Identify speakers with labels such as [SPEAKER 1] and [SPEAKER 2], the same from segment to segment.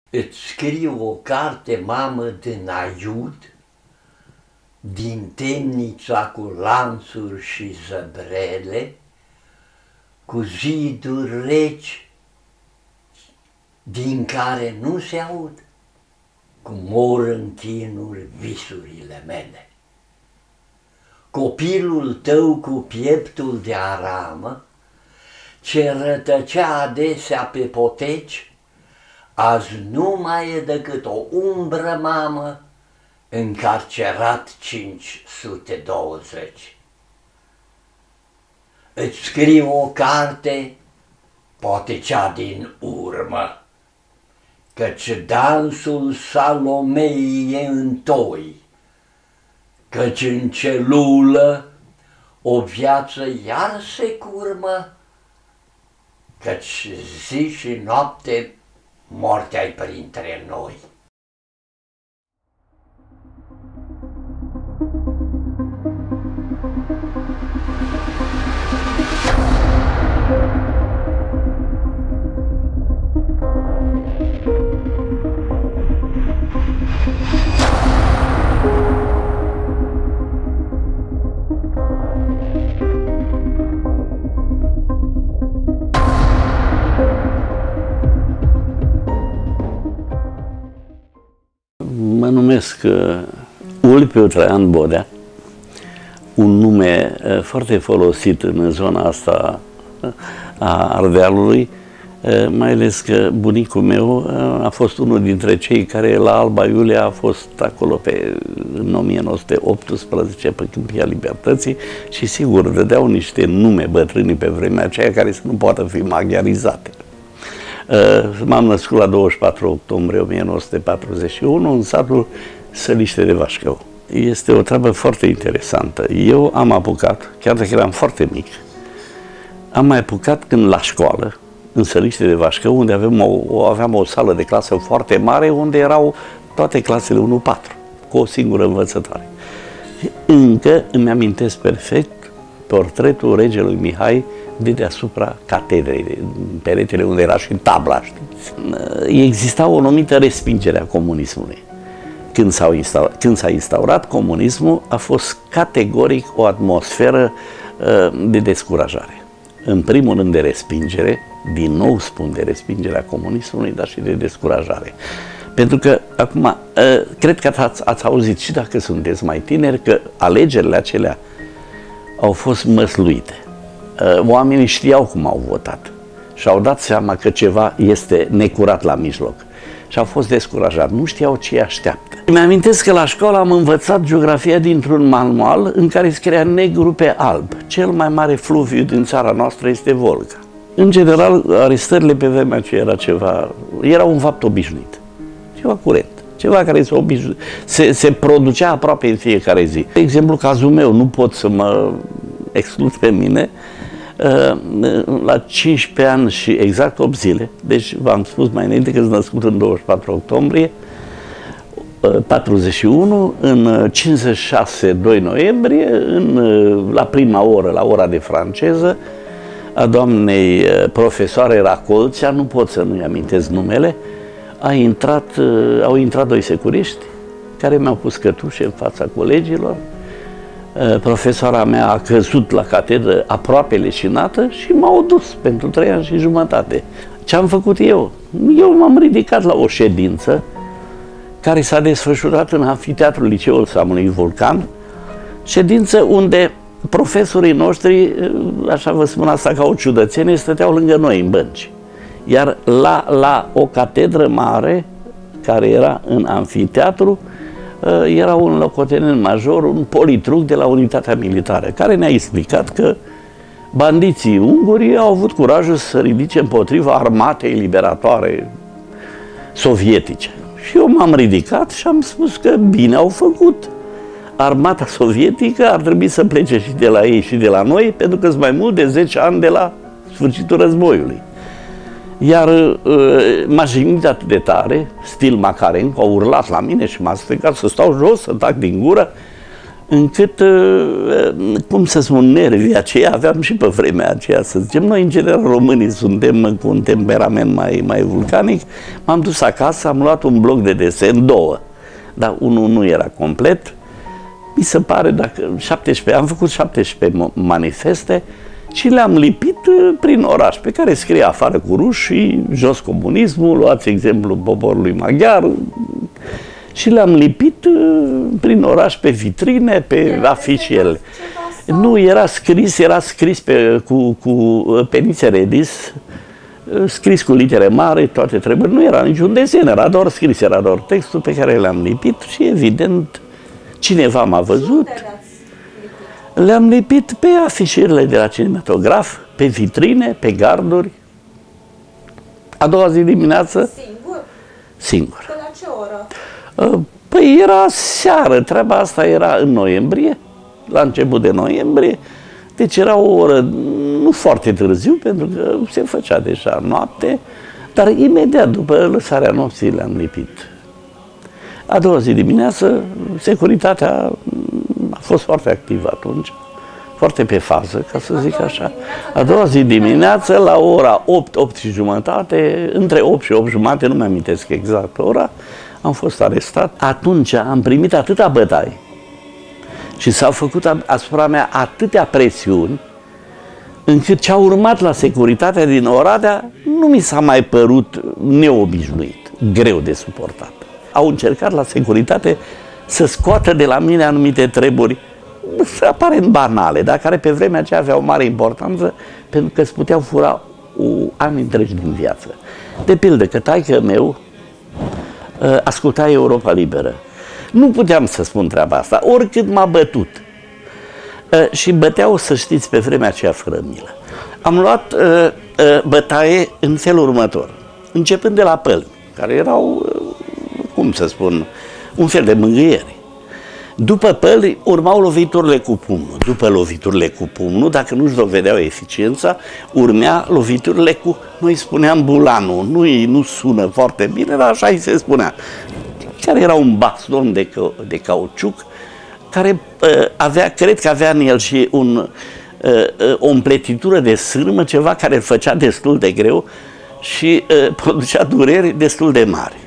[SPEAKER 1] Îți scriu o carte, mamă, din aiud, din temnița cu lanțuri și zăbrele, cu ziduri reci, din care nu se aud, cum mor în chinuri visurile mele. Copilul tău cu pieptul de aramă, ce rătăcea adesea pe poteci, azi nu mai e decât o umbră, mamă, încarcerat 520. Îți scriu o carte, poate cea din urmă, căci dansul Salomei e întoi, căci în celulă o viață iar se curmă, căci zi și noapte moartea-i printre noi.
[SPEAKER 2] Mă numesc Ulpiu Traian Bodea, un nume foarte folosit în zona asta a Ardealului, mai ales că bunicul meu a fost unul dintre cei care la Alba Iulia a fost acolo în 1918 pe Câmpia Libertății și sigur dădeau niște nume bătrâni pe vremea aceea care să nu poată fi maghiarizate. M-am născut la 24 octombrie 1941 în satul Săliște de Vașcău. Este o treabă foarte interesantă. Eu am apucat, chiar dacă eram foarte mic, am mai apucat când la școală, în Săliște de Vașcău, unde aveam o sală de clasă foarte mare, unde erau toate clasele 1-4, cu o singură învățătoare. Și încă îmi amintesc perfect portretul regelui Mihai de deasupra catedrei, peretele unde era și tabla, știți. Exista o anumită respingere a comunismului. Când s-a instaurat comunismul, a fost categoric o atmosferă de descurajare. În primul rând de respingere, din nou spun de respingerea comunismului, dar și de descurajare. Pentru că, acum, cred că ați auzit și dacă sunteți mai tineri, că alegerile acelea au fost măsluite. Oamenii știau cum au votat și au dat seama că ceva este necurat la mijloc și au fost descurajați, nu știau ce îi așteaptă. Mi-amintesc că la școală am învățat geografia dintr-un manual în care scria negru pe alb. Cel mai mare fluviu din țara noastră este Volga. În general, arestările pe vremea aceea era un fapt obișnuit, ceva curent. Ceva care se producea aproape în fiecare zi. De exemplu, cazul meu, nu pot să mă exclud pe mine, la 15 ani și exact 8 zile, deci v-am spus mai înainte că sunt născut în 24 octombrie 41, în 56, 2 noiembrie, la prima oră, la ora de franceză, a doamnei profesoare Racolțea, nu pot să nu-i amintesc numele, au intrat doi securiști care mi-au pus cătușe în fața colegilor. Profesoara mea a căzut la catedră aproape leșinată și m-au dus pentru 3 ani și jumătate. Ce am făcut eu? Eu m-am ridicat la o ședință care s-a desfășurat în anfiteatrul Liceul Samuel Vulcan, ședință unde profesorii noștri, așa vă spun asta ca o ciudățenie, stăteau lângă noi în bănci. Iar la o catedră mare, care era în anfiteatru, era un locotenent major, un politruc de la unitatea militară, care ne-a explicat că bandiții unguri au avut curajul să ridice împotriva armatei liberatoare sovietice. Și eu m-am ridicat și am spus că bine au făcut. Armata sovietică ar trebui să plece și de la ei și de la noi, pentru că sunt mai mult de 10 ani de la sfârșitul războiului. Iar m-a jignit atât de tare, stil Macarencu, a urlat la mine și m-a strigat să stau jos, să tac din gură. încât, cum să spun, nervii aceia aveam și pe vremea aceea, să zicem. Noi, în general, românii suntem cu un temperament mai vulcanic. M-am dus acasă, am luat un bloc de desen, 2, dar unul nu era complet. Mi se pare, dacă 17, am făcut 17 manifeste și le-am lipit prin oraș, pe care scria afară cu rușii, jos comunismul, luați exemplul poporului maghiar, și le-am lipit prin oraș pe vitrine, pe afișele. Nu, era scris cu penițe redis, scris cu litere mari, toate trebuie. Nu era niciun desen, era doar scris, era doar textul pe care l-am lipit și evident cineva m-a văzut. Le-am lipit pe afișările de la cinematograf, pe vitrine, pe garduri. A doua zi dimineață.
[SPEAKER 3] Singur?
[SPEAKER 2] Singur.
[SPEAKER 3] Pe la ce oră?
[SPEAKER 2] Păi era seară, treaba asta era în noiembrie, la început de noiembrie, deci era o oră nu foarte târziu, pentru că se făcea deja noapte, dar imediat după lăsarea nopții le-am lipit. A doua zi dimineață, securitatea a fost foarte activă atunci, foarte pe fază, ca să zic așa. A doua zi dimineață, la ora 8, 8 și jumătate, între 8 și 8 jumate, nu mi-amintesc exact ora, am fost arestat. Atunci am primit atâta bătaie și s-au făcut asupra mea atâtea presiuni, încât ce a urmat la securitatea din Oradea nu mi s-a mai părut neobișnuit, greu de suportat. Au încercat la securitate să scoată de la mine anumite treburi aparent banale, dar care pe vremea aceea aveau mare importanță, pentru că îți puteau fura ani întregi din viață. De pildă că taică meu asculta Europa Liberă. Nu puteam să spun treaba asta, oricât m-a bătut. Și băteau, să știți, pe vremea aceea fără milă. Am luat bătaie în felul următor, începând de la pălmi, care erau, cum să spun, un fel de mângâieri. După pălmi urmau loviturile cu pumnul. După loviturile cu pumnul, dacă nu-și dovedeau eficiența, urmea loviturile cu, noi spuneam, bulanul. Nu sună foarte bine, dar așa îi se spunea. Care era un baston de cauciuc, care cred că avea în el și o împletitură de sârmă, ceva care îl făcea destul de greu și producea dureri destul de mari.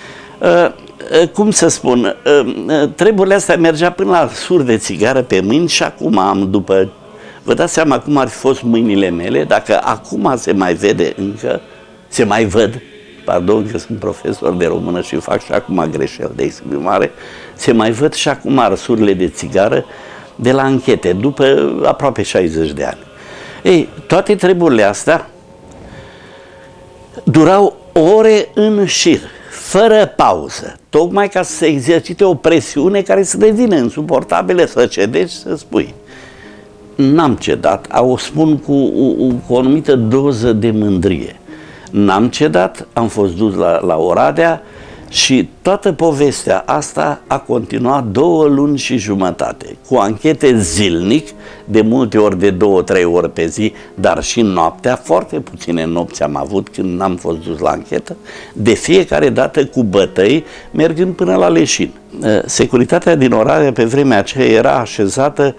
[SPEAKER 2] Cum să spun, treburile astea mergea până la sur de țigară pe mâini și acum vă dați seama cum ar fi fost mâinile mele, dacă acum se mai vede încă, se mai văd, pardon că sunt profesor de română și fac și acum greșeli de exprimare, se mai văd și acum arsurile de țigară de la anchete, după aproape 60 de ani. Ei, toate treburile astea durau ore în șir, fără pauză, tocmai ca să se exercite o presiune care să devină insuportabilă, să cedezi și să spui. N-am cedat, o spun cu o anumită doză de mândrie. N-am cedat, am fost dus la Oradea și toată povestea asta a continuat 2 luni și jumătate, cu anchete zilnic, de multe ori de 2-3 ori pe zi, dar și noaptea, foarte puține nopți am avut când n-am fost dus la anchetă, de fiecare dată cu bătăi, mergând până la leșin. Securitatea din Oradea pe vremea aceea era așezată,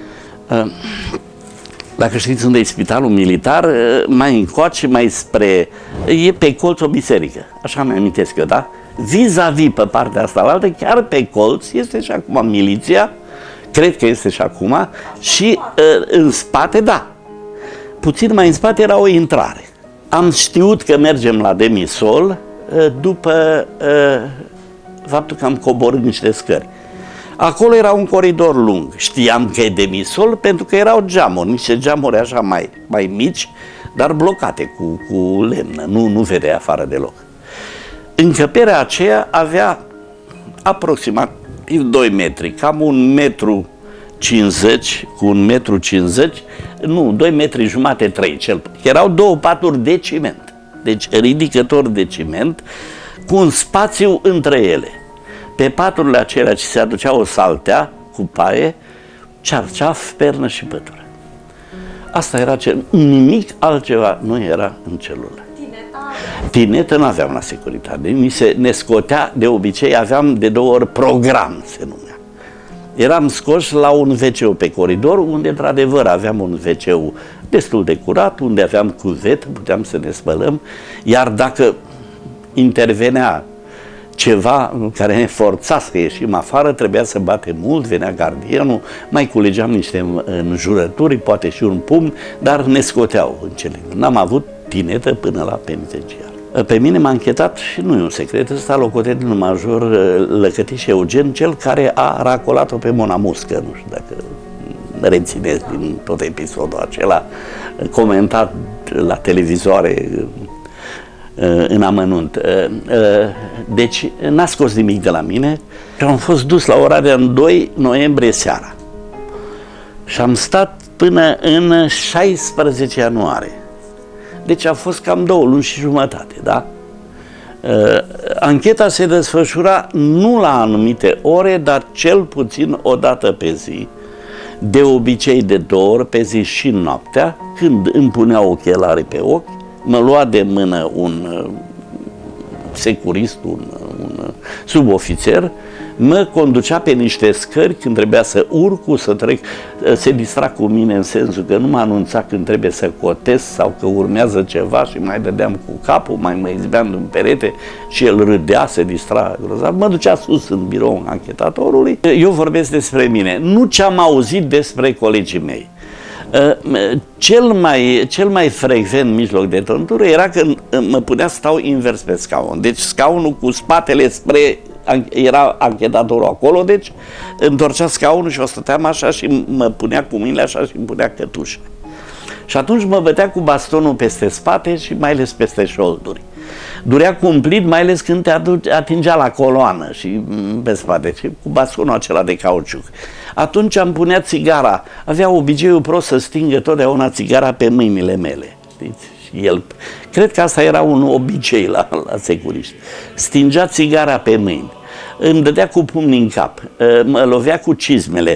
[SPEAKER 2] dacă știți unde e spitalul militar, mai încoace, mai spre, e pe colț o biserică, așa mi amintesc eu, da? Vis-a-vis pe partea asta la altă, chiar pe colț, este și acum miliția, cred că este și acum, și în spate, da, puțin mai în spate era o intrare. Am știut că mergem la demisol după faptul că am coborât niște scări. Acolo era un coridor lung, știam că e demisol pentru că erau geamuri, niște geamuri așa mai mici, dar blocate cu lemnă, nu vedea afară deloc. Încăperea aceea avea aproximativ 2 metri, cam 1,50 m, cu 1,50 m, nu, 2,5 m, 3 cel. Erau 2 paturi de ciment, deci ridicători de ciment, cu un spațiu între ele. Pe paturile acelea ce se aducea o saltea cu paie, cearceaf, pernă și pătură. Asta era nimic altceva nu era în celulă. Tinetă nu aveam la securitate, ne scotea, de obicei aveam de 2 ori program, se numea. Eram scoși la un WC pe coridor, unde într-adevăr aveam un WC destul de curat, unde aveam cuvetă, puteam să ne spălăm, iar dacă intervenea ceva care ne forța să ieșim afară, trebuia să batem mult, venea gardienul, mai culegeam niște înjurături, poate și un pumn, dar ne scoteau în cele. N-am avut tinetă până la penitenciar. Pe mine m-a închetat, și nu e un secret, ăsta locotenentul major Lăcătiș Eugen, cel care a racolat-o pe Mona Muscă, nu știu dacă rețineți din tot episodul acela, comentat la televizoare în amănunt. Deci n-a scos nimic de la mine și am fost dus la Oradea în 2 noiembrie seara. Și am stat până în 16 ianuarie. Deci a fost cam 2 luni și jumătate, da? Ancheta se desfășura nu la anumite ore, dar cel puțin o dată pe zi, de obicei de 2 ori pe zi și noaptea, când îmi punea ochelarii pe ochi, mă lua de mână un securist, un subofițer, mă conducea pe niște scări când trebuia să urc, să trec, se distra cu mine în sensul că nu mă anunța când trebuie să cotez sau că urmează ceva și mai dădeam cu capul, mai mă izbeam în perete și el râdea, se distra grozav. Mă ducea sus în biroul anchetatorului. Eu vorbesc despre mine, nu ce am auzit despre colegii mei. Cel mai frecvent mijloc de tortură era că mă punea să stau invers pe scaun. Deci scaunul cu spatele spre... Era anchetatorul acolo, deci întorcea scaunul și o stăteam așa și mă punea cu mâinile așa și îmi punea cătușa. Și atunci mă bătea cu bastonul peste spate și mai ales peste șolduri. Durea cumplit, mai ales când te atingea la coloană și pe spate, și cu bastonul acela de cauciuc. Atunci îmi punea țigara. Avea obiceiul prost să stingă totdeauna țigara pe mâinile mele. Știți? Și el, cred că asta era un obicei la securiști. Stingea țigara pe mâini. Îmi dădea cu pumnii în cap. Mă lovea cu cizmele.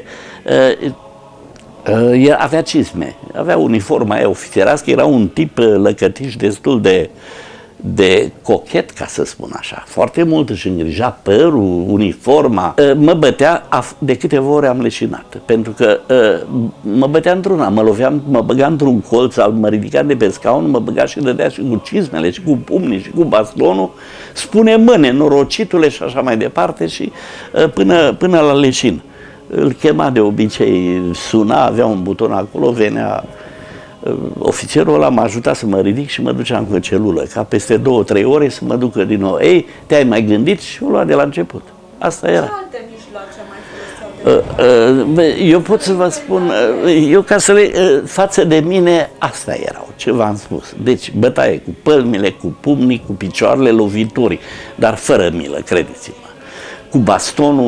[SPEAKER 2] Avea cizme. Avea uniforma aia ofițerească. Era un tip Lăcătiș destul de cochet, ca să spun așa. Foarte mult își îngrija părul, uniforma. Mă bătea, de câteva ori am leșinat, pentru că mă bătea într-una, mă loveam, mă băga într-un colț, mă ridica de pe scaun, mă băga și dădea și cu cizmele, și cu pumnii, și cu bastonul, spune mă, nenorocitule, și așa mai departe, și până la leșin. Îl chema de obicei, suna, avea un buton acolo, venea. Ofițerul ăla m-a ajutat să mă ridic și mă duceam cu celulă, ca peste 2-3 ore să mă ducă din nou. Ei, te-ai mai gândit? Și o lua de la început. Asta era.
[SPEAKER 3] Ce alte mijloace mai foloseau?
[SPEAKER 2] Eu pot să vă spun, față de mine, asta erau, ce v-am spus. Deci, bătaie cu pălmile, cu pumnii, cu picioarele, lovituri, dar fără milă, credeți-mă. Cu bastonul.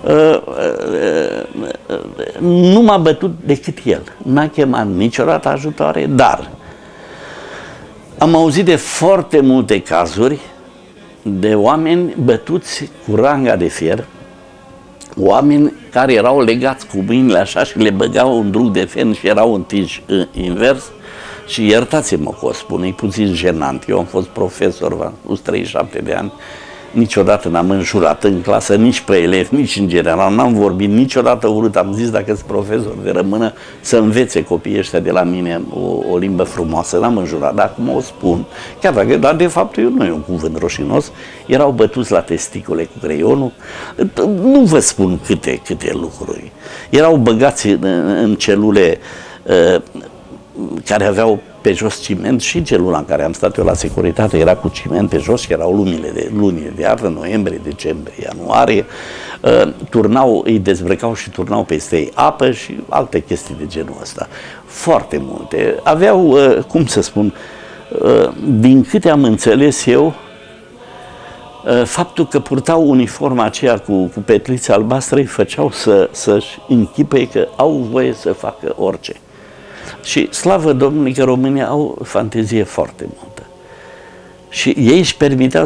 [SPEAKER 2] Nu m-a bătut decât el. N-a chemat niciodată ajutoare, dar am auzit de foarte multe cazuri de oameni bătuți cu ranga de fier, oameni care erau legați cu mâinile așa și le băgau un druc de fen și erau întinși invers. Și iertați-mă că o spun, e puțin jenant. Eu am fost profesor, am fost 37 de ani. Niciodată n-am înjurat în clasă, nici pe elevi, nici în general, n-am vorbit niciodată urât. Am zis, dacă sunt profesor de rămână, să învețe copiii ăștia de la mine o limbă frumoasă. N-am înjurat, dar acum o spun, chiar dacă, dar de fapt eu nu e un cuvânt roșinos. Erau bătuți la testicule cu creionul. Nu vă spun câte lucruri. Erau băgați în celule care aveau pe jos ciment, și celula în care am stat eu la securitate era cu ciment pe jos și erau lunile de iarnă, noiembrie, decembrie, ianuarie. Îi dezbrăcau și turnau peste ei apă și alte chestii de genul ăsta. Foarte multe. Aveau, cum să spun, din câte am înțeles eu, faptul că purtau uniforma aceea cu petlițe albastre îi făceau să-și închipăie că au voie să facă orice. Și slavă Domnului că România au fantezie foarte multă. Și ei își permiteau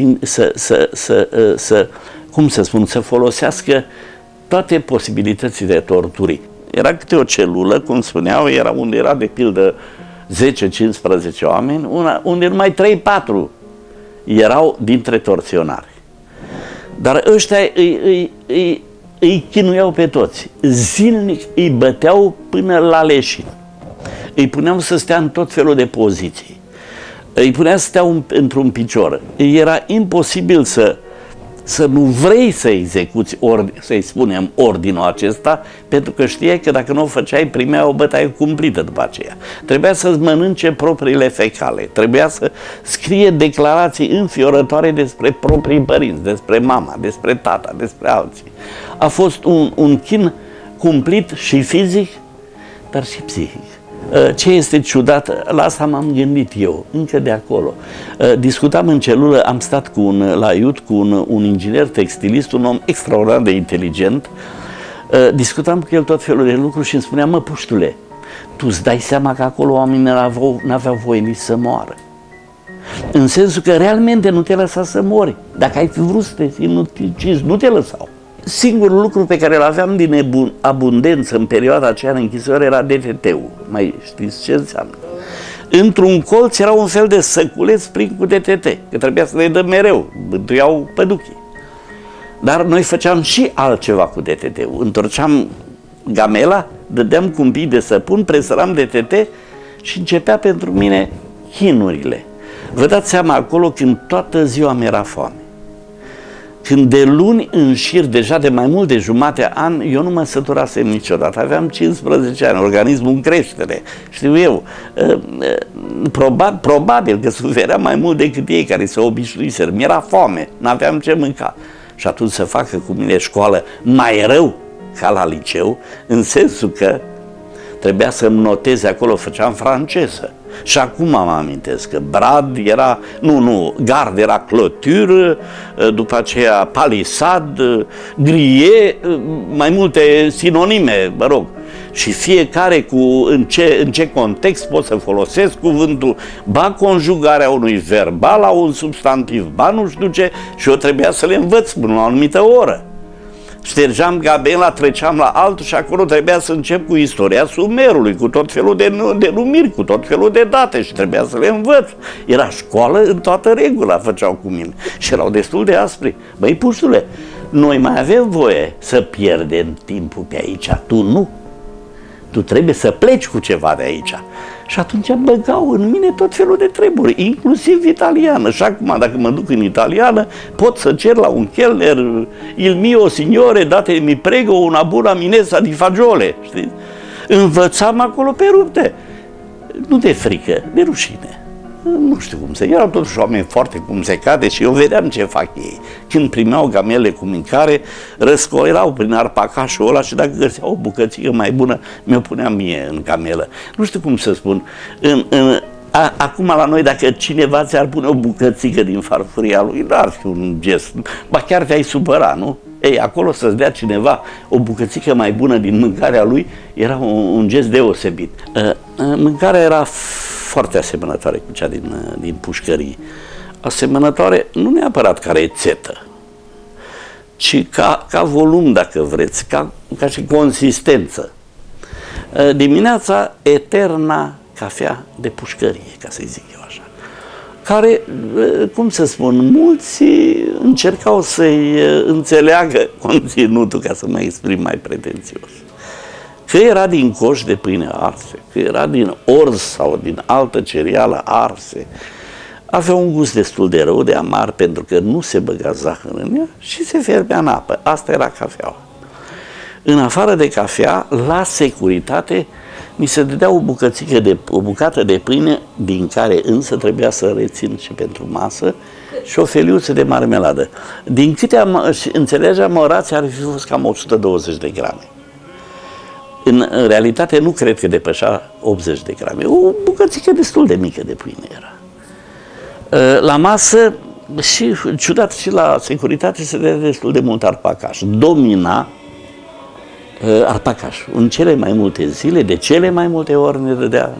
[SPEAKER 2] să folosească toate posibilitățile de torturii. Era câte o celulă, cum spuneau, unde era de pildă 10-15 oameni, unde numai 3-4 erau dintre torționari. Dar ăștia îi chinuiau pe toți. Zilnic îi băteau până la leșin. Îi puneau să stea în tot felul de poziții. Îi puneau să stea într-un picior. Era imposibil să nu vrei să execuți, să-i spunem, ordinul acesta, pentru că știai că dacă nu o făceai, primea o bătaie cumplită după aceea. Trebuia să-ți mănânce propriile fecale, trebuia să scrie declarații înfiorătoare despre proprii părinți, despre mama, despre tata, despre alții. A fost un chin cumplit și fizic, dar și psihic. Ce este ciudat, la asta m-am gândit eu, încă de acolo. Discutam în celulă, am stat la IUT cu un inginer textilist, un om extraordinar de inteligent. Discutam cu el tot felul de lucruri și îmi spunea: mă, puștule, tu îți dai seama că acolo oamenii n-aveau voie nici să moară. În sensul că realmente nu te lăsa să mori. Dacă ai fi vrut să te sinucizi, nu te lăsau. Singurul lucru pe care îl aveam din abundență în perioada aceea în închisoare era DTT-ul. Mai știți ce înseamnă? Într-un colț era un fel de săculeț plin cu DTT, că trebuia să le dăm mereu, bântuiau păduchii. Dar noi făceam și altceva cu DTT-ul. Întorceam gamela, dădeam cu un pic de săpun, presăram DTT și începea pentru mine chinurile. Vă dați seama acolo când toată ziua mi-era foame. Când de luni în șir, deja de mai mult de jumate an, eu nu mă săturasem niciodată. Aveam 15 ani, organismul în creștere, știu eu. Probabil că sufeream mai mult decât ei care se obișnuiseră. Mi-era foame, n-aveam ce mânca. Și atunci să facă cu mine școală mai rău ca la liceu, în sensul că trebuia să-mi noteze acolo, făceam franceză. Și acum mă amintesc că Brad era, Gard era clătură, după aceea palissade, grille, mai multe sinonime, mă rog. Și fiecare în ce context pot să folosesc cuvântul, ba conjugarea unui verb, ba la un substantiv, ba nu știu ce, și eu trebuia să le învăț până la o anumită oră. Ștergeam gabela, treceam la altul și acolo trebuia să încep cu istoria Sumerului, cu tot felul de denumiri, cu tot felul de date și trebuia să le învăț. Era școală în toată regula, făceau cu mine și erau destul de aspri. Băi, puștule, noi mai avem voie să pierdem timpul pe aici, tu nu. Tu trebuie să pleci cu ceva de aici. Și atunci băgau în mine tot felul de treburi, inclusiv italiană. Și acum, dacă mă duc în italiană, pot să cer la un chelner: il mio signore, datemi prego una buona minestra di fagiole. Știți? Învățam acolo pe rupte. Nu de frică, de rușine. Nu știu cum se... Erau totuși oameni foarte cum se cade și eu vedeam ce fac ei. Când primeau gamele cu mâncare, răscolerau prin arpacașul ăla și dacă găseau o bucățică mai bună, mi-o puneam mie în gamelă. Nu știu cum să spun. Acum la noi, dacă cineva ți-ar pune o bucățică din farfuria lui, n-ar fi un gest. Ba chiar te-ai supăra, nu? Ei, acolo să-ți dea cineva o bucățică mai bună din mâncarea lui, era un gest deosebit. Mâncarea era foarte asemănătoare cu cea din pușcării. Asemănătoare nu neapărat ca rețetă, ci ca volum, dacă vreți, ca și consistență. Dimineața, eterna cafea de pușcărie, ca să-i zic eu așa, care, cum să spun, mulți încercau să-i înțeleagă conținutul, ca să mă exprim mai pretențios. Că era din coș de pâine arse, că era din orz sau din altă cereală arse, avea un gust destul de rău, de amar, pentru că nu se băga zahăr în ea și se fierbea în apă. Asta era cafeaua. În afară de cafea, la securitate, mi se dădea o bucată de pâine, din care însă trebuia să rețin și pentru masă, și o feliuță de marmeladă. Din câte înțelegeam, o rație ar fi fost cam 120 de grame. În realitate nu cred că depășea 80 de grame. O bucățică destul de mică de pâine era. La masă, și ciudat, și la securitate se dădea destul de mult arpacaș. Domina arpacaș. În cele mai multe zile, de cele mai multe ori ne dădea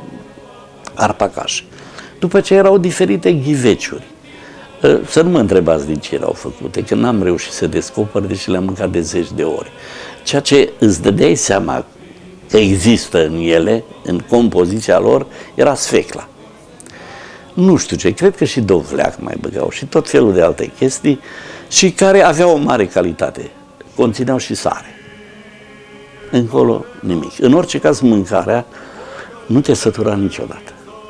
[SPEAKER 2] arpacaș. După ce erau diferite ghiveciuri. Să nu mă întrebați din ce erau făcute, că n-am reușit să descoper, deși le-am mâncat de 10 de ori. Ceea ce îți dădeai seama că există în ele, în compoziția lor, era sfecla. Nu știu ce, cred că și dovleac mai băgau și tot felul de alte chestii, și care aveau o mare calitate. conțineau și sare. Încolo nimic. În orice caz, mâncarea nu te sătura niciodată.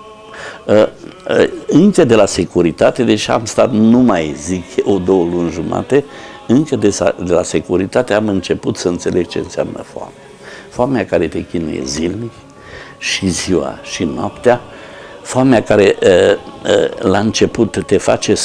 [SPEAKER 2] Încă de la securitate, deși am stat, nu mai zic, o 2 luni jumate, încă de la securitate am început să înțeleg ce înseamnă foame. Foamea care te chinuie zilnic, și ziua și noaptea, foamea care la început te face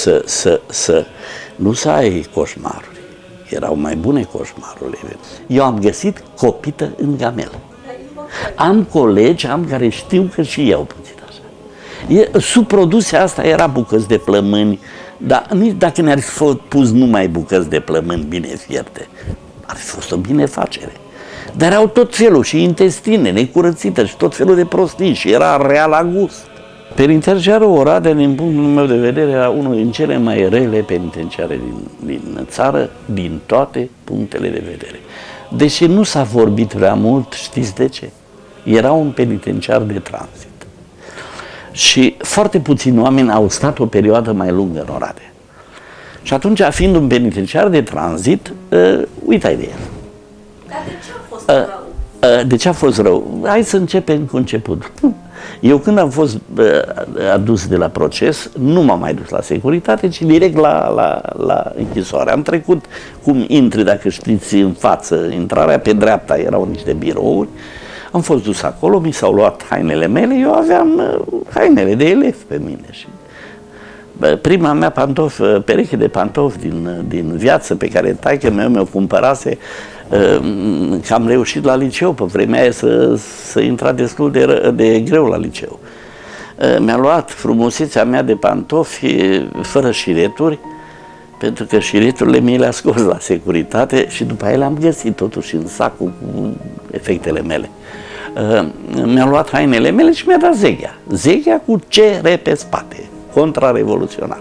[SPEAKER 2] nu să ai coșmaruri. Erau mai bune coșmarurile. Eu am găsit copită în gamel. Am colegi, care știu că și eu puțin așa. Sub produsia asta era bucăți de plămâni, dar nici dacă ne-ar fi pus numai bucăți de plămâni bine fierte, ar fi fost o binefacere. Dar erau tot felul, și intestine necurățite și tot felul de prostii, și era rea la gust. Penitenciarul Oradea, din punctul meu de vedere, era unul din cele mai rele penitenciare din țară, din toate punctele de vedere. Deși nu s-a vorbit prea mult, știți de ce? Era un penitenciar de tranzit. Și foarte puțini oameni au stat o perioadă mai lungă în Oradea. Și atunci, fiind un penitenciar de tranzit, uitai de el.
[SPEAKER 3] Dar de ce a fost rău?
[SPEAKER 2] De ce a fost rău? Hai să începem cu început. Eu când am fost adus de la proces, nu m-am mai dus la securitate, ci direct la închisoare. Am trecut, cum intri, dacă știți, în față, intrarea pe dreapta erau niște birouri. Am fost dus acolo, mi s-au luat hainele mele, eu aveam hainele de elev pe mine. Și prima mea pereche de pantofi din viață pe care taică-meu mi-o cumpărase, că am reușit la liceu, pe vremea aia să intra destul de greu la liceu. Mi-a luat frumusețea mea de pantofi fără șireturi, pentru că șireturile mi le-a scos la securitate și după aia le-am găsit totuși în sacul cu efectele mele. Mi-a luat hainele mele și mi-a dat zeghea. Zeghea cu CR pe spate, contrarevoluționar.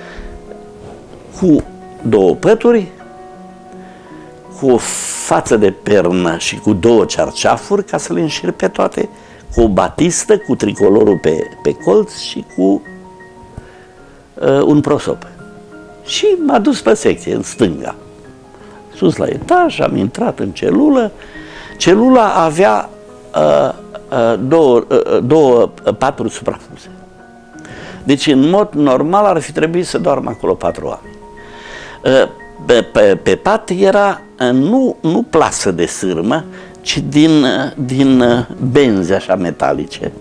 [SPEAKER 2] Cu 2 pături, cu o față de pernă și cu 2 cearceafuri ca să le înșir pe toate, cu o batistă, cu tricolorul pe colț și cu un prosop. Și m-a dus pe secție, în stânga. Sus la etaj, am intrat în celulă. Celula avea 2 paturi suprapuse. Deci, în mod normal, ar fi trebuit să doarmă acolo 4 oameni. Pe pat era nu plasă de sârmă, ci din benzi așa metalice,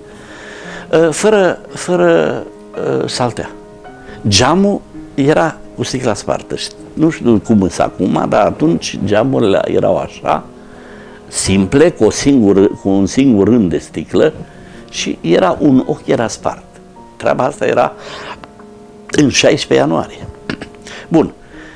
[SPEAKER 2] fără saltea. Geamul era cu sticla spartă. Nu știu cum sunt acum, dar atunci geamurile erau așa, simple, cu un singur rând de sticlă, și un ochi era spart. Treaba asta era în 16 ianuarie. Bun.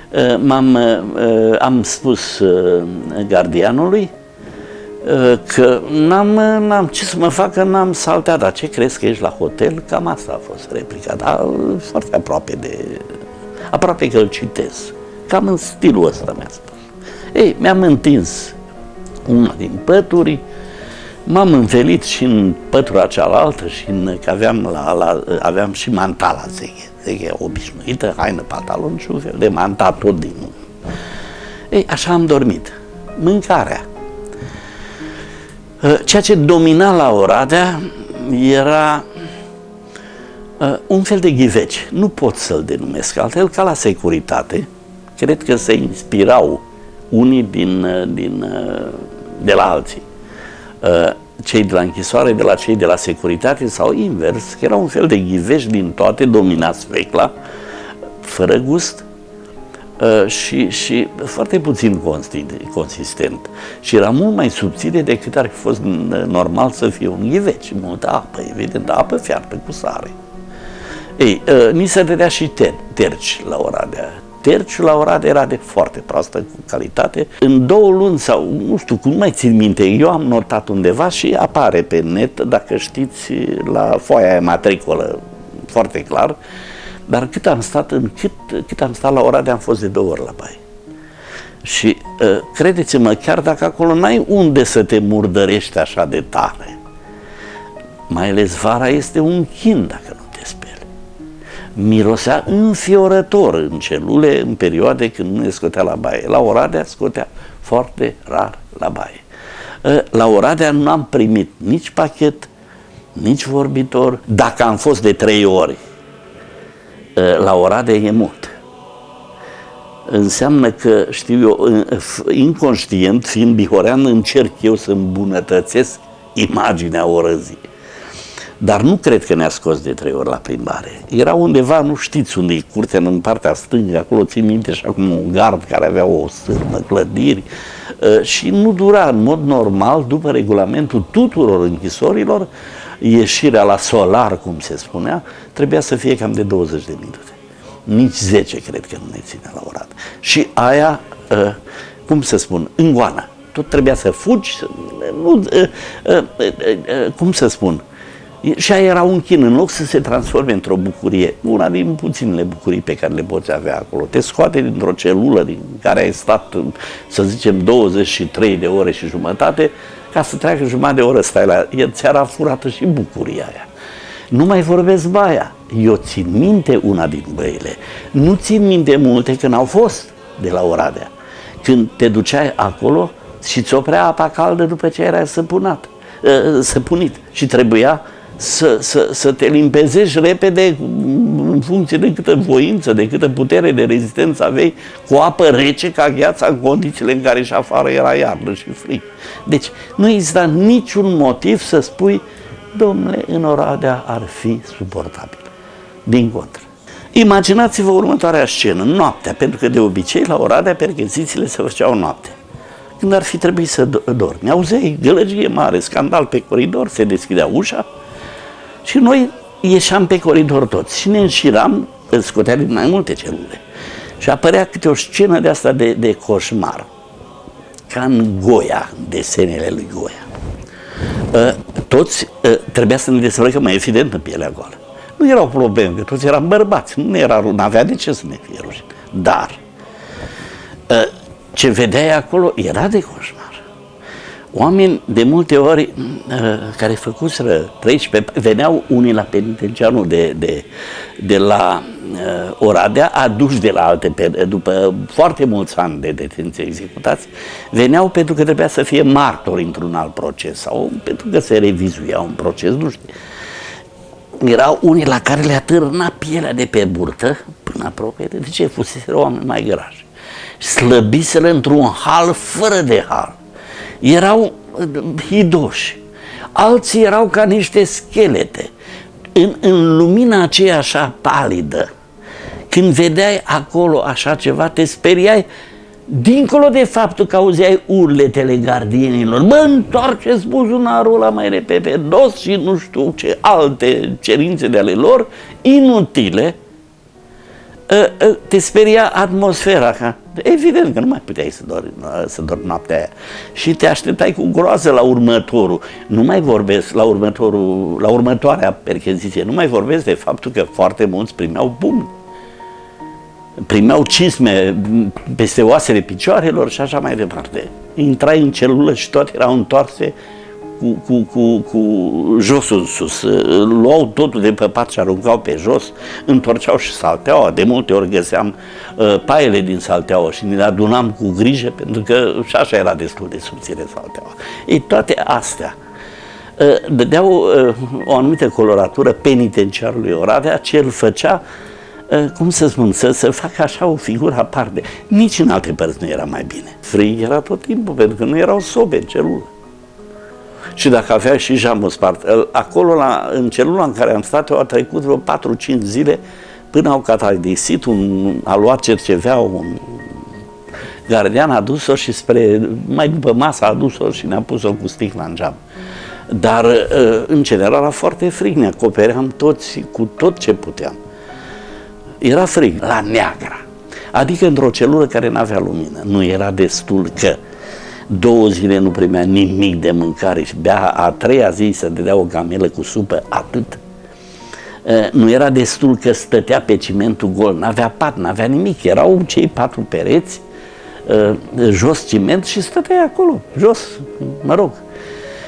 [SPEAKER 2] Am spus gardianului că n-am ce să mă fac, că n-am saltea. Dar ce crezi, că ești la hotel? Cam asta a fost replica, dar foarte aproape că îl citez. Cam în stilul ăsta mi-a spus. Ei, mi-am întins una din pături, m-am învelit și în pătura cealaltă, și că aveam și mantala zeghe obișnuită, haină, pantalon și un fel de manta tot din nou. Ei, așa am dormit. Mâncarea. Ceea ce domina la Oradea era un fel de ghiveci. Nu pot să-l denumesc altfel, ca la securitate. Cred că se inspirau unii de la alții. Cei de la închisoare de la cei de la securitate, sau invers, că era un fel de ghiveci din toate, dominați fecla, fără gust și foarte puțin consistent. Și era mult mai subțire decât ar fi fost normal să fie un ghiveci. Multă apă, evident, apă fiartă cu sare. Ei, ni se dădea și terci la Oradea. Terciul la Oradea era de foarte proastă calitate. În 2 luni sau, nu știu, cum mai țin minte, eu am notat undeva și apare pe net, dacă știți, la foaia aia matricolă, foarte clar. Dar cât am stat la Oradea, am fost de 2 ori la baie. Și credeți-mă, chiar dacă acolo n-ai unde să te murdărești așa de tare, mai ales vara este un chin dacă nu te speli. mirosea înfiorător în celule în perioade când nu ne scotea la baie. La Oradea scotea foarte rar la baie. La Oradea nu am primit nici pachet, nici vorbitor. Dacă am fost de 3 ori, la Oradea e mult. Înseamnă că, știu eu, inconștient, fiind bihorean, încerc eu să îmbunătățesc imaginea Orăzii. Dar nu cred că ne-a scos de 3 ori la plimbare. Era undeva, nu știți unde e curtea, în partea stângă, acolo țin minte și acum un gard care avea o sârmă, clădiri, și nu dura în mod normal, după regulamentul tuturor închisorilor, ieșirea la solar, cum se spunea, trebuia să fie cam de 20 de minute. Nici 10 cred că nu ne ține la Oradea. Și aia, cum să spun, în goană. Tot trebuia să fugi, cum să spun, și aia era un chin, în loc să se transforme într-o bucurie, una din puținele bucurii pe care le poți avea acolo. Te scoate dintr-o celulă din care ai stat, să zicem, 23 de ore și jumătate, ca să treacă jumătate de oră stai la ea, ți-era furată și bucuria aia. Nu mai vorbesc baia. Eu țin minte una din băile. Nu țin minte multe când au fost de la Oradea. Când te duceai acolo și ți oprea apa caldă după ce erai săpunit și trebuia să te limpezești repede în funcție de câtă voință, de câtă putere de rezistență aveai, cu apă rece ca gheața în condițiile în care și afară era iarnă și frig. Deci nu exista niciun motiv să spui, domnule, în Oradea ar fi suportabil. Din contră. Imaginați-vă următoarea scenă, noaptea, pentru că de obicei la Oradea perchezițiile se făceau noapte. Când ar fi trebuit să dormi, auzeai gălăgie mare, scandal pe coridor, se deschidea ușa și noi ieșeam pe coridor toți și ne înșiram, îl scotea din mai multe celule și apărea câte o scenă de asta de coșmar, ca în Goia, desenele lui Goia. Toți trebuia să ne desfăcăm, evident, în pielea goală. Nu erau probleme, că toți eram bărbați, nu avea de ce să ne fie rușine. Dar ce vedeai acolo era de coșmar. Oameni de multe ori care făcuseră 13, veneau unii la penitenciarul de la Oradea, aduși de la alte, după foarte mulți ani de detenție executați, veneau pentru că trebuia să fie martori într-un alt proces sau pentru că se revizuia un proces, nu știu. Erau unii la care le atârna pielea de pe burtă până aproape, de ce fuseseră oameni mai grași. Slăbiseră într-un hal fără de hal. Erau hidoși. Alții erau ca niște schelete. În lumina aceea așa palidă, când vedeai acolo așa ceva, te speriai, dincolo de faptul că auzeai urletele gardienilor. Bă, întoarceți buzunarul ăla mai repede, dos și nu știu ce alte cerințe de ale lor, inutile, te speria atmosfera. Evident că nu mai puteai să dormi noaptea aia. Și te așteptai cu groază la următorul. Nu mai vorbesc la următoarea percheziție, nu mai vorbesc de faptul că foarte mulți primeau pumni. Primeau cisme peste oasele picioarelor și așa mai departe. Intrai în celulă și toate erau întoarse cu josul în sus. Luau totul de pe pat și aruncau pe jos, întorceau și salteaua. De multe ori găseam paiele din salteaua și ne adunam cu grijă, pentru că și așa era destul de subțire salteaua. Ei, toate astea dădeau o anumită coloratură penitenciarului Oradea, ce îl făcea, cum să spun, să facă așa o figură aparte. Nici în alte părți nu era mai bine. Frig era tot timpul, pentru că nu erau sobe în celulă. Și dacă avea și jamul spart, acolo în celula în care am stat, au trecut vreo 4-5 zile până au catadisit, a luat cercevea, un gardian a dus-o și mai după masă a dus-o și ne-a pus-o cu sticla în geam. Dar în general era foarte frig, ne acopeream toți cu tot ce puteam. Era frig, la neagra, adică într-o celulă care n-avea lumină. Nu era destul că 2 zile nu primea nimic de mâncare și bea a 3-a zi să dădea o camelă cu supă, atât. Nu era destul că stătea pe cimentul gol, n-avea pat, n-avea nimic, erau cei 4 pereți, jos ciment și stăteai acolo, jos, mă rog.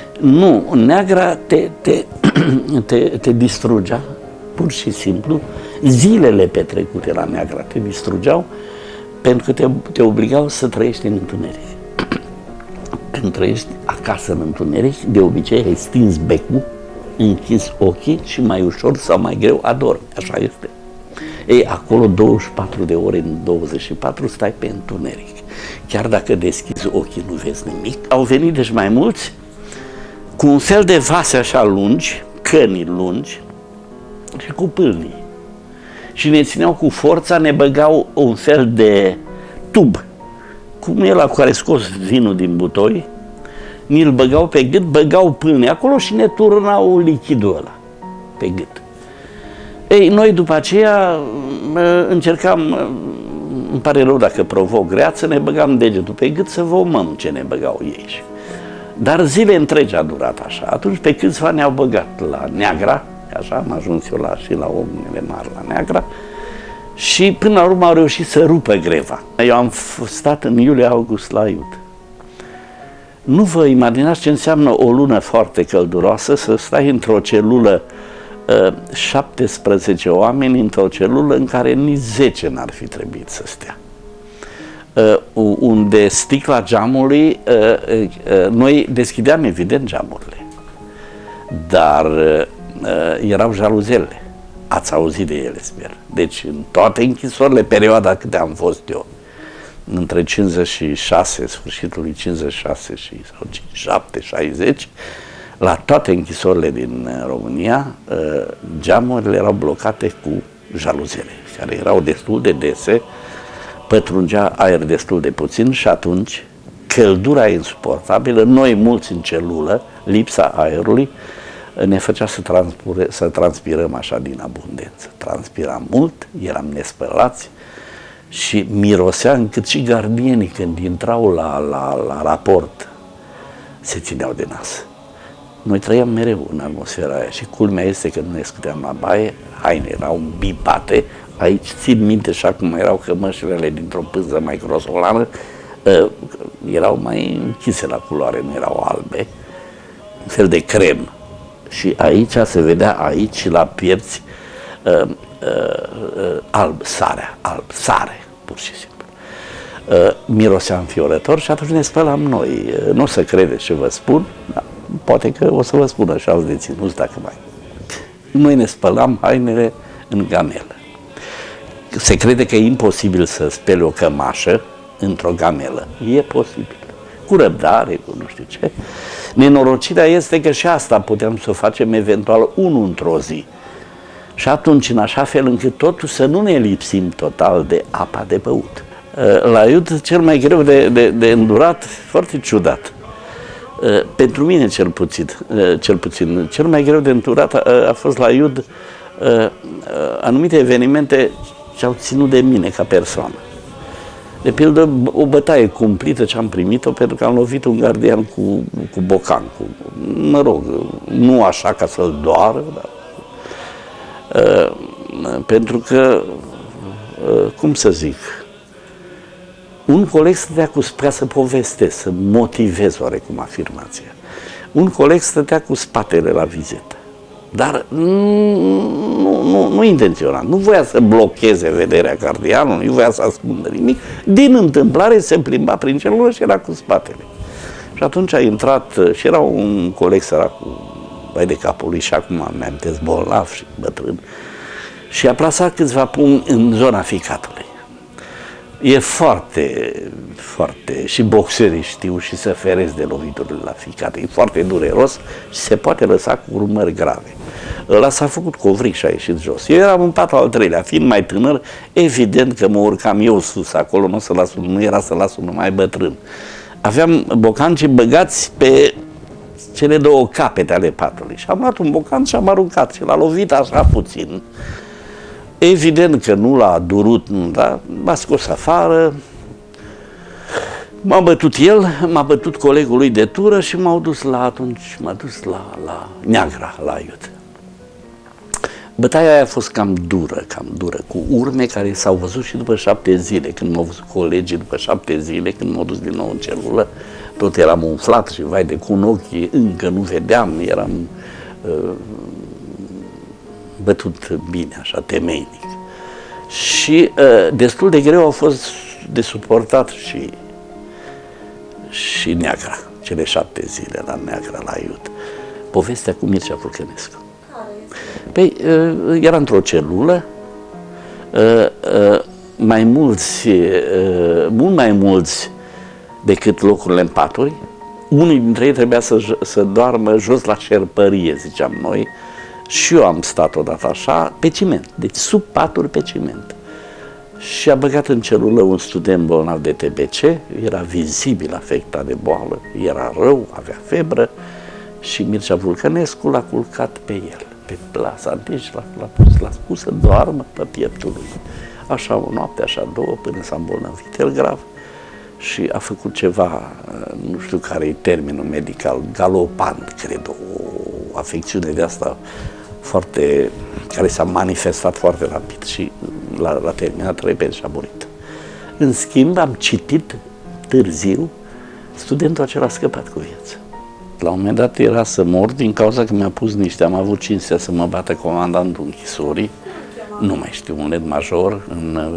[SPEAKER 2] Nu, neagra te distrugea, pur și simplu, Zilele petrecute la Neagra te distrugeau pentru că te obligau să trăiești în întuneric. Când trăiești acasă în întuneric, de obicei ai stins becul, închis ochii și mai ușor sau mai greu adormi. Așa este. Ei, acolo 24 de ore în 24 stai pe întuneric. Chiar dacă deschizi ochii, nu vezi nimic. Au venit deci mai mulți cu un fel de vase așa lungi, căni lungi și cu pâlnii. Și ne țineau cu forța, ne băgau un fel de tub, cum e la care scos vinul din butoi, ni-l băgau pe gât, băgau pâlnii acolo și ne turnau lichidul ăla pe gât. Ei, noi după aceea încercam, îmi pare rău dacă provoc greață, ne băgam degetul pe gât să vomăm ce ne băgau ei. Dar zile întregi a durat așa. Atunci pe câțiva ne-au băgat la Neagra, așa am ajuns eu și la omnele mari la Neagra, și până la urmă au reușit să rupă greva. Eu am stat în iulie-august la Iud. Nu vă imaginați ce înseamnă o lună foarte călduroasă să stai într-o celulă, 17 oameni într-o celulă în care nici 10 n-ar fi trebuit să stea. Unde sticla geamului, noi deschideam evident geamurile, dar erau jaluzele. Ați auzit de ele, sper. Deci în toate închisorile, perioada câte am fost eu, între 56, sfârșitul lui 56 și sau 57, 60, la toate închisorile din România, geamurile erau blocate cu jaluzele, care erau destul de dese, pătrungea aer destul de puțin și atunci căldura insuportabilă, noi mulți în celulă, lipsa aerului, ne făcea să transpirăm așa din abundență. Transpiram mult, eram nespălați și mirosea încât și gardienii când intrau la raport se țineau de nas. Noi trăiam mereu în atmosfera aia și culmea este că nu ne scuteam la baie, haine erau bipate, aici țin minte și acum erau cămășile dintr-o pânză mai grosolană, erau mai închise la culoare, nu erau albe, un fel de crem. Și aici se vedea, aici la piept, alb, sare, pur și simplu. Mirosea înfiorător și atunci ne spălam noi. Nu o să credeți ce vă spun, dar poate că o să vă spună și alți deținuți dacă mai. Noi ne spălam hainele în gamelă. Se crede că e imposibil să speli o cămașă într-o gamelă. E posibil. Cu răbdare, cu nu știu ce. Nenorocirea este că și asta puteam să o facem eventual unul într-o zi. Și atunci, în așa fel încât totul să nu ne lipsim total de apa de băut. La Iud, cel mai greu de îndurat, foarte ciudat. Pentru mine cel puțin, cel mai greu de îndurat a fost la Iud anumite evenimente ce au ținut de mine ca persoană. De pildă, o bătaie cumplită ce am primit-o pentru că am lovit un gardian cu bocan. Mă rog, nu așa ca să-l doară, dar pentru că, cum să zic, un coleg stătea ca să povestesc, să motivez oarecum afirmația. Un coleg stătea cu spatele la vizetă, dar nu intenționat, nu voia să blocheze vederea gardianului, nu voia să ascundă nimic. Din întâmplare se plimba prin celulă și era cu spatele. Și atunci a intrat și era un coleg sărac cu vai de capul lui și acum mi-amintesc, bolnav și bătrân, și a plasat câțiva pumni în zona ficatului. E foarte, și boxerii știu și să feresc de loviturile la ficat. E foarte dureros și se poate lăsa cu urmări grave. Ăla s-a făcut covric și a ieșit jos. Eu eram în patul al treilea, fiind mai tânăr, evident că mă urcam eu sus acolo, nu era să las unul mai bătrân. Aveam bocancii băgați pe cele două capete ale patului și am luat un bocan și am aruncat și l-a lovit așa puțin. Evident că nu l-a durut, dar m-a scos afară, m-a bătut el, m-a bătut colegul lui de tură și m-a dus la Neagra, la Iud. Bătaia aia a fost cam dură, cu urme care s-au văzut și după 7 zile, când m-au văzut colegii după 7 zile, când m-au dus din nou în celulă, tot eram umflat și vai de cu în ochii încă nu vedeam, eram bătut bine, așa, temeinic. Și destul de greu au fost de suportat și Neagra, cele 7 zile la Neagra, la Aiud. Povestea cu Mircea Vulcănescu. Păi, era într-o celulă, mult mai mulți decât locurile în paturi. Unul dintre ei trebuia să doarmă jos la șerpărie, ziceam noi, și eu am stat odată așa, pe ciment, deci sub paturi pe ciment. Și a băgat în celulă un student bolnav de TBC, era vizibil afectat de boală, era rău, avea febră, și Mircea Vulcănescu l-a culcat pe el, pe plasa, deci l-a pus să doarmă pe pieptul lui. Așa o noapte, așa două, până s-a îmbolnăvit el grav și a făcut ceva, nu știu care e termenul medical, galopant, cred, o afecțiune de asta foarte, care s-a manifestat foarte rapid și l-a terminat repede și a murit. În schimb, am citit târziu, studentul acela a scăpat cu viață. La un moment dat era să mor din cauza că mi-a pus am avut cinstea să mă bată comandantul închisorii, nu mai știu, un red major, în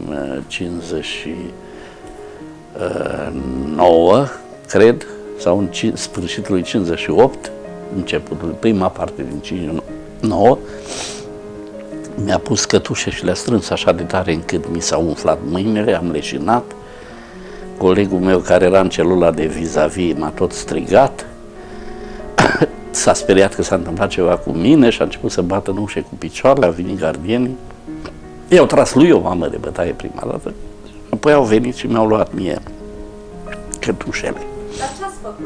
[SPEAKER 2] 59, cred, sau în sfârșitul lui 58, începutul, prima parte din 59, mi-a pus cătușe și le-a strâns așa de tare încât mi s-au umflat mâinile, am leșinat. Colegul meu care era în celula de vis-a-vis m-a tot strigat, s-a speriat că s-a întâmplat ceva cu mine și a început să bată în ușe cu picioarele, au venit gardienii. I-au tras lui o mamă de bătaie prima dată, apoi au venit și mi-au luat mie cătușele.
[SPEAKER 3] Dar ce ați făcut?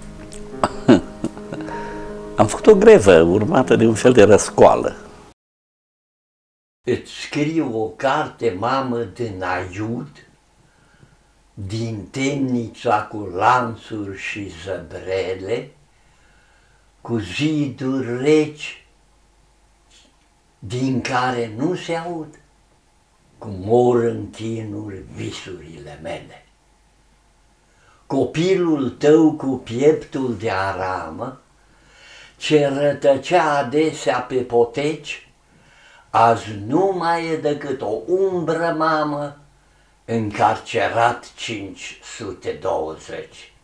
[SPEAKER 2] Am făcut o grevă urmată de un fel de răscoală.
[SPEAKER 1] Îți scriu o carte, mamă, din Aiud, din temnița cu lanțuri și zăbrele, cu ziduri reci, din care nu se aud, cum mor în chinuri visurile mele. Copilul tău cu pieptul de aramă, ce rătăcea adesea pe poteci, azi nu mai e decât o umbră, mamă, încarcerat 520.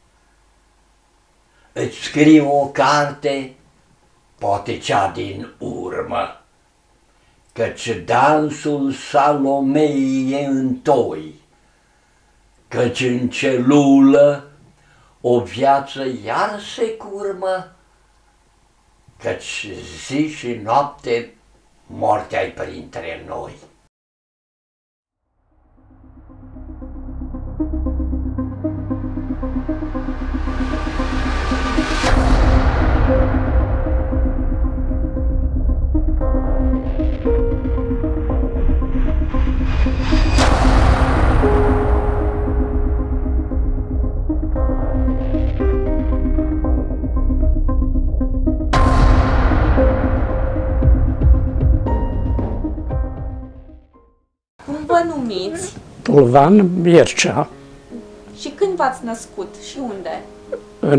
[SPEAKER 1] Îți scriu o carte, poate cea din urmă, căci dansul Salomei e întoi, căci în celulă o viață iar se curmă, căci zi și noapte moartea-i printre noi.
[SPEAKER 3] Vă numiți
[SPEAKER 4] Tulvan Mircea.
[SPEAKER 3] și când v-ați născut și unde?
[SPEAKER 4] În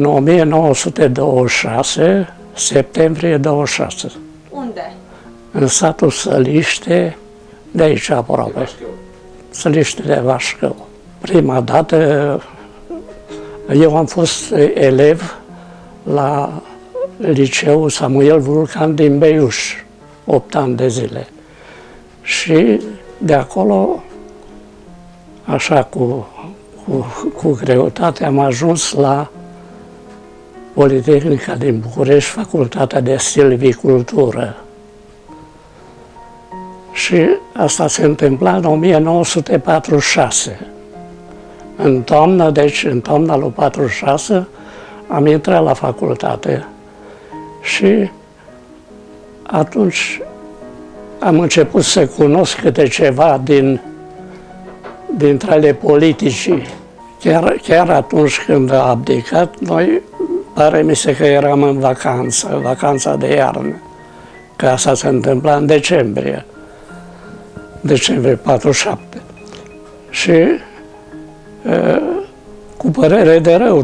[SPEAKER 4] 1926, septembrie 26,
[SPEAKER 3] Unde?
[SPEAKER 4] în satul Săliște, de aici aproape, Săliște de Vașcău. Prima dată, eu am fost elev la liceul Samuel Vulcan din Beiuș, 8 ani de zile. Și de acolo, așa cu greutate, am ajuns la Politehnica din București, Facultatea de Silvicultură. Și asta se întâmpla în 1946. În toamnă, deci în toamna lui 46, am intrat la facultate și atunci am început să cunosc câte ceva dintre ale politicii. Chiar atunci când a abdicat, noi, pare mi se că eram în vacanța de iarnă, că asta se întâmpla în decembrie 47. Și cu părere de rău,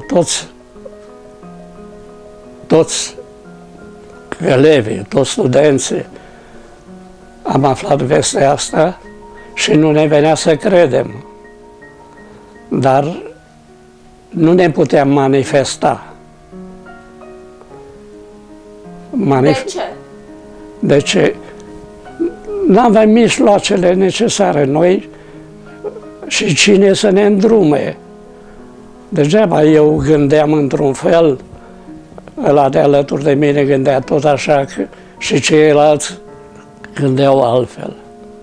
[SPEAKER 4] toți elevii, toți studenții am aflat vestea asta și nu ne venea să credem. Dar nu ne puteam manifesta.
[SPEAKER 3] De ce?
[SPEAKER 4] De ce? Nu aveam mijloacele necesare noi și cine să ne îndrume. Degeaba eu gândeam într-un fel, ăla de alături de mine gândea tot așa și ceilalți gândeau altfel.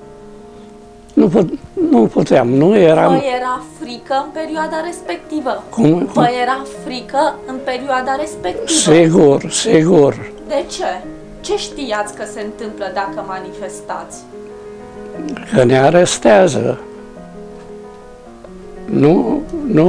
[SPEAKER 4] Nu puteam, nu eram...
[SPEAKER 3] Vă era frică în perioada respectivă?
[SPEAKER 4] Cum?
[SPEAKER 3] Vă era frică în perioada respectivă?
[SPEAKER 4] Sigur, sigur.
[SPEAKER 3] De ce? Ce știați că se întâmplă dacă manifestați?
[SPEAKER 4] Că ne arestează. Nu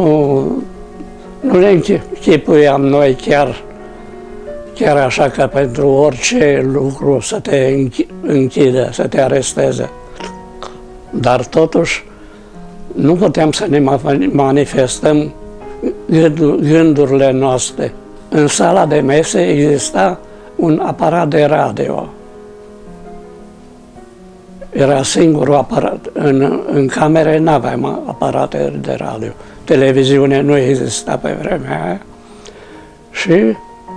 [SPEAKER 4] ne închipuiam noi chiar așa că pentru orice lucru să te închidă, să te aresteze. Dar totuși nu puteam să ne manifestăm gândurile noastre. În sala de mese exista un aparat de radio. Era singurul aparat. În camere nu aveam aparate de radio. Televiziune nu exista pe vremea aia. Și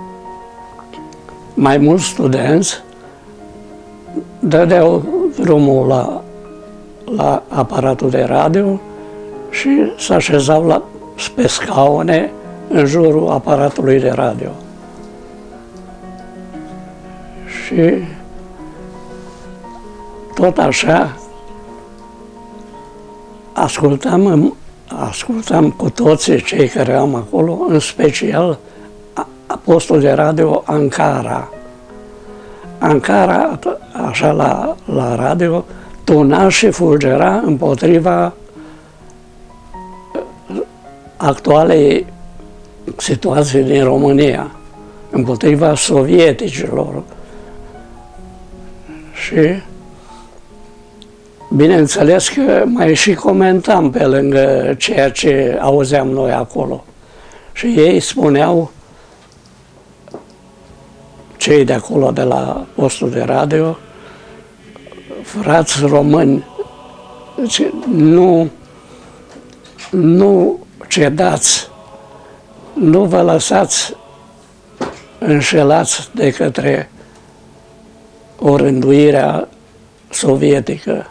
[SPEAKER 4] mai mulți studenți dădeau drumul la aparatul de radio și se așezau pe scaune în jurul aparatului de radio. Și tot așa ascultam cu toții cei care am acolo, în special postul de radio Ankara. Ankara, așa la radio, tuna și fulgera împotriva actualei situații din România, împotriva sovieticilor. Și bineînțeles că mai și comentam pe lângă ceea ce auzeam noi acolo. Și ei spuneau, cei de acolo de la postul de radio, frați români, nu cedați, nu vă lăsați înșelați de către o rânduire sovietică.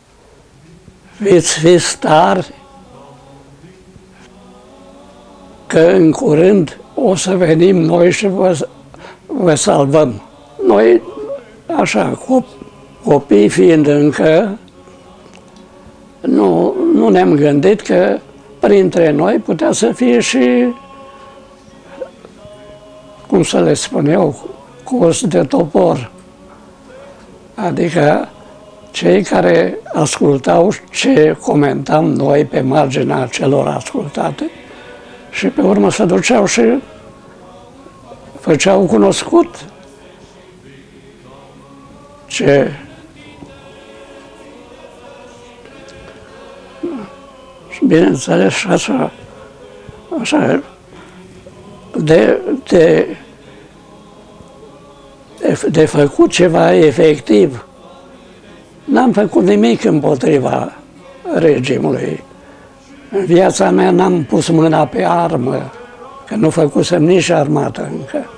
[SPEAKER 4] Fiți tari că în curând o să venim noi și vă salvăm. Noi, așa, copii fiind încă, nu ne-am gândit că printre noi putea să fie și, cum să le spun eu, cos de topor. Adică cei care ascultau ce comentam noi pe marginea celor ascultate și pe urmă se duceau și făceau cunoscut ce și bineînțeles și așa de făcut ceva efectiv. N-am făcut nimic împotriva regimului. În viața mea n-am pus mâna pe armă, că nu făcusem nici armată încă.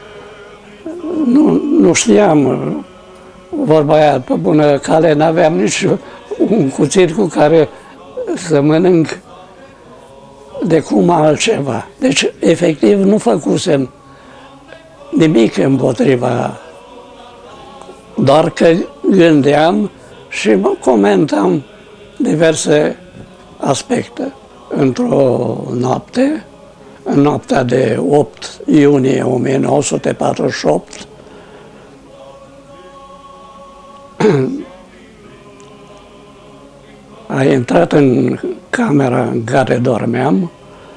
[SPEAKER 4] Nu știam, vorba aia, pe bună cale, n-aveam nici un cuțit cu care să mănânc de cum altceva. Deci, efectiv, nu făcusem nimic împotriva, doar că gândeam și comentam diverse aspecte. Într-o noapte, în noaptea de 8 iunie 1948, a intrat în camera în care dormeam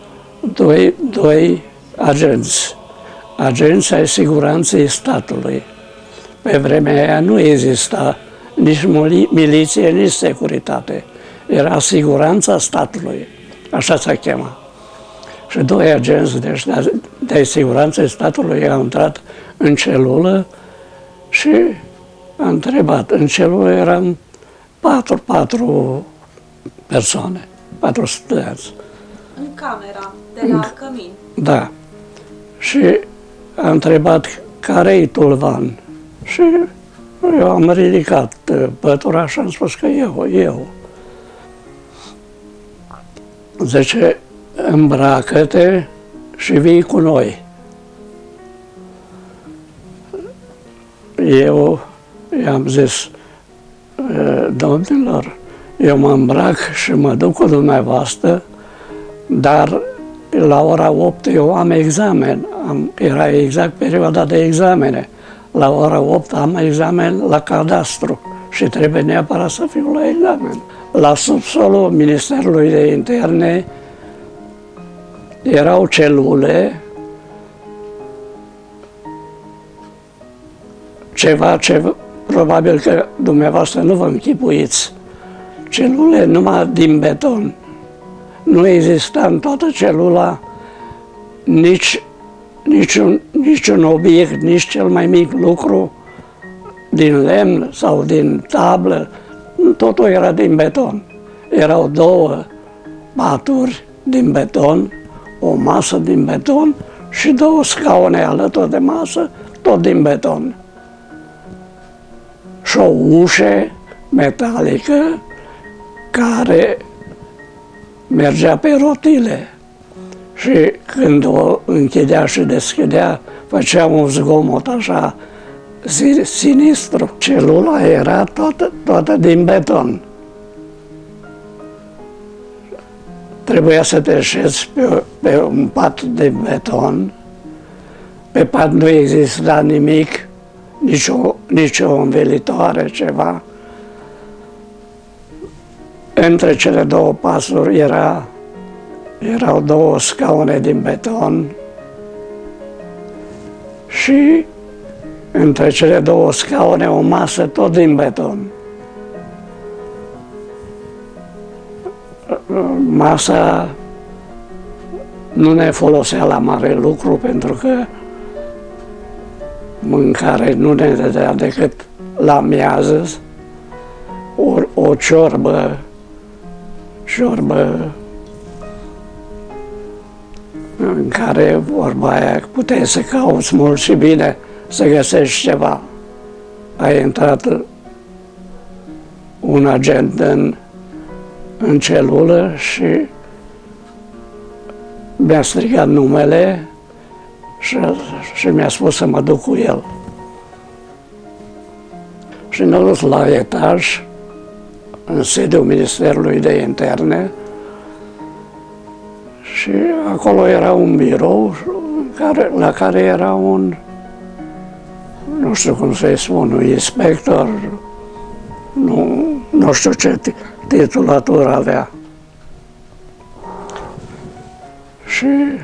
[SPEAKER 4] doi agenți ai siguranței statului. Pe vremea aia nu exista nici miliție, nici securitate. Era siguranța statului, așa se chema. Și doi agenți de siguranță statului au intrat în celulă și a întrebat. În celulă eram patru persoane, 4 studenți.
[SPEAKER 3] În camera, de la cămin.
[SPEAKER 4] Da. Și a întrebat care-i tulvan. Și eu am ridicat pătura și am spus că eu. Zice, îmbracă-te și vii cu noi. Eu i-am zis, domnilor, eu mă îmbrac și mă duc cu dumneavoastră, dar la ora 8 eu am examen, era exact perioada de examene. La ora 8 am examen la cadastru și trebuie neapărat să fiu la examen. La subsolul Ministerului de Interne erau celule, ceva ce probabil că dumneavoastră nu vă închipuiți. Celule numai din beton. Nu exista în toată celula niciun obiect, nici cel mai mic lucru din lemn sau din tablă. Totul era din beton. Erau 2 paturi din beton, o masă din beton și 2 scaune alături de masă, tot din beton. Și o ușă metalică care mergea pe rotile. Și când o închidea și deschidea, făcea un zgomot așa sinistru. Celula era toată din beton. Trebuia să te așezi pe un pat de beton. Pe pat nu exista nimic, nicio învelitoare, ceva. Între cele 2 pasuri erau 2 scaune din beton și între cele 2 scaune o masă tot din beton. Masa nu ne folosea la mare lucru pentru că mâncare nu ne dădea decât la miază, o ciorbă în care, vorba aia, puteai să cauți mult și bine să găsești ceva. A intrat un agent în celulă și mi-a strigat numele și mi-a spus să mă duc cu el. Și ne-a dus la etaj, în sediul Ministerului de Interne, și acolo era un birou la care era un, nu știu cum să-i spun, un inspector, nu știu ce titulatură avea. Și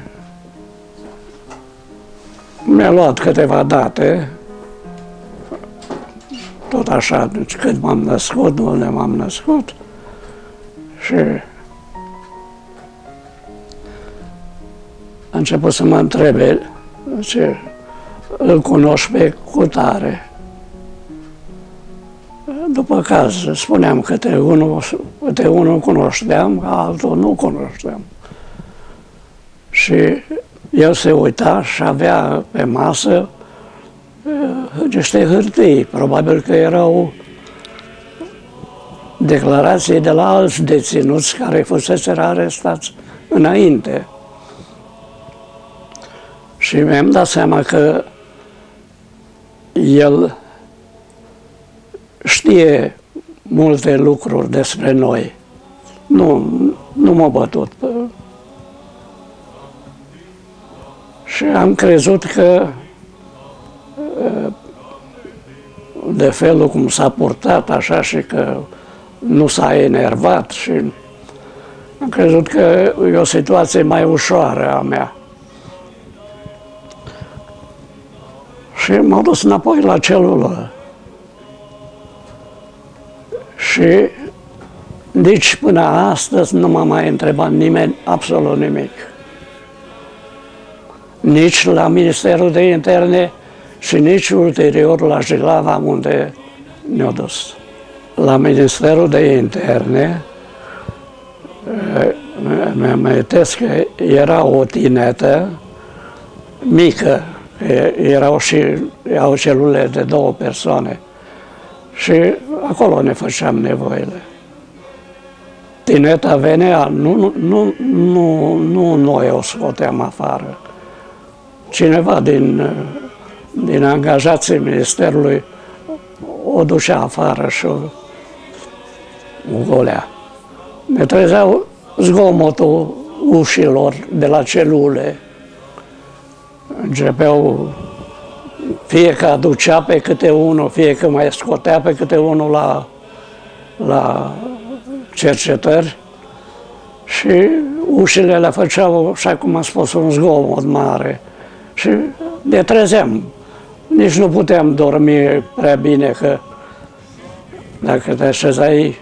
[SPEAKER 4] mi-a luat câteva date, tot așa, când m-am născut, unde m-am născut, și a început să mă întrebe, ce îl cunoști pe cutare. După caz, spuneam că câte unul cunoșteam, altul nu cunoșteam. Și el se uita și avea pe masă niște hârtii, probabil că erau declarații de la alți deținuți care fuseseră arestați înainte. Și mi-am dat seama că el știe multe lucruri despre noi. Nu m-a bătut. Și am crezut că de felul cum s-a purtat așa și că nu s-a enervat și am crezut că e o situație mai ușoară a mea. Și m-am dus înapoi la celulă. Și nici până astăzi nu m-a mai întrebat nimeni absolut nimic. Nici la Ministerul de Interne și nici ulterior la Jilava, unde ne-a dus. La Ministerul de Interne, mi-amintesc că era o tinetă mică, erau celule de 2 persoane și acolo ne făceam nevoile. Tineta venea, nu noi o scoteam afară. Cineva din angajații Ministerului o ducea afară și o golea. Ne trezeau zgomotul ușilor de la celule. Începeau, fie că aducea pe câte unul, fie că mai scotea pe câte unul la cercetări și ușile le făceau, așa cum am spus, un zgomot mare. Și ne trezeam. Nici nu puteam dormi prea bine, că dacă te așezai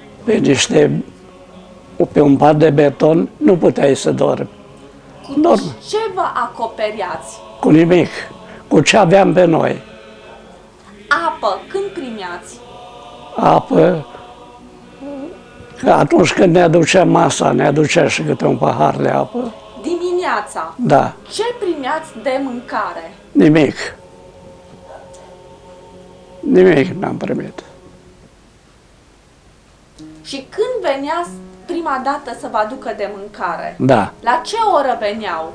[SPEAKER 4] pe un pat de beton, nu puteai să dormi.
[SPEAKER 3] Ce vă acoperiați?
[SPEAKER 4] Cu nimic. Cu ce aveam pe noi.
[SPEAKER 3] Apă, când primeați?
[SPEAKER 4] Apă, că atunci când ne aducea masa, ne aducea și câte un pahar de apă.
[SPEAKER 3] Dimineața?
[SPEAKER 4] Da.
[SPEAKER 3] Ce primeați de mâncare?
[SPEAKER 4] Nimic. Nimic n-am primit.
[SPEAKER 3] Și când venea prima dată să vă aducă de mâncare?
[SPEAKER 4] Da.
[SPEAKER 3] La ce oră veneau?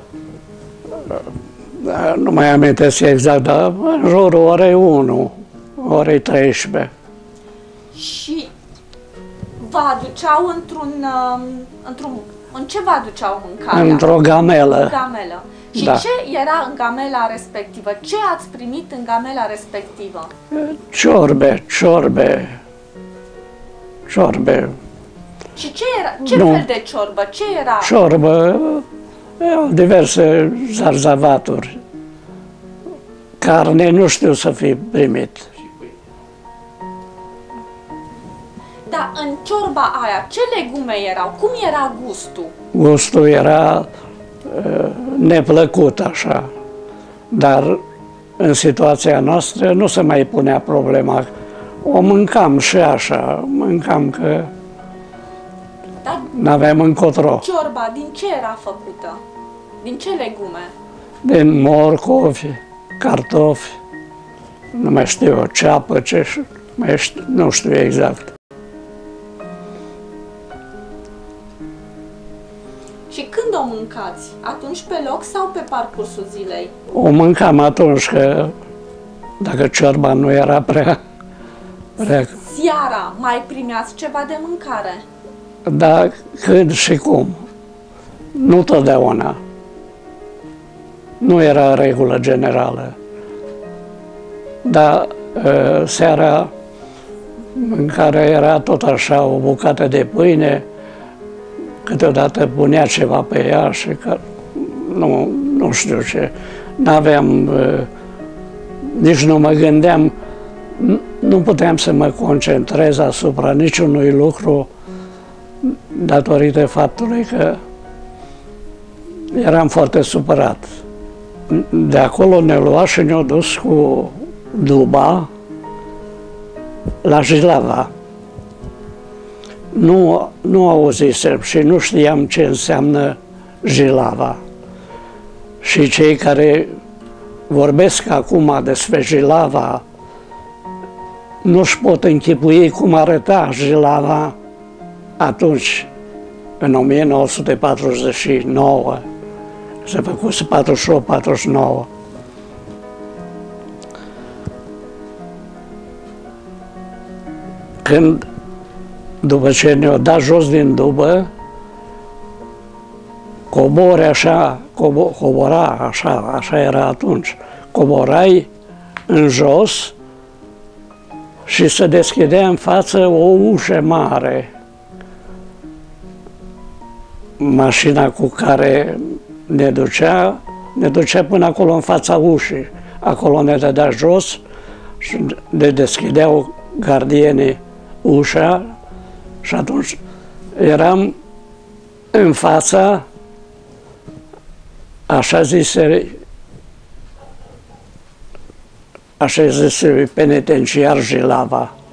[SPEAKER 4] Da, nu mai amintesc exact, dar în jurul orei 1, orei 13.
[SPEAKER 3] Și vă aduceau în ce vă aduceau mâncarea?
[SPEAKER 4] Într-o gamelă.
[SPEAKER 3] Gamelă. Și
[SPEAKER 4] Da.
[SPEAKER 3] ce era în gamela respectivă? Ce ați primit în gamela respectivă?
[SPEAKER 4] Ciorbe.
[SPEAKER 3] Și ce era? Ce
[SPEAKER 4] Nu.
[SPEAKER 3] fel de ciorbă? Ce era?
[SPEAKER 4] Ciorbă, diverse zarzavaturi. Carne nu știu să fi primit.
[SPEAKER 3] Dar în ciorba aia, ce legume erau? Cum era gustul?
[SPEAKER 4] Gustul era neplăcut așa, dar în situația noastră nu se mai punea problema. O mâncam și așa, mâncam că
[SPEAKER 3] Dar
[SPEAKER 4] n-aveam încotro.
[SPEAKER 3] ciorba din ce era făcută? Din ce legume?
[SPEAKER 4] Din morcovi, cartofi, nu mai știu, ceapă, nu știu exact.
[SPEAKER 3] Și când o mâncați? Atunci pe loc sau pe parcursul zilei?
[SPEAKER 4] O mâncam atunci că, dacă ciorba nu era prea...
[SPEAKER 3] Seara mai primeați ceva de mâncare?
[SPEAKER 4] Dar când și cum? Nu totdeauna. Nu era regulă generală. Dar seara mâncarea era tot așa, o bucată de pâine, câteodată punea ceva pe ea și că nu știu ce. N-aveam, nici nu mă gândeam, nu puteam să mă concentrez asupra niciunui lucru datorită faptului că eram foarte supărat. De acolo ne-a luat și ne-a dus cu duba la Jilava. Nu auzisem și nu știam ce înseamnă Jilava. Și cei care vorbesc acum despre Jilava nu-și pot închipui cum arăta Jilava atunci, în 1949, s-a făcut 48-49. Când, după ce ne-o dat jos din dubă, cobora așa era atunci, coborai în jos și se deschidea în față o ușă mare. Mașina cu care ne ducea până acolo în fața ușii. Acolo ne dădea jos și ne deschideau gardienii ușa și atunci eram în fața așa zisului penitenciar Jilava.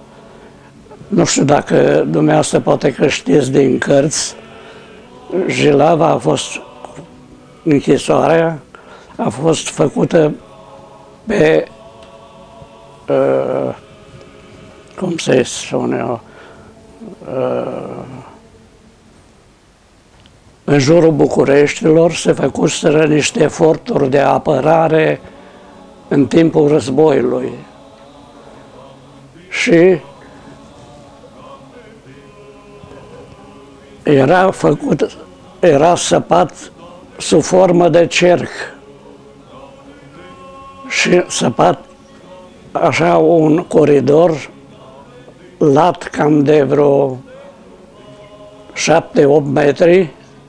[SPEAKER 4] Nu știu dacă dumneavoastră poate că știți din cărți, Jilava a fost, închisoarea a fost făcută pe, cum se spune, în jurul Bucureștilor se făcuseră niște eforturi de apărare în timpul războiului. Și era săpat sub formă de cerc și săpat așa un coridor lat cam de vreo 7-8 metri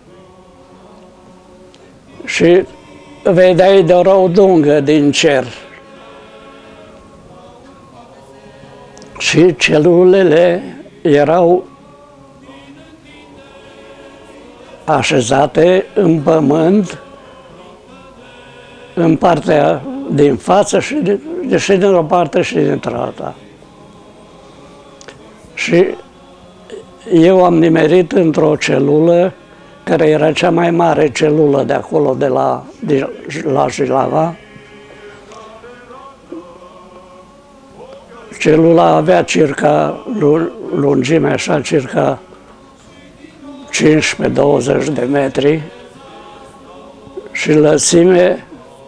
[SPEAKER 4] și vedeai doar o dungă din cer. Și celulele erau așezate în pământ, în partea din față și din o parte și dintr-alta. Și eu am nimerit într-o celulă care era cea mai mare celulă de acolo, de la Jilava. Celula avea circa lungime, așa, circa 15-20 de metri și lățime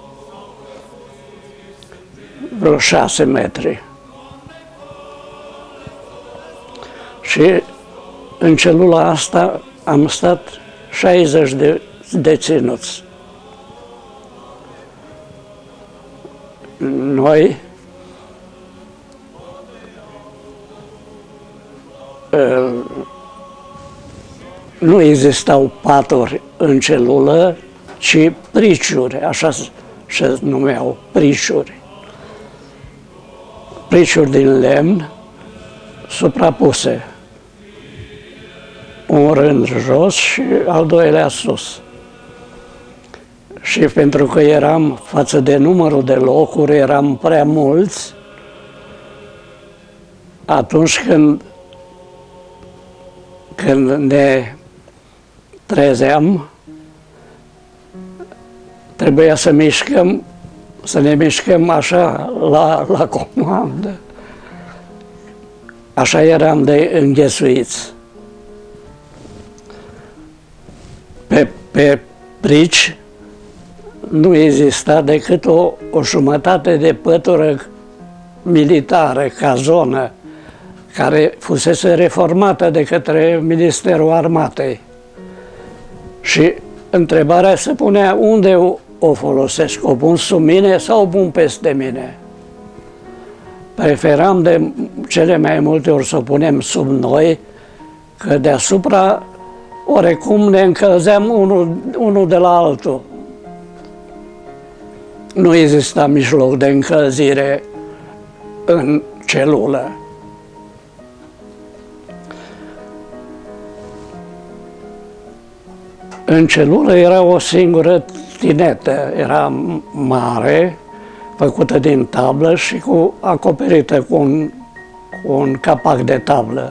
[SPEAKER 4] vreo 6 metri. Și în celula asta am stat 60 de deținuți. Noi nu existau paturi în celulă, ci priciuri, așa se numeau, priciuri. Priciuri din lemn suprapuse. Un rând jos și al doilea sus. Și pentru că eram, față de numărul de locuri, eram prea mulți, atunci când ne trezeam, trebuia să ne mișcăm așa la comandă. Așa eram de înghesuiți. Pe prici nu exista decât o jumătate de pătură militară ca zonă, care fusese reformată de către Ministerul Armatei. Și întrebarea se punea unde o folosesc, o pun sub mine sau o pun peste mine. Preferam de cele mai multe ori să o punem sub noi, că deasupra oarecum ne încălzeam unul de la altul. Nu exista mijloc de încălzire în celulă. În celulă era o singură tinetă, era mare, făcută din tablă și acoperită cu un capac de tablă.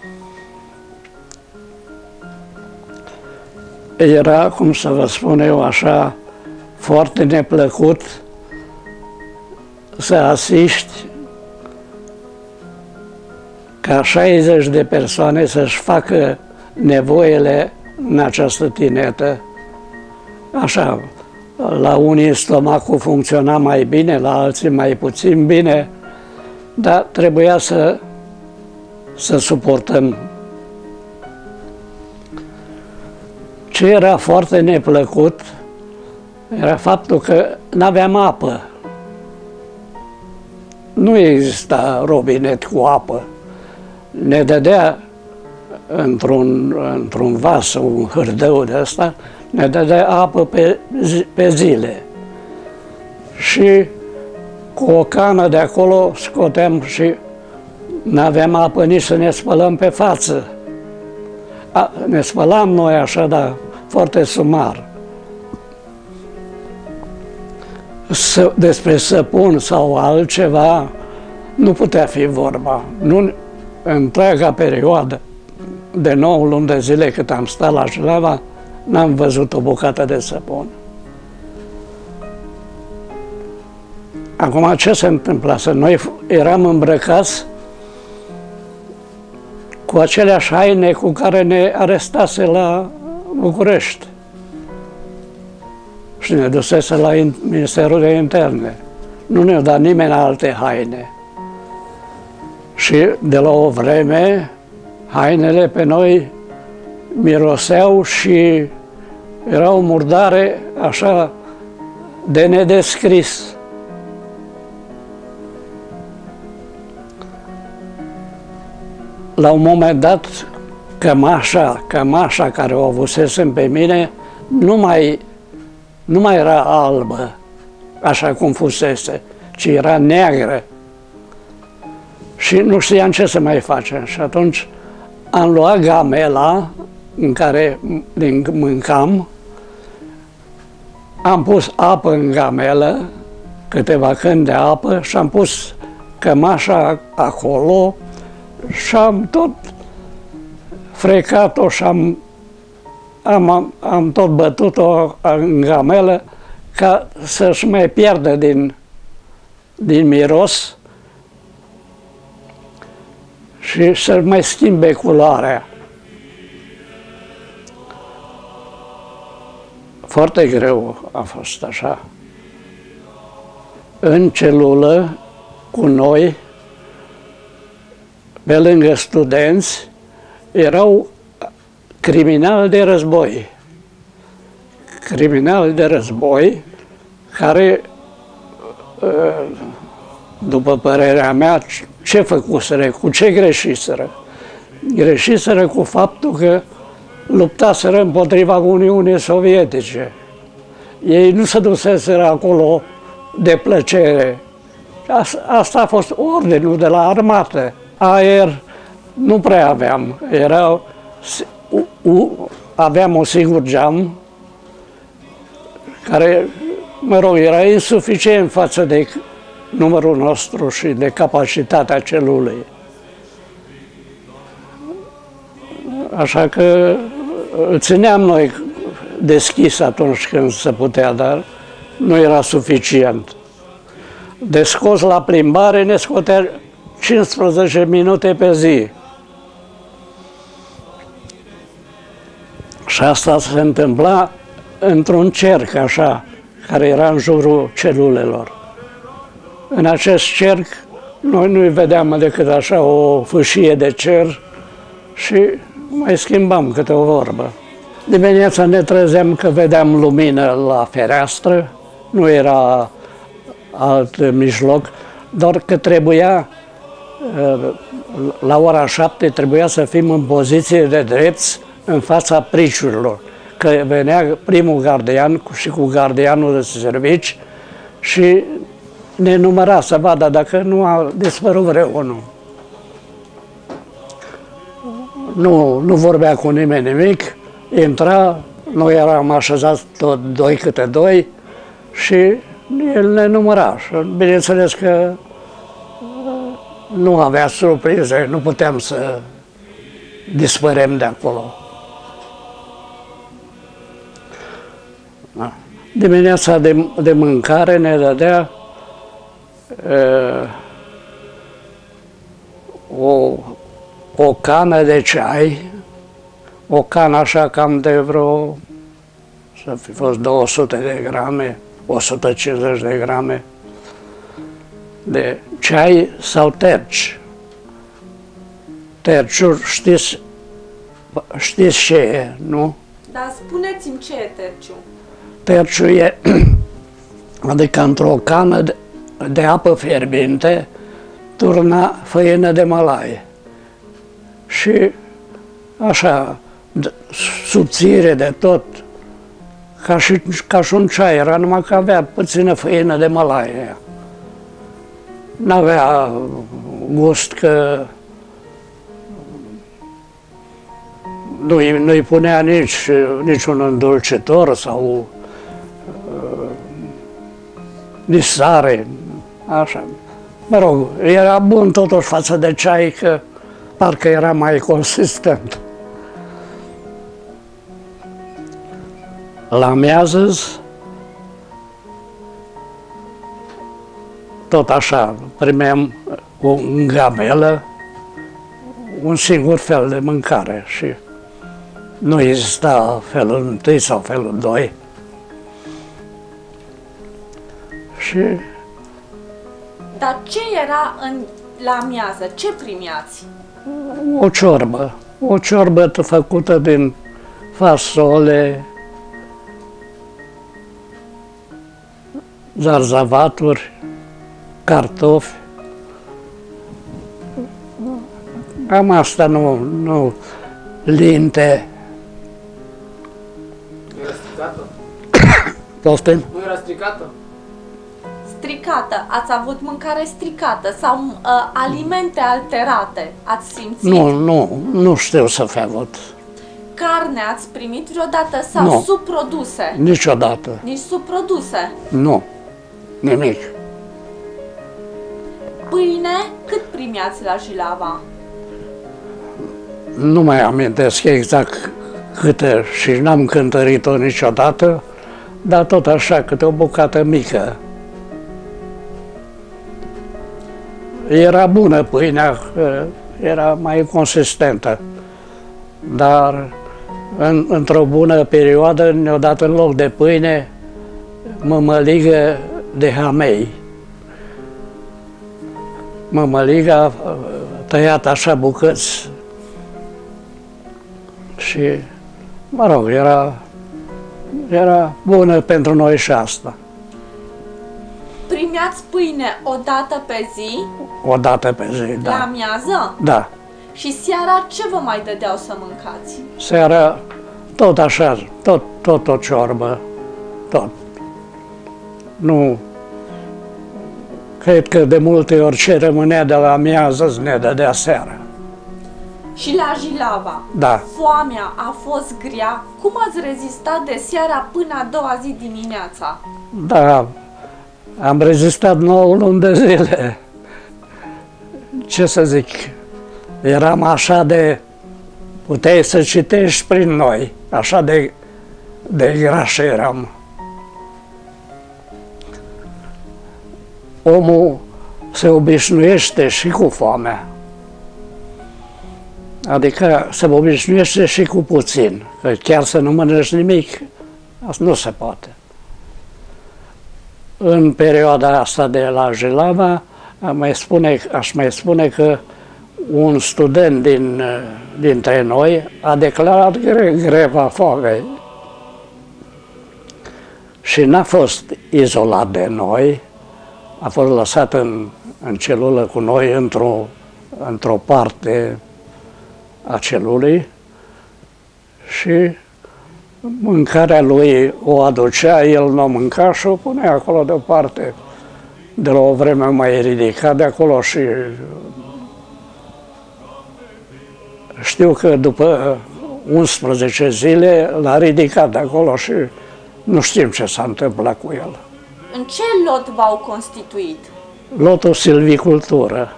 [SPEAKER 4] Era, cum să vă spun eu așa, foarte neplăcut să asiști ca 60 de persoane să-și facă nevoile în această tinetă. Așa, la unii stomacul funcționa mai bine, la alții mai puțin bine, dar trebuia să suportăm. Ce era foarte neplăcut era faptul că n-aveam apă. Nu exista robinet cu apă. Ne dădea într-un vas, un hârdău de ăsta, ne dădea apă pe zile. Și cu o cană de acolo scoteam și n-aveam apă nici să ne spălăm pe față. Ne spălam noi așa, dar foarte sumar. Despre săpun sau altceva nu putea fi vorba. întreaga perioadă de 9 luni de zile cât am stat la Jilava, n-am văzut o bucată de săpun. Acum, ce se întâmplase? Noi eram îmbrăcați cu aceleași haine cu care ne arestase la București și ne dusese la Ministerul de Interne. Nu ne-a dat nimeni alte haine. Și de la o vreme, hainele pe noi miroseau și erau murdare așa de nedescris. La un moment dat, cămașa care o avusesem pe mine nu mai era albă, așa cum fusese, ci era neagră. Și nu știam ce să mai facem. Și atunci am luat gamela în care mâncam, am pus apă în gamelă, câteva câini de apă, și am pus cămașa acolo și am tot frecat-o și am tot bătut-o în gamelă ca să-și mai pierdă din miros și să mai schimbe culoarea. Foarte greu a fost așa. În celulă, cu noi, pe lângă studenți, erau criminali de război. Criminali de război care, după părerea mea, ce făcuseră, cu ce greșiseră? Greșiseră cu faptul că luptaseră împotriva Uniunii Sovietice. Ei nu se duseseră acolo de plăcere. Asta a fost ordinul de la armată. Aer nu prea aveam. Aveam un singur geam care, mă rog, era insuficient față de numărul nostru și de capacitatea celulei. Așa că îl țineam noi deschis atunci când se putea, dar nu era suficient. De scos la plimbare ne scotea 15 minute pe zi. Și asta se întâmpla într-un cerc așa, care era în jurul celulelor. În acest cerc noi nu-i vedeam decât așa o fâșie de cer și mai schimbam câte o vorbă. Dimineața ne trezeam că vedeam lumină la fereastră, nu era alt mijloc, doar că trebuia, la ora 7, trebuia să fim în poziție de drepți în fața priciurilor, că venea primul gardian și cu gardianul de servici și ne număra să vadă dacă nu a dispărut vreunul. Nu vorbea cu nimeni nimic, intra, noi eram așezați tot doi câte doi și el ne număra. Și bineînțeles că nu avea surprize, nu puteam să dispărem de acolo. Dimineața de mâncare ne dădea o cană de ceai, o cană așa cam de vreo, să fi fost 200 de grame, 150 de grame de ceai sau terci. Terciul știți ce e, nu?
[SPEAKER 3] Dar spuneți-mi ce e terciu.
[SPEAKER 4] Terciul e, adică într-o cană de apă fierbinte, turna făină de mălaie. Și așa, subțire de tot, ca și un ceai, era numai că avea puțină făină de mălaie. N-avea gust că nu-i punea niciun îndulcitor sau nici sare, așa. Mă rog, era bun totuși față de ceai, că parcă era mai consistent. La miază, tot așa, primeam în gamelă un singur fel de mâncare și nu exista felul 1 sau felul 2. Și
[SPEAKER 3] Dar ce era la amiază? Ce primiați?
[SPEAKER 4] o ciorbă făcută din fasole, zarzavaturi, cartofi. Cam asta, nu linte.
[SPEAKER 5] Nu era stricată?
[SPEAKER 4] Poftim?
[SPEAKER 5] Nu era stricată?
[SPEAKER 3] Stricată. Ați avut mâncare stricată sau alimente alterate? Ați simțit?
[SPEAKER 4] Nu știu să fi avut.
[SPEAKER 3] Carne ați primit vreodată sau
[SPEAKER 4] Nu.
[SPEAKER 3] subproduse?
[SPEAKER 4] Niciodată.
[SPEAKER 3] Nici subproduse.
[SPEAKER 4] Nu. Nimic.
[SPEAKER 3] Pâine, cât primiați la Jilava?
[SPEAKER 4] Nu mai amintesc exact câte și n-am cântărit-o niciodată, dar tot așa, câte o bucată mică. Era bună pâinea, era mai consistentă, dar într-o bună perioadă ne-au dat în loc de pâine mămăligă de hamei. Mămăliga tăiat așa bucăți și, mă rog, era bună pentru noi și asta.
[SPEAKER 3] Primeați pâine o dată pe zi,
[SPEAKER 4] O dată pe zi,
[SPEAKER 3] la
[SPEAKER 4] da.
[SPEAKER 3] amiază?
[SPEAKER 4] Da.
[SPEAKER 3] Și seara ce vă mai dădeau să mâncați?
[SPEAKER 4] Seara, tot așa, tot o ciorbă, tot. Nu, cred că de multe ori ce rămânea de la amiază ne dădea seara.
[SPEAKER 3] Și la Jilava,
[SPEAKER 4] Da.
[SPEAKER 3] foamea a fost grea. Cum ați rezistat de seara până a doua zi dimineața?
[SPEAKER 4] Da, am rezistat 9 luni de zile. Ce să zic, eram așa puteai să citești prin noi, așa de grași eram. Omul se obișnuiește și cu foamea. Adică se obișnuiește și cu puțin, că chiar să nu mănânci nimic, asta nu se poate. În perioada asta de la Jilava, aș mai spune că un student dintre noi a declarat greva foamei și n-a fost izolat de noi, a fost lăsat în celulă cu noi într-o parte a celulei și mâncarea lui o aducea, el nu o mânca și o punea acolo deoparte, de la o vreme mai ridicat de acolo și știu că după 11 zile l-a ridicat de acolo și nu știm ce s-a întâmplat cu el.
[SPEAKER 3] În ce lot v-au constituit?
[SPEAKER 4] Lotul silvicultură.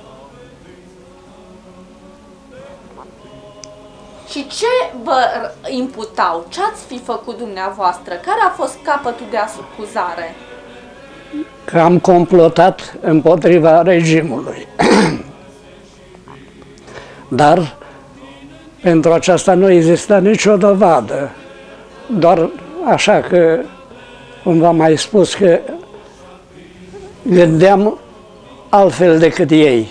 [SPEAKER 3] Și ce vă imputau? Ce ați fi făcut dumneavoastră? Care a fost capătul de acuzare?
[SPEAKER 4] Că am complotat împotriva regimului. Dar pentru aceasta nu exista nicio dovadă. Doar așa că, cum v-am mai spus, că gândeam altfel decât ei.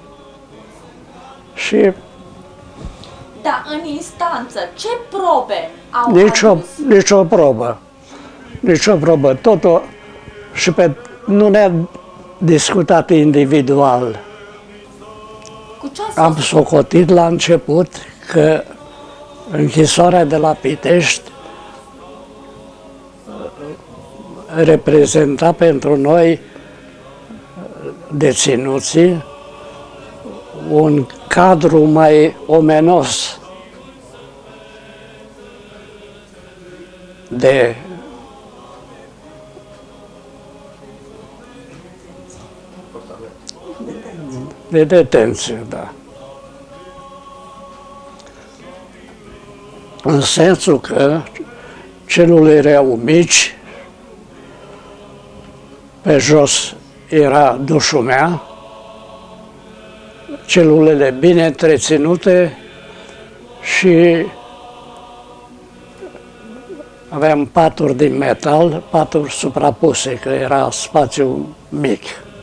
[SPEAKER 4] Și
[SPEAKER 3] Dar în instanță, ce probe au adus?
[SPEAKER 4] nicio probă. Nicio probă. Totul și nu ne-a discutat individual.
[SPEAKER 3] Cu ce ați
[SPEAKER 4] Am
[SPEAKER 3] fost?
[SPEAKER 4] socotit la început că închisoarea de la Pitești reprezenta pentru noi deținuții un cadru mai omenos de detenție, da. în sensul că celulele erau mici, pe jos era dușumea, celulele bine întreținute și aveam paturi din metal, paturi suprapuse, că era spațiu mic.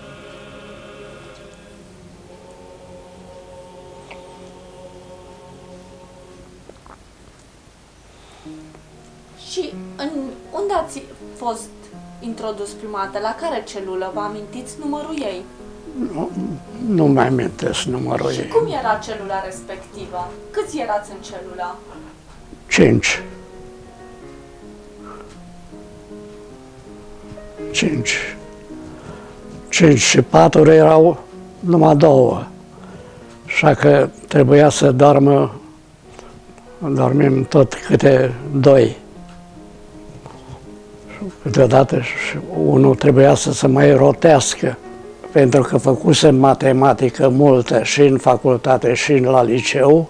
[SPEAKER 3] Și unde ați fost introdus prima dată? La care celulă? Vă amintiți numărul ei?
[SPEAKER 4] Nu mai amintesc numărul
[SPEAKER 3] Și
[SPEAKER 4] ei.
[SPEAKER 3] cum era celula respectivă? Câți erați în celula?
[SPEAKER 4] 5. 5 și 4 erau numai 2. Așa că trebuia să dormim tot câte 2. Câteodată unul trebuia să se mai rotească, pentru că făcusem matematică multă și în facultate și la liceu.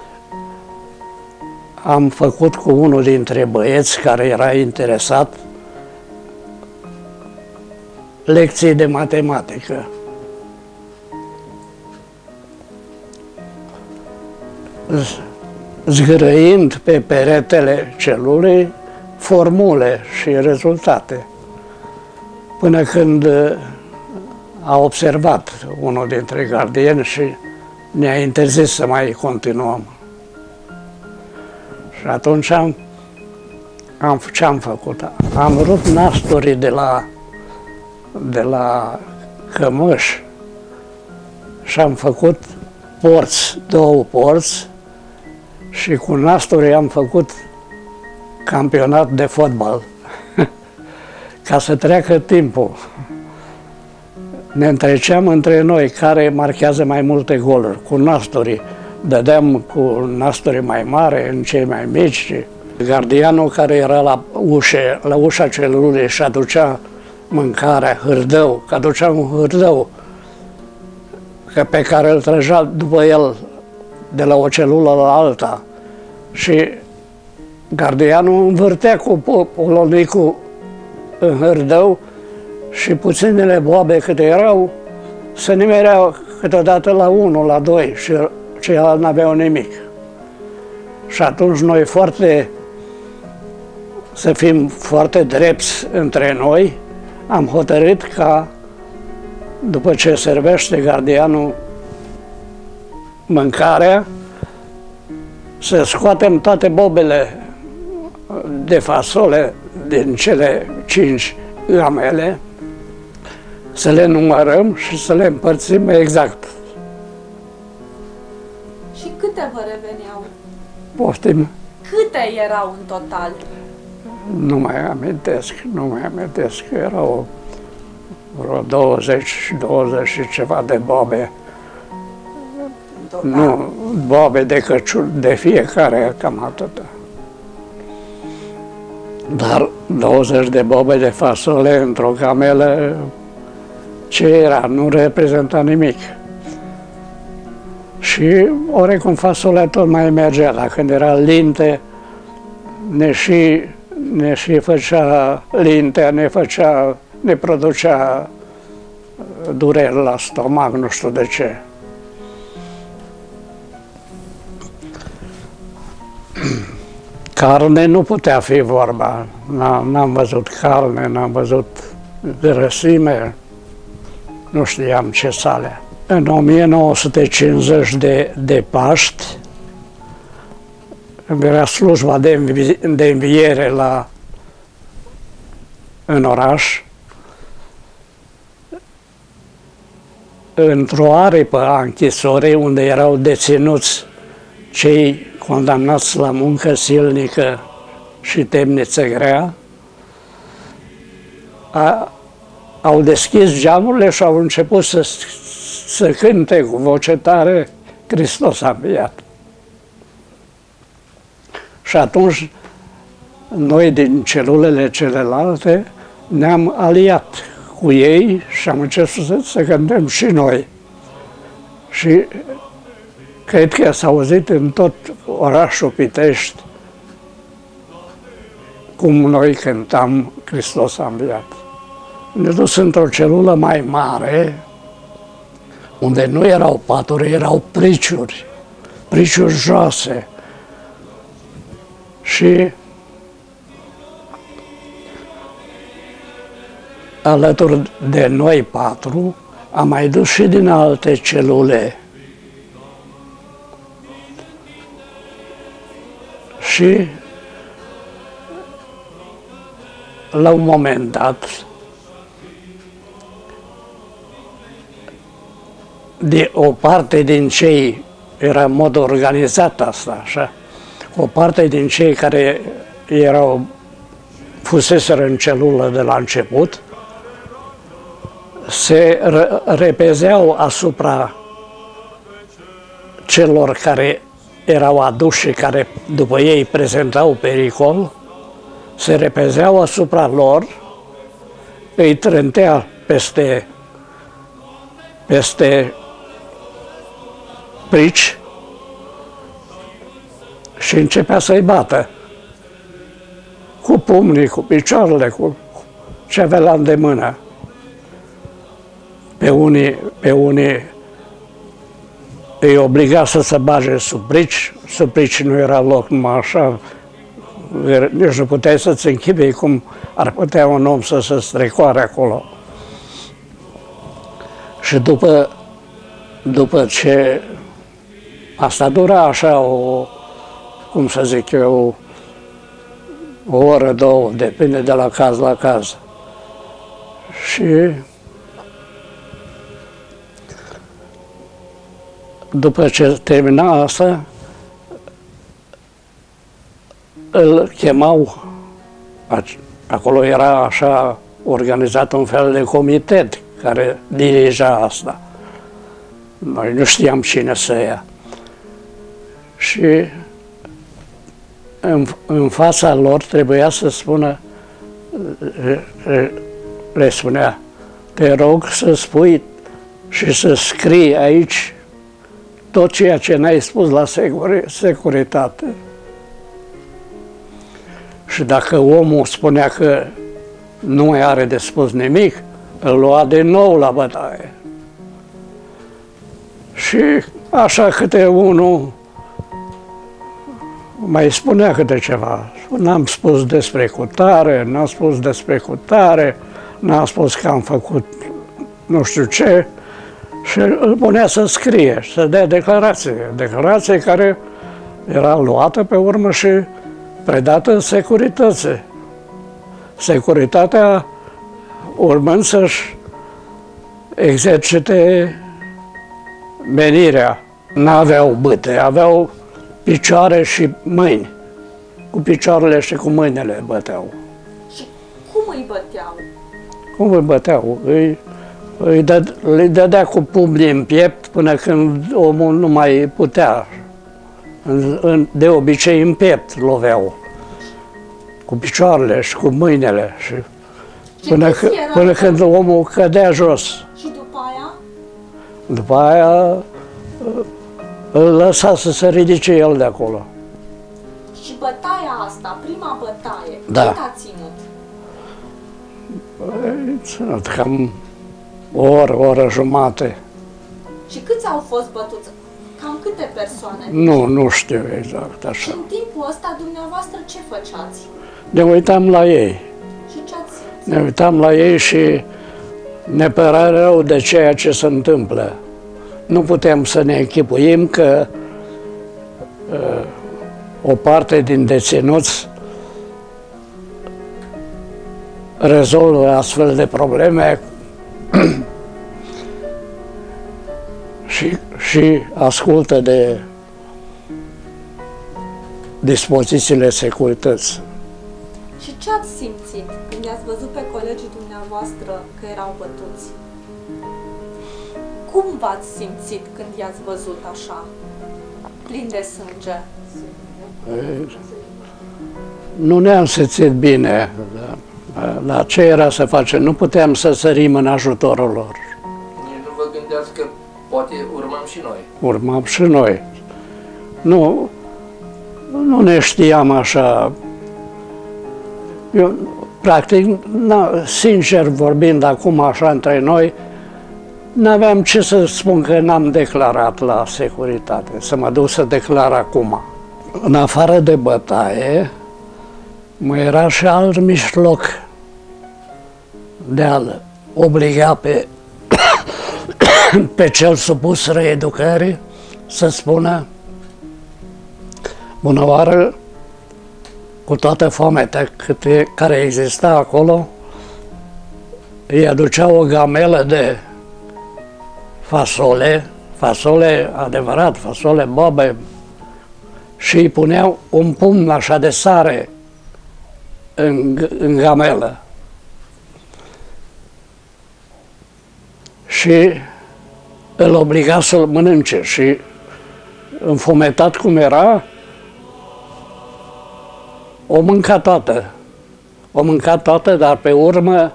[SPEAKER 4] Am făcut cu unul dintre băieți care era interesat lecții de matematică. Zgrăind pe peretele celulei formule și rezultate, până când a observat unul dintre gardieni și ne-a interzis să mai continuăm. Și atunci ce am făcut? Am rupt nasturii de la cămăși și am făcut porți, 2 porți, și cu nasturii am făcut campionat de fotbal, ca să treacă timpul. Ne întreceam între noi care marchează mai multe goluri, cu nasturii. Dădeam cu nasturi mai mari în cei mai mici. Gardianul care era la ușa celulei și aducea mâncarea, hârdău, că aducea un hârdău pe care îl trăgea după el de la o celulă la alta. Și gardianul învârtea cu polonicul în hârdău și puținele boabe câte erau se nimereau câteodată la 1, la 2 și ceilalți n-aveau nimic. Și atunci noi să fim foarte drepți între noi, am hotărât ca, după ce servește gardianul mâncarea, să scoatem toate bobele de fasole din cele 5 gamele, să le numărăm și să le împărțim exact.
[SPEAKER 3] Și câte vă reveneau?
[SPEAKER 4] Poftim?
[SPEAKER 3] Câte erau în total?
[SPEAKER 4] Nu mai amintesc, erau vreo 20 și ceva de bobe. Nu, bobe de Crăciun, de fiecare, cam atâta. Dar 20 de bobe de fasole într-o camelă, ce era? Nu reprezenta nimic. Și oarecum fasolea tot mai mergea, dar când era linte, ne și făcea lintea, ne producea dureri la stomac, nu știu de ce. Carne nu putea fi vorba, n-am văzut carne, n-am văzut grăsime, nu știam ce sale. În 1950 de Paști, îmi era slujba de înviere în oraș, într-o aripă a închisorii unde erau deținuți cei condamnați la muncă silnică și temniță grea, au deschis geamurile și au început să cânte cu voce tare Hristos a înviat. Și atunci noi din celulele celelalte ne-am aliat cu ei și am început să cântăm și noi. Și cred că s-a auzit în tot orașul Pitești cum noi cântam Hristos a înviat. Ne dus într-o celulă mai mare, unde nu erau paturi, erau priciuri joase. Și alături de noi patru am mai dus și din alte celule. Și la un moment dat, de o parte din cei, era în mod organizat asta, așa, o parte din cei care fuseseră în celulă de la început, se repezeau asupra celor care erau aduși și care după ei prezentau pericol, se repezeau asupra lor, îi trântea peste prici și începea să-i bată cu pumnii, cu picioarele, cu ce avea la îndemână. Pe unii îi obliga să se bage sub prici nu era loc, numai așa, nici nu puteai să-ți închipui cum ar putea un om să se strecoare acolo. Și după ce asta dura așa cum să zic eu, o oră, două, depinde de la caz la caz. Și după ce termina asta, îl chemau, acolo era așa organizat un fel de comitet care dirija asta. Noi nu știam cine să ia. Și în fața lor trebuia să spună, le spunea, te rog să spui și să scrii aici tot ceea ce n-ai spus la securitate. Și dacă omul spunea că nu mai are de spus nimic, îl lua din nou la bătaie. Și așa câte unul mai spunea câte ceva. N-am spus despre cutare, n-am spus despre cutare, n-am spus că am făcut nu știu ce. Și îl punea să scrie, să dea declarație care era luată pe urmă și predată în securitate. Securitatea urmând să-și exercite menirea. N-aveau bâte, aveau picioare și mâini. Cu picioarele și cu mâinile băteau.
[SPEAKER 3] Și cum îi băteau?
[SPEAKER 4] Cum îi băteau? Îi dădea cu pumnii în piept până când omul nu mai putea. De obicei în piept loveau. Cu picioarele și cu mâinile. Și până când omul cădea jos.
[SPEAKER 3] Și după aia?
[SPEAKER 4] După aia îl lăsa să se ridice el de acolo.
[SPEAKER 3] Și bătaia asta, prima bătaie,
[SPEAKER 4] da.
[SPEAKER 3] cât a ținut?
[SPEAKER 4] Cam o oră jumate.
[SPEAKER 3] Și câți au fost bătuți? Cam câte persoane?
[SPEAKER 4] Nu știu exact așa.
[SPEAKER 3] Și în timpul ăsta, dumneavoastră, ce făceați?
[SPEAKER 4] Ne uitam la ei.
[SPEAKER 3] Și ce ați simțit?
[SPEAKER 4] Ne uitam la ei și ne părea rău de ceea ce se întâmplă. Nu putem să ne închipuim că o parte din deținuți rezolvă astfel de probleme și ascultă de dispozițiile securității.
[SPEAKER 3] Și ce ați simțit când i-ați văzut pe colegii dumneavoastră că erau bătuți? Cum v-ați simțit când i-ați văzut așa, plin de sânge?
[SPEAKER 4] Nu ne-am simțit bine. La ce era să facem? Nu puteam să sărim în ajutorul lor.
[SPEAKER 5] Nici nu vă gândeați că poate urmăm și noi?
[SPEAKER 4] Urmam și noi. Nu ne știam așa Eu, practic, sincer vorbind acum așa între noi, n-aveam ce să spun că n-am declarat la securitate, să mă duc să declar acum. În afară de bătaie, mai era și alt mijloc de a-l obliga pe cel supus reeducării să spună: bună oară, cu toată foametea care exista acolo, îi aducea o gamelă de fasole adevărat, fasole bobe, și îi puneau un pumn așa de sare în gamelă. Și îl obliga să-l mănânce și, înfometat cum era, o mânca toată. O mânca toată, dar pe urmă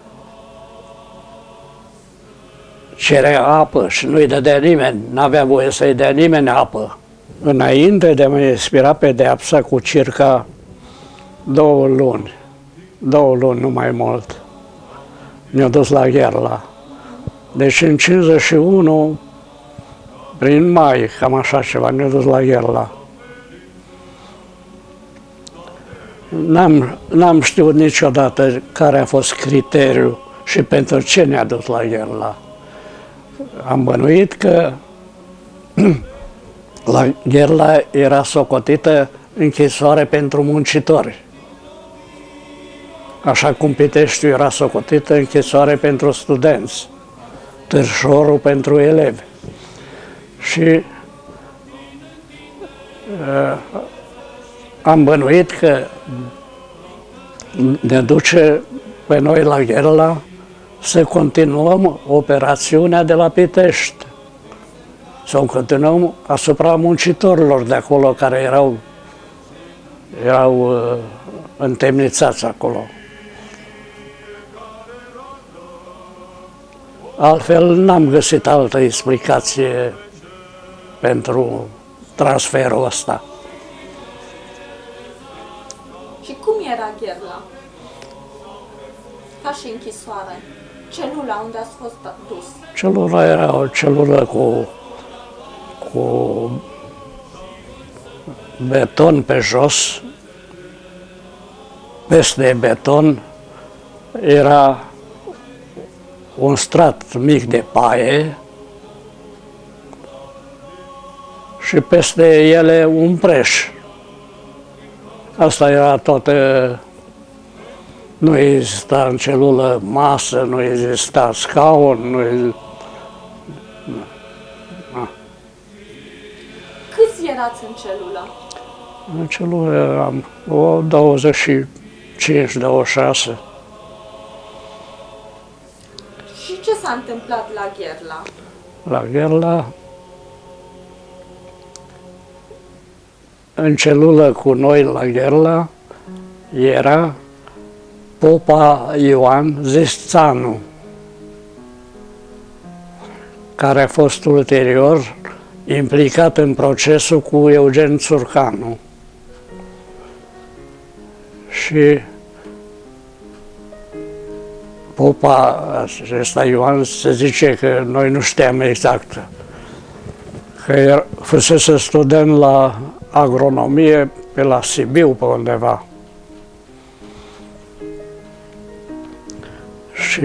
[SPEAKER 4] cerea apă și nu-i dădea nimeni, n-avea voie să-i dea nimeni apă. Înainte de a-mi expira pedeapsa cu circa 2 luni, 2 luni, nu mai mult, ne-au dus la Gherla. Deci în 51, prin mai, cam așa ceva, ne-au dus la Gherla. N-am știut niciodată care a fost criteriul și pentru ce ne-a dus la Gherla. Am bănuit că la Gherla era socotită închisoare pentru muncitori, așa cum Piteștiul era socotită închisoare pentru studenți, Târșorul pentru elevi. Și am bănuit că ne duce pe noi la Gherla să continuăm operațiunea de la Pitești, să o continuăm asupra muncitorilor de acolo care erau întemnițați acolo. Altfel n-am găsit altă explicație pentru transferul ăsta.
[SPEAKER 3] Și cum era Gherla? Ca și închisoare. Celula unde ați fost dus?
[SPEAKER 4] Celula era o celulă cu beton pe jos. Peste beton era un strat mic de paie și peste ele un preș. Asta era toată. Nu exista în celulă masă, nu exista scaun,
[SPEAKER 3] Câți erați în celulă?
[SPEAKER 4] În celulă eram o 25-26.
[SPEAKER 3] Și ce s-a întâmplat la Gherla?
[SPEAKER 4] La Gherla, în celulă cu noi la Gherla, era popa Ioan Zesțanu, care a fost ulterior implicat în procesul cu Eugen Țurcanu. Și popa acesta Ioan se zice că noi nu știam exact, că fusese student la agronomie pe la Sibiu, pe undeva. Și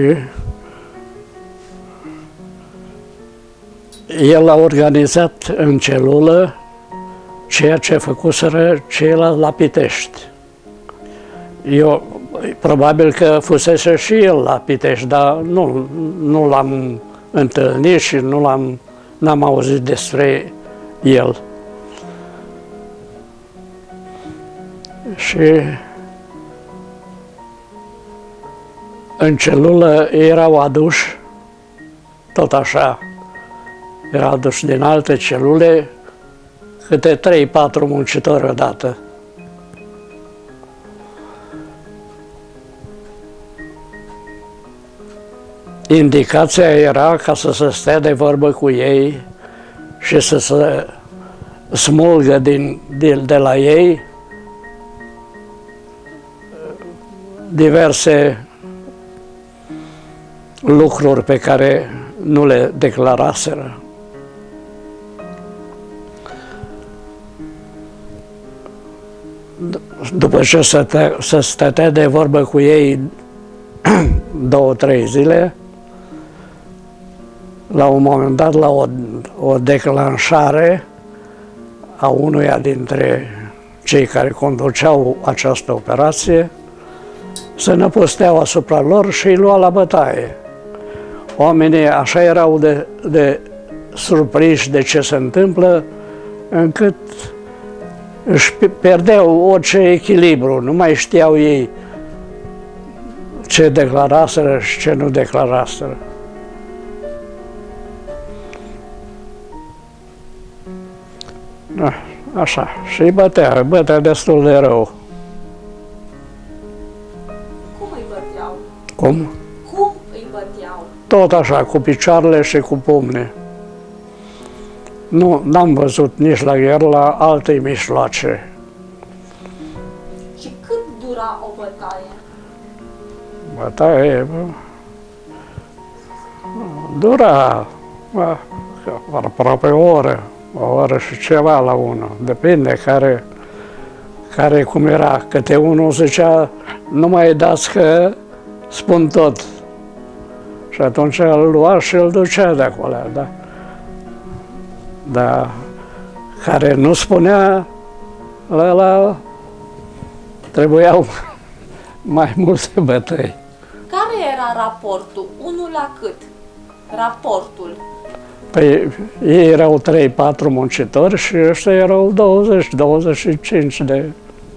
[SPEAKER 4] el a organizat în celulă ceea ce făcuseră ceilalți la Pitești. Eu, probabil că fusese și el la Pitești, dar nu l-am întâlnit și n-am auzit despre el. Și în celulă erau aduși, tot așa, erau aduși din alte celule, câte 3-4 muncitori odată. Indicația era ca să se stea de vorbă cu ei și să se smulgă de la ei diverse lucruri pe care nu le declaraseră. După ce se stătea de vorbă cu ei 2-3 zile, la un moment dat, la o declanșare a unuia dintre cei care conduceau această operație, se năpusteau asupra lor și îi lua la bătaie. Oamenii așa erau de surprinși de ce se întâmplă, încât își pierdeau orice echilibru, nu mai știau ei ce declaraseră și ce nu declaraseră. Da, așa, și îi bătea destul de rău.
[SPEAKER 3] Cum îi băteau?
[SPEAKER 4] Cum?
[SPEAKER 3] Cum îi băteau?
[SPEAKER 4] Tot așa, cu picioarele și cu pumne. Nu, n-am văzut nici la gherla alte mijloace.
[SPEAKER 3] Și cât dura o bătaie?
[SPEAKER 4] Bătaie dura aproape o oră și ceva la unul. Depinde care cum era. Câte unul zicea, nu mai dați că spun tot. Și atunci îl lua și îl ducea de acolo, da? Dar care nu spunea, ăla trebuiau mai multe bătăi.
[SPEAKER 3] Care era raportul? 1 la cât? Raportul.
[SPEAKER 4] Păi ei erau 3-4 muncitori și ăștia erau 20-25 de...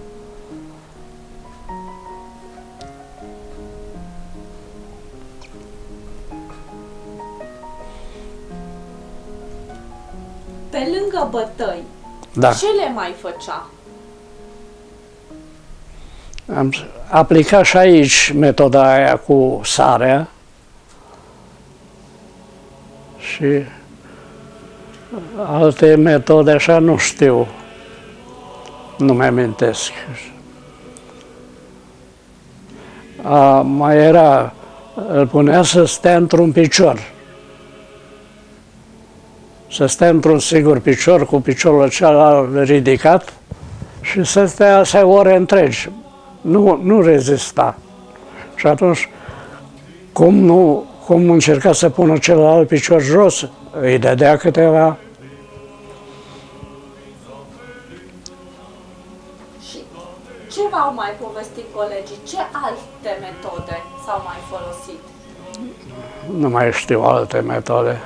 [SPEAKER 3] Pe lângă bătăi,
[SPEAKER 4] Da.
[SPEAKER 3] ce le mai făcea?
[SPEAKER 4] Am aplicat și aici metoda aia cu sarea și alte metode așa nu știu, nu mi-amintesc. Mai era, îl punea să stea într-un picior. Să stea într-un singur picior, cu piciorul celălalt ridicat și să stea așa ore întregi. Nu rezista. Și atunci, cum încerca să pună celălalt picior jos, îi dădea câteva.
[SPEAKER 3] Și ce v-au mai povestit colegii? Ce alte metode s-au mai folosit?
[SPEAKER 4] Nu mai știu alte metode.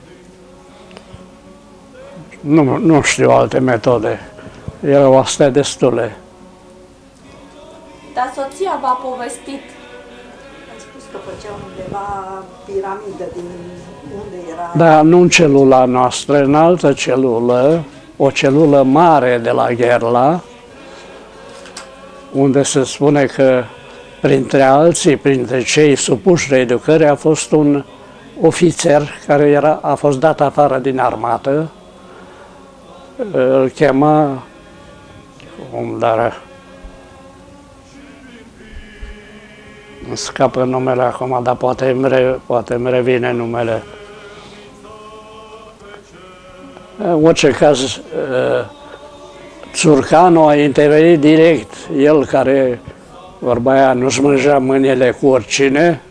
[SPEAKER 4] Nu știu alte metode. Erau astea destule.
[SPEAKER 3] Dar soția v-a povestit.
[SPEAKER 6] Ai spus că făceau undeva piramidă din unde era...
[SPEAKER 4] Dar nu în celula noastră, în altă celulă, o celulă mare de la Gherla, unde se spune că printre cei supuși reeducării a fost un ofițer care a fost dat afară din armată. Îl chema, dar îmi scapă numele acum, dar poate îmi revine numele. În orice caz, Țurcanu a intervenit direct, el care, vorba aia, nu-și mângea mâinile cu oricine,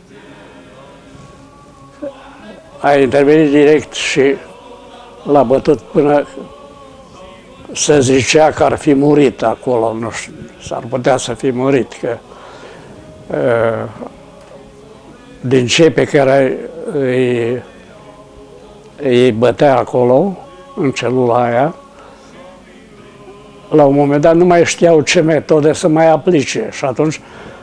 [SPEAKER 4] a intervenit direct și l-a bătut până se zicea că ar fi murit acolo, nu știu, s-ar putea să fi murit, că din cei pe care îi bătea acolo, în celula aia, la un moment dat nu mai știau ce metode să mai aplice și atunci,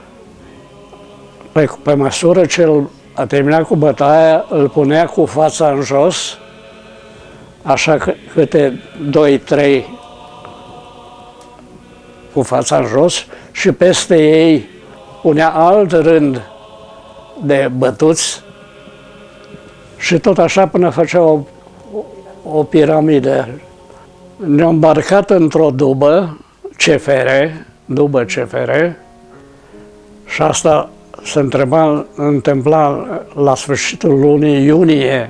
[SPEAKER 4] pe măsură ce a terminat cu bătaia, îl punea cu fața în jos, așa că câte 2-3 cu fața în jos și peste ei punea alt rând de bătuți și tot așa până făcea o piramidă. Ne-am îmbarcat într-o dubă CFR Și asta se întâmpla la sfârșitul lunii iunie.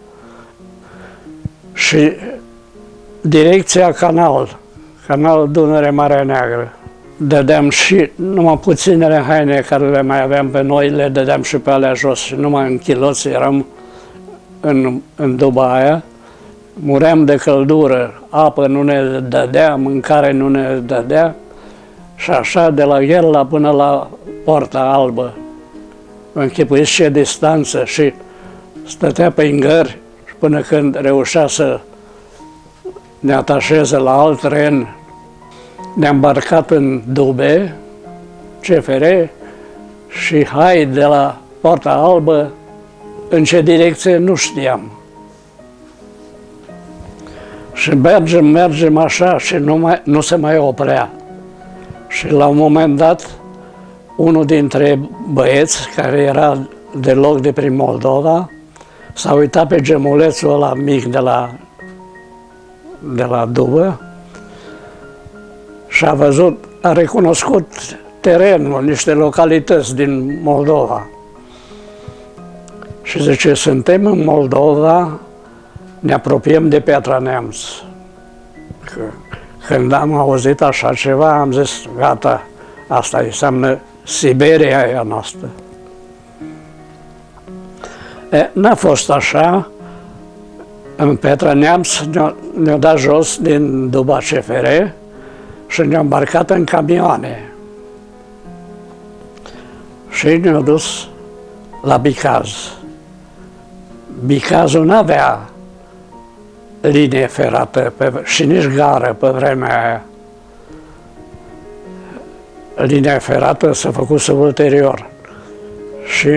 [SPEAKER 4] Și direcția canal Dunăre Marea Neagră. Dădeam și numai puținele haine care le mai aveam pe noi, le dădeam și pe alea jos și numai în chiloți eram în duba aia. Muream de căldură, apă nu ne dădea, mâncare nu ne dădea și așa de la Gherla până la Poarta Albă. Închipuiți ce distanță și stătea pe ingări până când reușea să ne atașeze la alt tren. Ne-am îmbarcat în dube, CFR, și hai de la Poarta Albă, în ce direcție nu știam. Și mergem așa și nu se mai oprea. Și la un moment dat, unul dintre băieți, care era deloc de prin Moldova, s-a uitat pe gemulețul ăla mic de la dubă și a recunoscut terenul, niște localități din Moldova. Și zice, suntem în Moldova, ne apropiem de Piatra Neamț. Când am auzit așa ceva, am zis, gata, asta înseamnă Siberia aia noastră. N-a fost așa. În Piatra Neamț ne-au dat jos din duba CFR și ne-au îmbarcat în camioane. Și ne-au dus la Bicaz. Bicazul n-avea linie ferată și nici gară pe vremea aia. Linia ferată s-a făcut ulterior. Și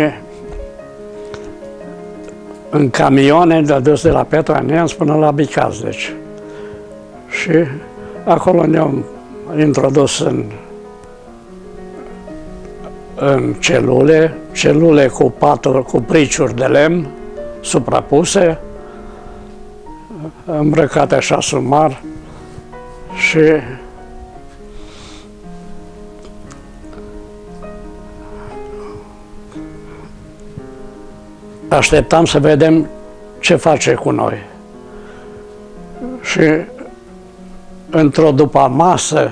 [SPEAKER 4] în camioane le-a dus de la Piatra Neamț până la Bicaz, deci. Și acolo ne-am introdus în celule cu paturi, cu priciuri de lemn suprapuse, îmbrăcate așa sumar și așteptam să vedem ce face cu noi. Și într-o după-masă,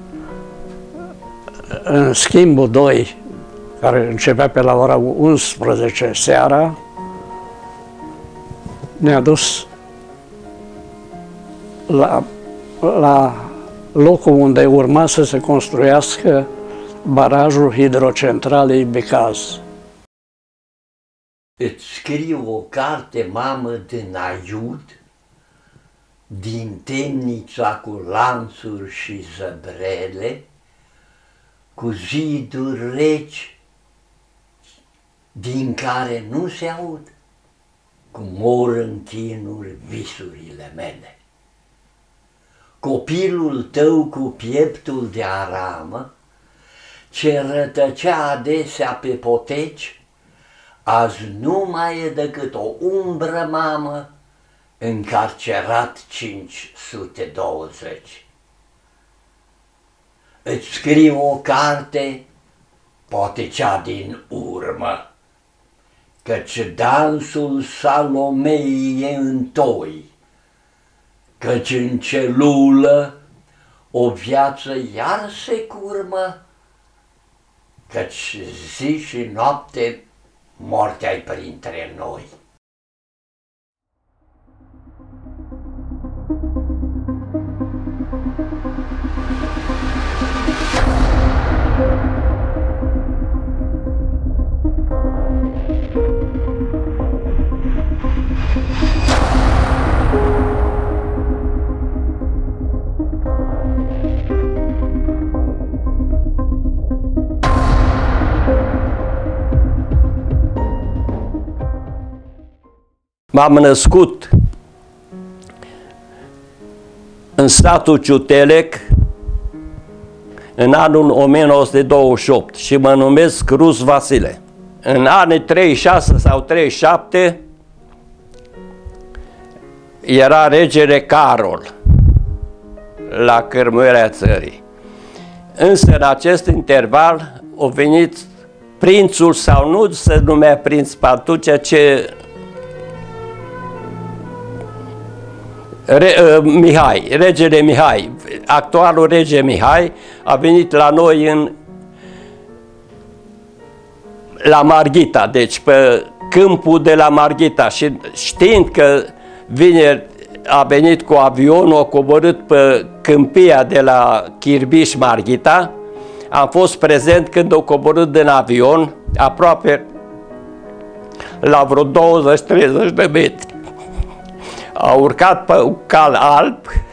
[SPEAKER 4] în schimbul 2, care începea pe la ora 11 seara, ne-a dus la locul unde urma să se construiască barajul hidrocentralei Bicaz.
[SPEAKER 1] Îți scriu o carte, mamă, din aiud, din temnița cu lanțuri și zăbrele, cu ziduri reci, din care nu se aud, cum mor în chinuri visurile mele. Copilul tău cu pieptul de aramă, ce rătăcea adesea pe poteci, azi nu mai e decât o umbră, mamă, încarcerat 520. Îți scriu o carte, poate cea din urmă, căci dansul Salomei e întoi, căci în celulă o viață iar se curmă, căci zi și noapte moartea-i printre noi.
[SPEAKER 7] M-am născut în satul Ciutelec în anul 1928 și mă numesc Rus Vasile. În anii 36 sau 37 era regele Carol la cârmuirea țării. Însă în acest interval au venit prințul sau nu se numea prinț pe atunci, ce Mihai, regele Mihai, actualul rege Mihai, a venit la noi la Marghita, deci pe câmpul de la Marghita, și știind că a venit cu avionul, a coborât pe câmpia de la Chirbiș Marghita, am fost prezent când a coborât din avion, aproape la vreo 20-30 de metri. A urcat pe un cal alb,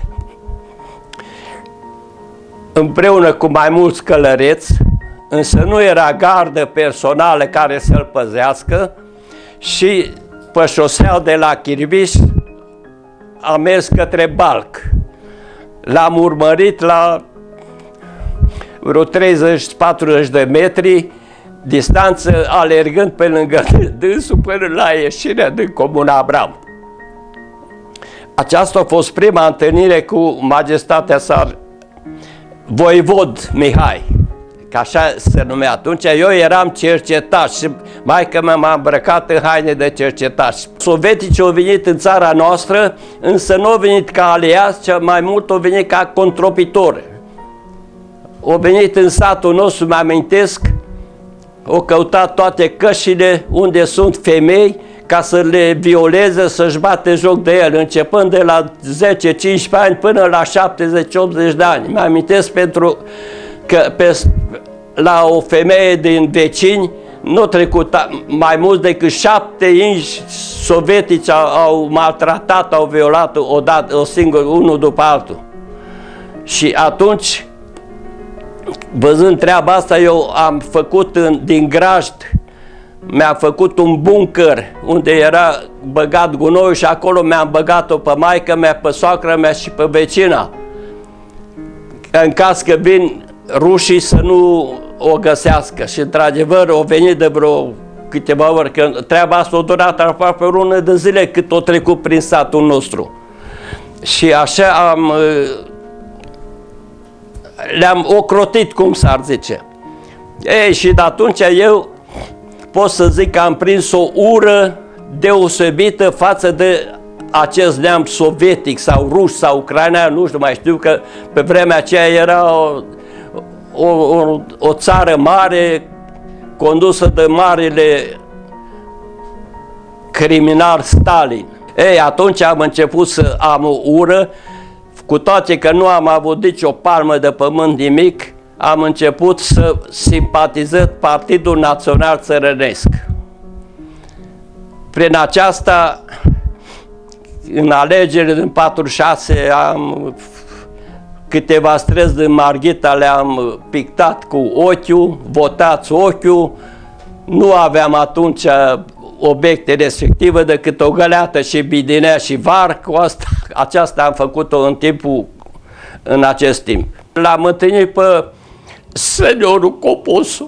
[SPEAKER 7] împreună cu mai mulți călăreți, însă nu era gardă personală care să-l păzească, și pe șoseaua de la Chirbiș a mers către Balc. L-am urmărit la vreo 30-40 de metri distanță, alergând pe lângă dânsul până la ieșirea din Comuna Abram. Aceasta a fost prima întâlnire cu majestatea sa, voivod Mihai, că așa se numea atunci. Eu eram cercetaș și maică-mea m-a îmbrăcat în haine de cercetaș. Sovieticii au venit în țara noastră, însă nu au venit ca aliați, ci mai mult au venit ca contropitori. Au venit în satul nostru, mi-amintesc, au căutat toate cășile unde sunt femei ca să le violeze, să-și bate joc de ele, începând de la 10-15 ani până la 70-80 de ani. Mi-amintesc pentru că la o femeie din vecini nu trecut mai mult decât 7 inși sovietici au maltratat, au violat odată, unul după altul. Și atunci, văzând treaba asta, eu am făcut din grajd, mi-a făcut un bunker unde era băgat gunoi și acolo mi-am băgat-o pe maică-mea, pe soacră-mea și pe vecina, în caz că vin rușii să nu o găsească. Și într-adevăr au venit de vreo câteva ori, că treaba asta a durat aproape o lună de zile cât o trecut prin satul nostru. Și așa le-am ocrotit, cum s-ar zice. Ei, și de atunci eu pot să zic că am prins o ură deosebită față de acest neam sovietic sau rus sau ucrainean, nu știu, mai știu, că pe vremea aceea era o țară mare condusă de marele criminal Stalin. Ei, atunci am început să am o ură, cu toate că nu am avut nici o palmă de pământ, nimic, am început să simpatizez Partidul Național Țărănesc. Prin aceasta, în alegerile din 46, câteva străzi din Marghita le-am pictat cu ochiul, votați ochiul. Nu aveam atunci obiecte respective decât o găleată și bidinea și var. Cu aceasta am făcut-o în acest timp. L-am întâlnit pe seniorul Coposu.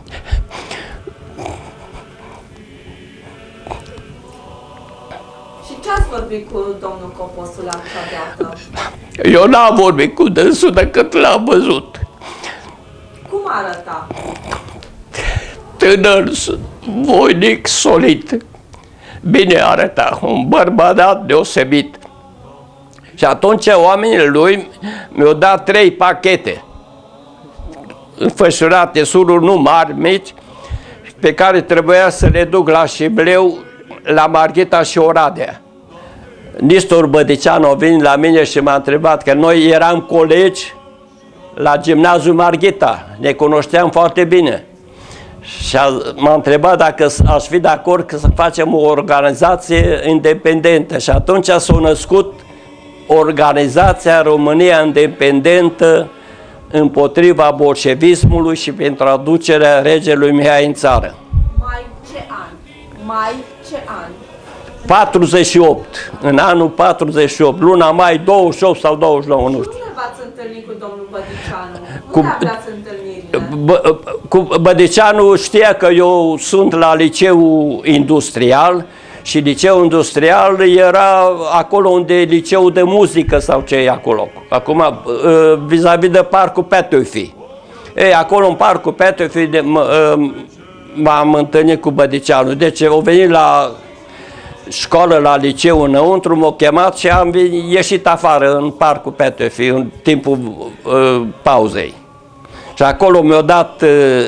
[SPEAKER 3] Și ce ați vorbit cu domnul Coposu la acea dată?
[SPEAKER 7] Eu n-am vorbit cu dânsul decât l-am văzut.
[SPEAKER 3] Cum arăta?
[SPEAKER 7] Tânăr, voinic, solid. Bine arăta, un bărbat deosebit. Și atunci oamenii lui mi-au dat 3 pachete înfășurate, sururi nu mari, mici, pe care trebuia să le duc la Șibleu, la Marghita și Oradea. Nistor Bădicianu a venit la mine și m-a întrebat, că noi eram colegi la Gimnaziul Marghita, ne cunoșteam foarte bine. Și m-a întrebat dacă aș fi de acord să facem o organizație independentă. Și atunci s-a născut Organizația România Independentă împotriva bolșevismului și pentru aducerea regelui Mihai în țară.
[SPEAKER 3] Mai ce an? Mai ce an?
[SPEAKER 7] 48, în anul 48, luna mai 28 sau 29, nu știu.
[SPEAKER 3] Unde v-ați întâlnit cu domnul Bădicianu? Unde aveați întâlnirile?
[SPEAKER 7] Cu Bădicianu știa că eu sunt la liceul industrial și liceul industrial era acolo unde e liceul de muzică sau ce e acolo. Acum, vis-a-vis de parcul Petöfi. Ei, acolo în parcul Petöfi m-am întâlnit cu Bădicianu. Deci au venit la școală, la liceu înăuntru, m-au chemat și am ieșit afară în parcul Petefi în timpul pauzei. Și acolo mi-au dat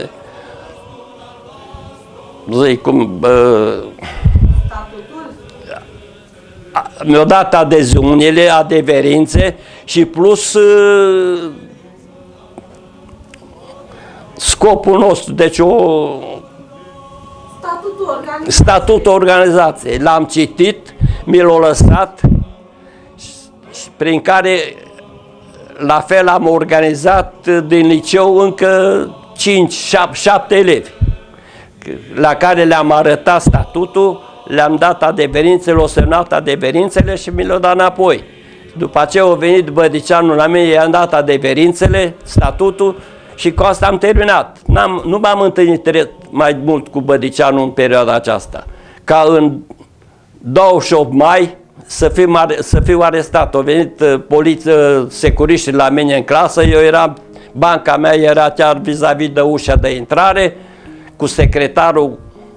[SPEAKER 7] mi-au dat adeziunile, adeverințe și plus scopul nostru, deci statutul organizației. L-am citit, mi l-au lăsat, prin care la fel am organizat din liceu încă 5-7 elevi, la care le-am arătat statutul, le-am dat adeverințele, le-au semnat adeverințele și mi le-au dat înapoi. După aceea a venit Bădicianu la mine, i-am dat adeverințele, statutul și cu asta am terminat. Nu m-am întâlnit mai mult cu Bădicianu în perioada aceasta. Ca în 28 mai să fiu arestat. Au venit securiștii la mine în clasă, banca mea era chiar vis-a-vis de ușa de intrare, cu secretarul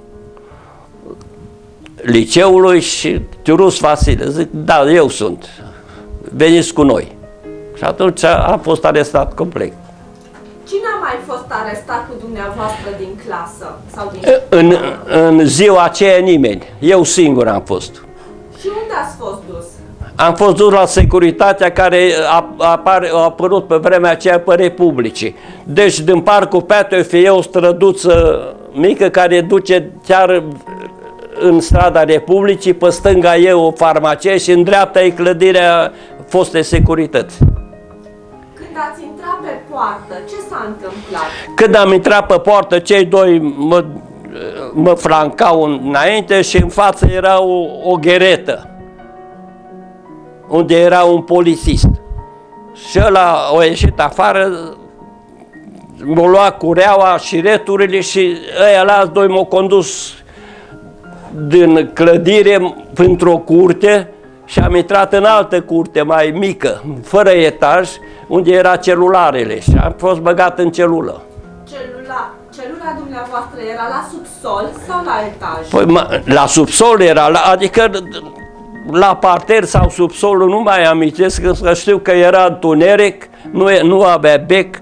[SPEAKER 7] liceului și Tiurus Vasile. Zic, da, eu sunt. Veniți cu noi. Și atunci am fost arestat complet.
[SPEAKER 3] Cine a mai fost arestat cu dumneavoastră din clasă? Sau din
[SPEAKER 7] în ziua aceea nimeni. Eu singur am fost.
[SPEAKER 3] Și unde ați fost dus?
[SPEAKER 7] Am fost dus la securitatea care a apărut pe vremea aceea pe Republicii. Deci din parcul Petefi e o străduță mică care duce chiar în strada Republicii, pe stânga e o farmacie și în dreapta e clădirea fostei securități.
[SPEAKER 3] Când ați intrat pe poartă, ce s-a întâmplat?
[SPEAKER 7] Când am intrat pe poartă, cei doi mă flancau înainte și în față era o gheretă, unde era un polițist. Și ăla a ieșit afară, m-a luat cureaua și returile și ăia doi m-au condus din clădire printr-o curte și am intrat în altă curte mai mică, fără etaj, unde era celularele și am fost băgat în celulă.
[SPEAKER 3] Celula dumneavoastră era la subsol sau la etaj?
[SPEAKER 7] Păi, la subsol era, adică la parter sau subsolul, nu mai amintesc, că știu că era întuneric, nu avea bec,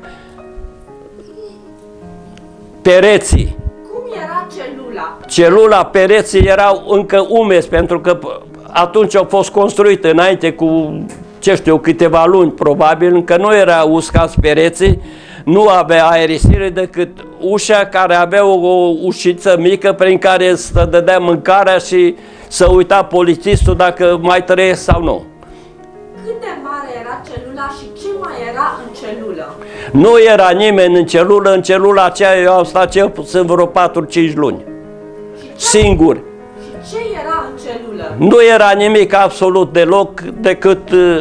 [SPEAKER 7] pereții.
[SPEAKER 3] Cum era celula?
[SPEAKER 7] Celula, pereții erau încă umezi, pentru că atunci au fost construite înainte cu, ce știu, câteva luni, probabil, încă nu era uscați pereții, nu avea aerisire decât ușa care avea o ușiță mică prin care să dădea mâncarea și să uita polițistul dacă mai trăiesc sau nu.
[SPEAKER 3] Cât de mare era celula și ce mai era în celulă?
[SPEAKER 7] Nu era nimeni în celula aceea eu am stat cel puțin vreo 4-5 luni, singur.
[SPEAKER 3] Și ce era în celulă?
[SPEAKER 7] Nu era nimic absolut deloc decât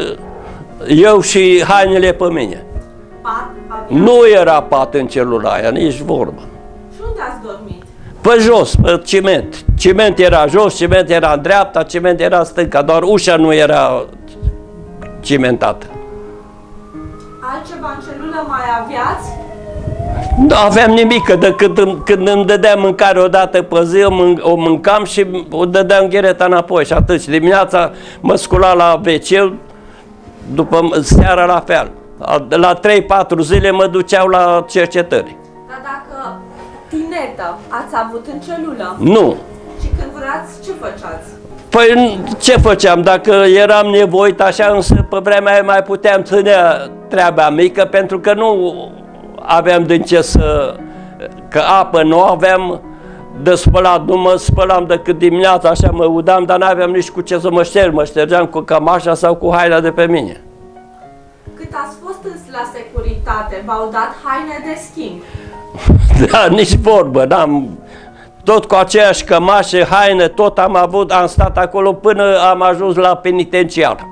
[SPEAKER 7] eu și hainele pe mine.
[SPEAKER 3] Pat?
[SPEAKER 7] Nu era pat în celula aia, nici vorbă.
[SPEAKER 3] Și unde ați dormit?
[SPEAKER 7] Pe jos, pe ciment. Ciment era jos, ciment era în dreapta, ciment era în stânga, doar ușa nu era cimentată.
[SPEAKER 3] Altceva în celulă mai aveați?
[SPEAKER 7] Nu aveam nimic, decât când îmi dădeam mâncare o dată pe zi, o mâncam și o dădeam ghereta înapoi și atât. Și dimineața mă scula la WC, după seara la fel. La 3-4 zile mă duceau la cercetări.
[SPEAKER 3] Dar dacă tinetă ați avut în celulă?
[SPEAKER 7] Nu.
[SPEAKER 3] Și când vreați, ce făceați?
[SPEAKER 7] Păi ce făceam? Dacă eram nevoit așa, însă pe vremea aia mai puteam ține treaba mică, pentru că nu aveam din ce să... că apă nu aveam de spălat, nu mă spălam decât dimineața, așa mă udam, dar n-aveam nici cu ce să mă șterg, mă ștergeam cu cămașa sau cu haina de pe mine.
[SPEAKER 3] Cât ați fost la securitate, v-au dat haine de schimb?
[SPEAKER 7] Da, nici vorbă, n-am... Tot cu aceeași cămașă, haine, tot am stat acolo până am ajuns la penitenciar.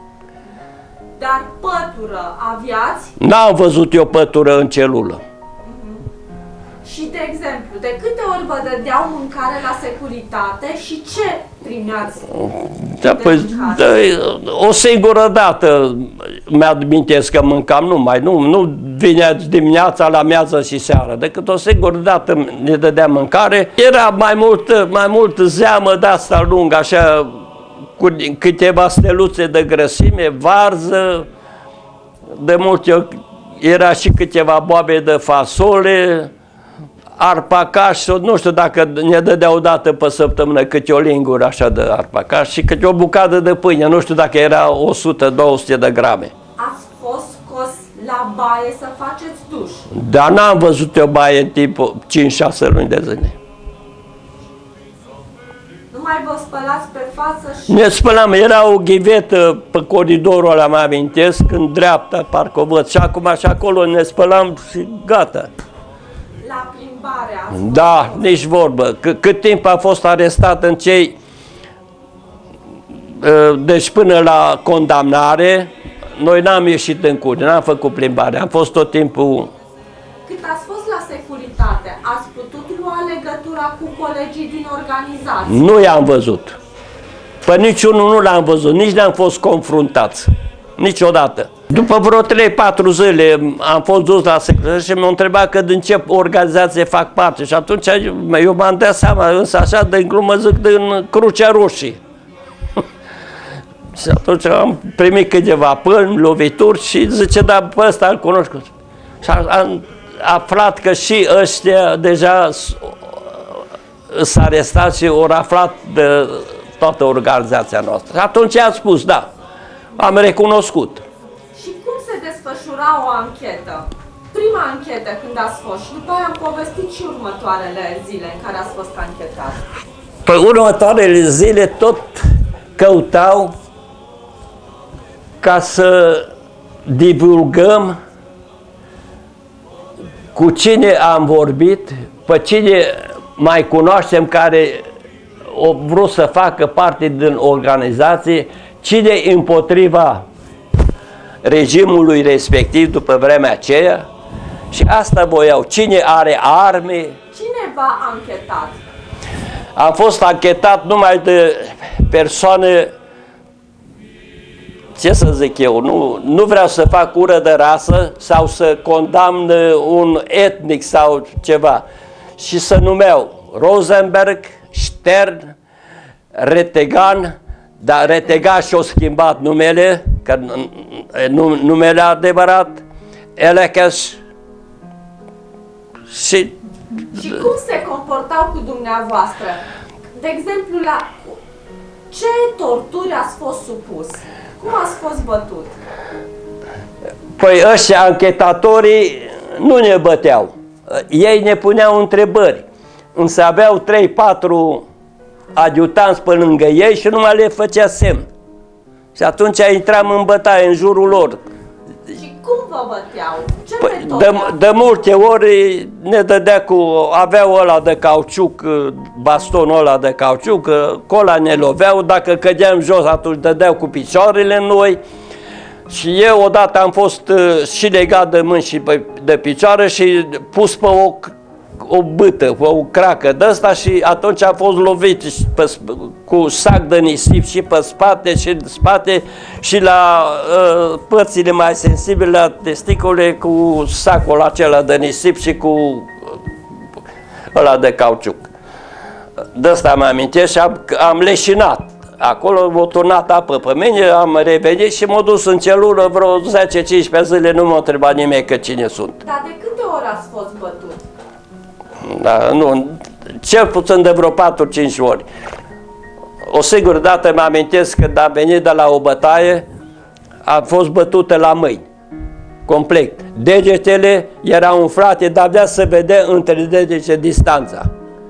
[SPEAKER 3] Dar pătură aveați?
[SPEAKER 7] N-am văzut eu pătură în celulă.
[SPEAKER 3] Și, de exemplu, de câte ori vă dădeau mâncare la securitate și ce primeați
[SPEAKER 7] Da,
[SPEAKER 3] de
[SPEAKER 7] păi,
[SPEAKER 3] mâncare?
[SPEAKER 7] o singură dată mi-amintesc că mâncam numai, nu vinea dimineața la miază și seara, decât o singură dată ne dădea mâncare. Era mai mult zeamă de asta lungă, așa, cu câteva steluțe de grăsime, varză, de multe ori era și câteva boabe de fasole, arpacaș, nu știu dacă ne dădea o dată pe săptămână câte o lingură așa de arpacaș și câte o bucată de pâine, nu știu dacă era 100-200 de grame.
[SPEAKER 3] Ați fost scos la baie să faceți duș?
[SPEAKER 7] Dar n-am văzut o baie în timp 5-6 luni de zile.
[SPEAKER 3] Nu mai vă spălați pe față și...
[SPEAKER 7] Ne spălam, era o ghivetă pe coridorul ăla, mă amintesc, în dreapta, parcă o văd, și acum și acolo ne spălam și gata.
[SPEAKER 3] La plimbare ați
[SPEAKER 7] Da, nici vorbă. Cât timp a fost arestat în cei... Deci până la condamnare, noi n-am ieșit în curte, n-am făcut plimbare, am fost tot timpul...
[SPEAKER 3] Cât ați fost la securitate, ați putut lua legătura cu colegii din organizație?
[SPEAKER 7] Nu i-am văzut. Pe niciunul nu l-am văzut, nici n-am fost confruntați. Niciodată. După vreo 3-4 zile am fost dus la securitate și m-au întrebat că din ce organizație fac parte. Și atunci eu m-am dat seama, însă așa de glumă zic, din Crucea Roșie. Și atunci am primit câteva pâini, lovituri și zice, da, pe ăsta îl cunosc. Și am aflat că și ăștia deja s-a arestat și au aflat de toată organizația noastră. Și atunci am spus, da, am recunoscut.
[SPEAKER 3] Și cum se desfășura o anchetă? Prima anchetă când ați fost și după aia am povestit și următoarele zile în care ați fost anchetat.
[SPEAKER 7] Pe următoarele zile tot căutau ca să divulgăm cu cine am vorbit, pe cine mai cunoaștem care o vrut să facă parte din organizație, cine împotriva regimului respectiv după vremea aceea și asta voiau, cine are arme.
[SPEAKER 3] Cine v-a anchetat?
[SPEAKER 7] Am fost anchetat numai de persoane, ce să zic eu, nu vreau să fac ură de rasă sau să condamn un etnic sau ceva. Și se numeau Rosenberg, Stern, Retegan, dar Retegan și-a schimbat numele, că numele adevărat, Elekes și...
[SPEAKER 3] Și cum se comportau cu dumneavoastră? De exemplu, la ce torturi ați fost supus? Cum ați fost bătut?
[SPEAKER 7] Păi ăștia anchetatorii nu ne băteau. Ei ne puneau întrebări. Însă aveau 3-4 adjutanți pe lângă ei și numai le făcea semn. Și atunci intram în bătaie în jurul lor.
[SPEAKER 3] Și cum vă băteau? Ce
[SPEAKER 7] Păi,
[SPEAKER 3] metodă?
[SPEAKER 7] de multe ori ne dădea aveau ăla de cauciuc, bastonul ăla de cauciuc, cu ăla ne loveau, dacă cădeam jos atunci dădeau cu picioarele în noi. Și eu odată am fost și legat de mâini și de picioare și pus pe o bâtă, pe o cracă de asta și atunci am fost lovit cu sac de nisip și pe spate și în spate și la părțile mai sensibile, la testicule, cu sacul acela de nisip și cu ăla de cauciuc. De asta mă amintesc și am leșinat. Acolo m-a turnat apă pe mine, am revenit și m-a dus în celulă vreo 10-15 zile, nu m-a întrebat nimeni că cine sunt.
[SPEAKER 3] Dar de câte ori ați fost bătut?
[SPEAKER 7] Da, nu, cel puțin de vreo 4-5 ori. O singură dată mă amintesc când am venit de la o bătaie, am fost bătută la mâini, complet. Degetele erau umflate, dar abia se vedea între degete distanța.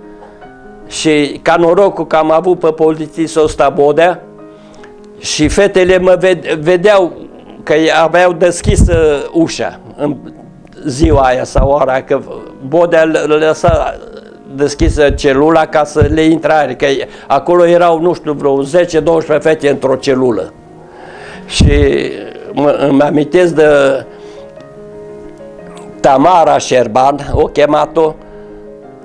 [SPEAKER 7] Și ca norocul că am avut pe polițistul ăsta Bodea și fetele mă vedeau că aveau deschisă ușa în ziua aia sau ora, că Bodea lăsa deschisă celula ca să le intre aer, că acolo erau, nu știu, vreo 10-12 fete într-o celulă. Și îmi amintesc de Tamara Șerban, o chemat-o,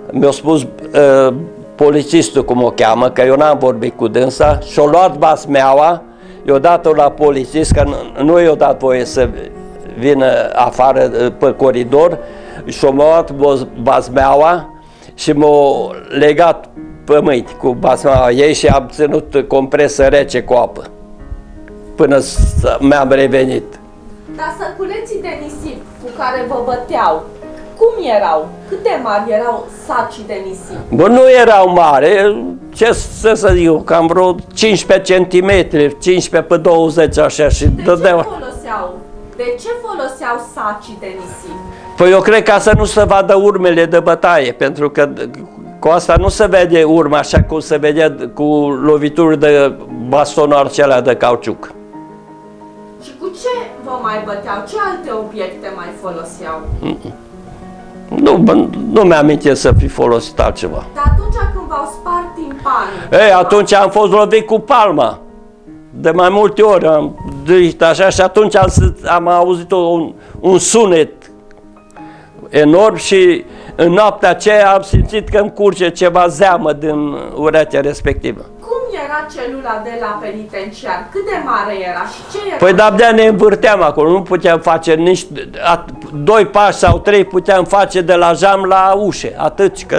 [SPEAKER 7] mi-a spus polițistul, cum o cheamă, că eu n-am vorbit cu dânsa, și-a luat basmeaua, i-a dat-o la polițist, că nu i-a dat voie să vină afară pe coridor, și-a luat basmeaua și m-a legat pe mâini cu basmeaua ei și am ținut compresă rece cu apă până mi-am revenit.
[SPEAKER 3] Dar săculeții de nisip cu care vă băteau, cum erau? Cât de mari erau sacii de nisip?
[SPEAKER 7] Bă, nu erau mari, ce să zic, cam vreo 15 cm, 15 pe 20 așa și dădeau.
[SPEAKER 3] De ce foloseau sacii de nisip?
[SPEAKER 7] Păi eu cred ca să nu se vadă urmele de bătaie, pentru că cu asta nu se vede urma așa cum se vedea cu lovituri de bastonul acela de cauciuc.
[SPEAKER 3] Și cu ce vă mai băteau? Ce alte obiecte mai foloseau?
[SPEAKER 7] Nu mi-amintesc să fi folosit altceva.
[SPEAKER 3] Dar atunci când v-au spart timpanii...
[SPEAKER 7] Ei, atunci am fost lovit cu palma. De mai multe ori am zis așa și atunci am auzit un sunet enorm și în noaptea aceea am simțit că îmi curge ceva zeamă din urechea respectivă.
[SPEAKER 3] Cum era celula de la penitenciar? Cât de mare era și ce era?
[SPEAKER 7] Păi de-abia ne învârteam acolo, nu puteam face nici 2 pași sau 3 puteam face de la geam la ușe, atât, că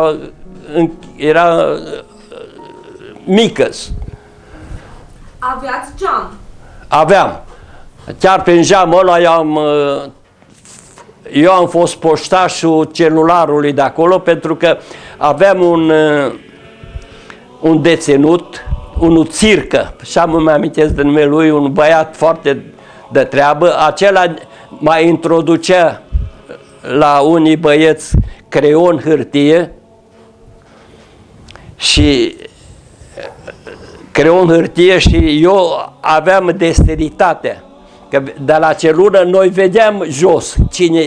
[SPEAKER 7] era mică.
[SPEAKER 3] Aveați geam?
[SPEAKER 7] Aveam. Chiar prin geamul ăla eu am fost poștașul celularului de acolo, pentru că aveam un deținut, unul Țircă, și îmi amintesc de numele lui, un băiat foarte de treabă. Acela mai introducea la unii băieți creion, hârtie și și eu aveam desteritatea, că de la celulă noi vedeam jos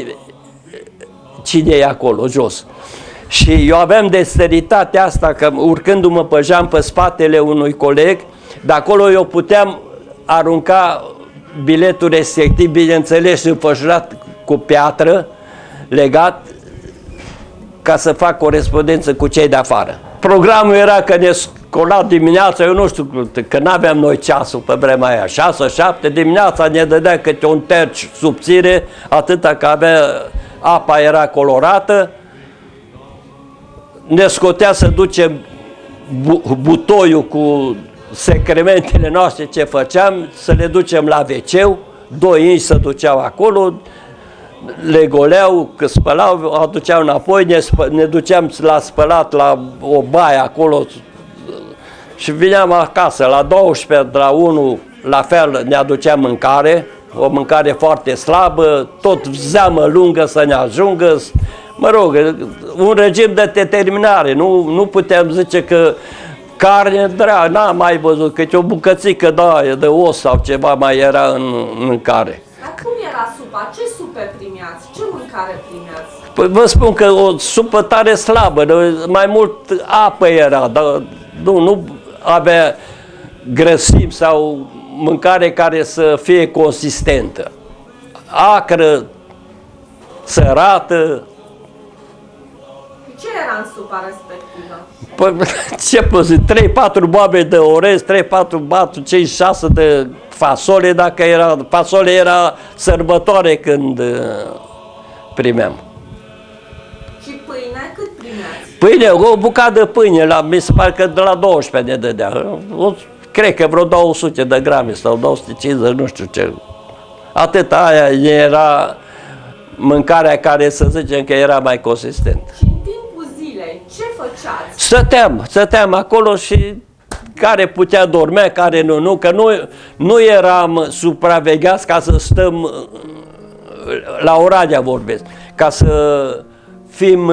[SPEAKER 7] cine e acolo, jos. Și eu aveam desteritatea asta, că urcându-mă pe geam pe spatele unui coleg, de acolo eu puteam arunca biletul respectiv, bineînțeles înfășurat cu piatră, legat, ca să fac corespondență cu cei de afară. Programul era că ne scola dimineața, eu nu știu, că n-aveam noi ceasul pe vremea aia, 6-7 dimineața ne dădea câte un terci subțire, atâta că apa era colorată, ne scotea să ducem butoiul cu secrementele noastre ce făceam, să le ducem la WC-ul, 2 inși se duceau acolo, le goleau, că spălau, aduceau înapoi, ne duceam la spălat la o baie acolo și vineam acasă la 12, la 1, la fel ne aduceam mâncare, o mâncare foarte slabă, tot zeamă lungă să ne ajungă, mă rog, un regim de determinare, nu putem zice că carne, n-am mai văzut, câte o bucățică de os sau ceva mai era în mâncare.
[SPEAKER 3] Dar cum era supa? Ce supe primeați? Ce mâncare primeați?
[SPEAKER 7] Păi vă spun că o supă tare slabă, mai mult apă era, dar nu avea grăsimi sau mâncare care să fie consistentă. Acră, sărată.
[SPEAKER 3] Ce era în supa respectivă?
[SPEAKER 7] Păi, ce pot zic, 3-4 boabe de orez, 3-4, 5-6 de fasole, dacă era, fasole era sărbătoare când primeam.
[SPEAKER 3] Și pâine cât primeați?
[SPEAKER 7] Pâine, o bucată de pâine, mi se pare că de la 12 ne dădea. Cred că vreo 200 de grame sau 250, nu știu ce. Atât aia era mâncarea care să zicem că era mai consistentă.
[SPEAKER 3] Și în timpul zilei, ce făceați?
[SPEAKER 7] Stăteam acolo și care putea dormea, care nu, că nu eram supravegheați ca să stăm, la Oradea vorbesc, ca să fim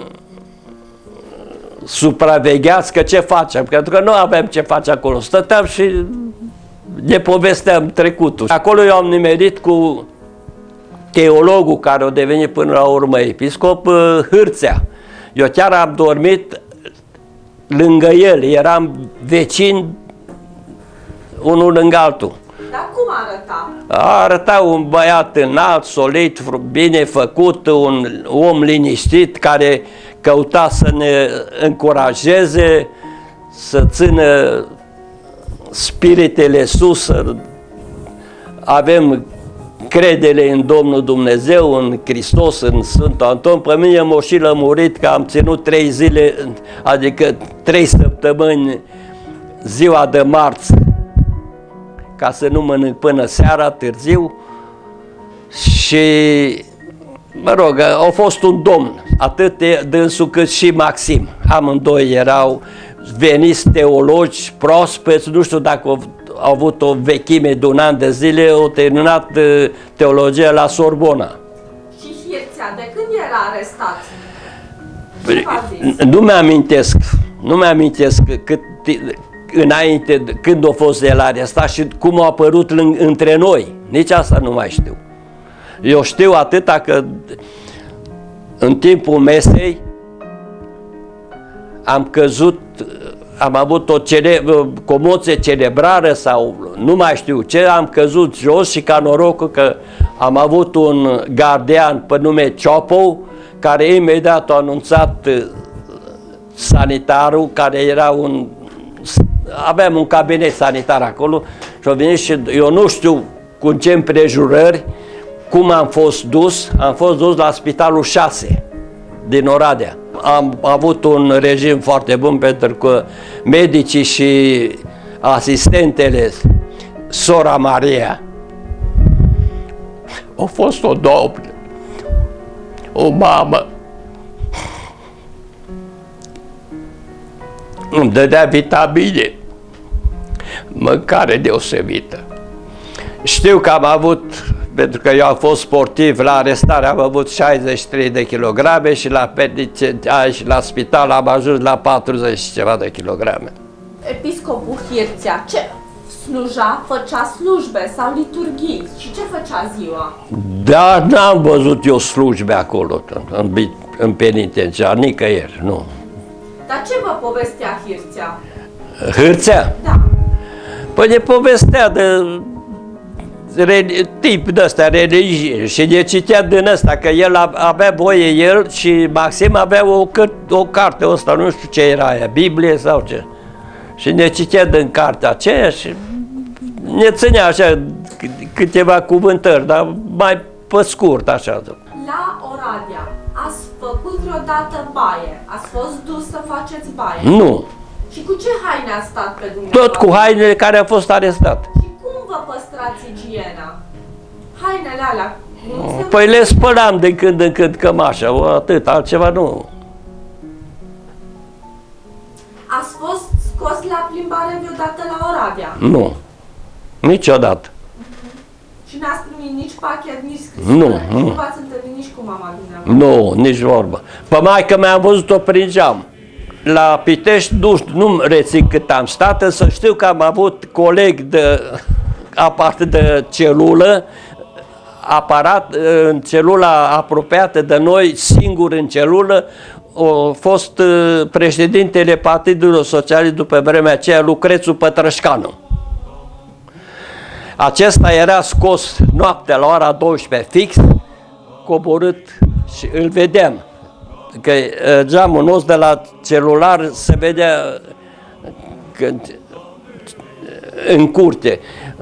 [SPEAKER 7] supravegheați că ce facem, pentru că nu aveam ce face acolo. Stăteam și ne povesteam trecutul. Acolo eu am nimerit cu teologul care a devenit până la urmă episcop, Hârțea. Eu chiar am dormit lângă el, eram vecini unul lângă altul.
[SPEAKER 3] Dar cum arăta?
[SPEAKER 7] Arăta un băiat înalt, solid, bine făcut, un om liniștit, căuta să ne încurajeze, să țină spiritele sus, să avem credere în Domnul Dumnezeu, în Hristos, în Sfântul Anton. Pe mine m-a și lămurit că am ținut 3 zile, adică 3 săptămâni, ziua de marți, ca să nu mănânc până seara, târziu. Și, mă rog, a fost un domn, atât dânsul cât și Maxim. Amândoi erau veniți teologi proaspeți, nu știu dacă au avut o vechime de un an de zile, au terminat teologia la Sorbona.
[SPEAKER 3] Și Hirțea, de când era arestat?
[SPEAKER 7] Nu mi-amintesc cât înainte, când a fost el arestat și cum a apărut între noi. Nici asta nu mai știu. Eu știu atâta că în timpul mesei am căzut, am avut o comoție cerebrală sau nu mai știu ce, am căzut jos și ca norocul că am avut un gardian pe nume Ciopou, care imediat a anunțat sanitarul, care era aveam un cabinet sanitar acolo și a venit și eu nu știu cu ce împrejurări, cum am fost dus la Spitalul 6 din Oradea. Am avut un regim foarte bun pentru că medicii și asistentele, sora Maria, a fost o doamnă, o mamă. Îmi dădea vitamine, mâncare deosebită. Știu că am avut, pentru că eu am fost sportiv, la arestare am avut 63 de kilograme și la spital am ajuns la 40 și ceva de kilograme.
[SPEAKER 3] Episcopul Hirțea, ce sluja? Făcea slujbe sau liturghii? Și ce făcea ziua?
[SPEAKER 7] Dar n-am văzut eu slujbe acolo, în penitenciar, nicăieri, nu.
[SPEAKER 3] Dar ce vă povestea Hirțea?
[SPEAKER 7] Hirțea?
[SPEAKER 3] Da.
[SPEAKER 7] Păi ne povestea de tip de ăsta religie și ne citea din ăsta, că el avea voie el și Maxim avea o carte ăsta, nu știu ce era aia, Biblie sau ce. Și ne citea din cartea aceea și ne ținea așa câteva cuvântări, dar mai pe scurt așa.
[SPEAKER 3] La Oradea ați făcut vreodată baie? Ați fost dus să faceți baie?
[SPEAKER 7] Nu.
[SPEAKER 3] Și cu ce haine ați stat pe dumneavoastră?
[SPEAKER 7] Tot cu hainele care a fost arestat.
[SPEAKER 3] Și cum vă păstrați igiena? Hainele alea?
[SPEAKER 7] Păi le spălam de când în când cămașa, atât, altceva nu.
[SPEAKER 3] Ați fost scos la plimbare vreodată la Oradea?
[SPEAKER 7] Nu, niciodată.
[SPEAKER 3] Și n-ați primit nici pachet, nici scrisoare?
[SPEAKER 7] Nu.
[SPEAKER 3] Nu v-ați întâlnit nici cu mama dumneavoastră?
[SPEAKER 7] Nu, nici vorbă. Pe maică mea am văzut-o prin geam. La Pitești, nu rețin cât am stat, însă știu că am avut coleg aparte de celulă, aparat în celula apropiată de noi, singur în celulă, a fost președintele Partidului Socialist după vremea aceea, Lucrețu Pătrășcanu. Acesta era scos noaptea la ora 12 fix, coborât și îl vedeam. Că geamul nostru de la celular se vedea în curte.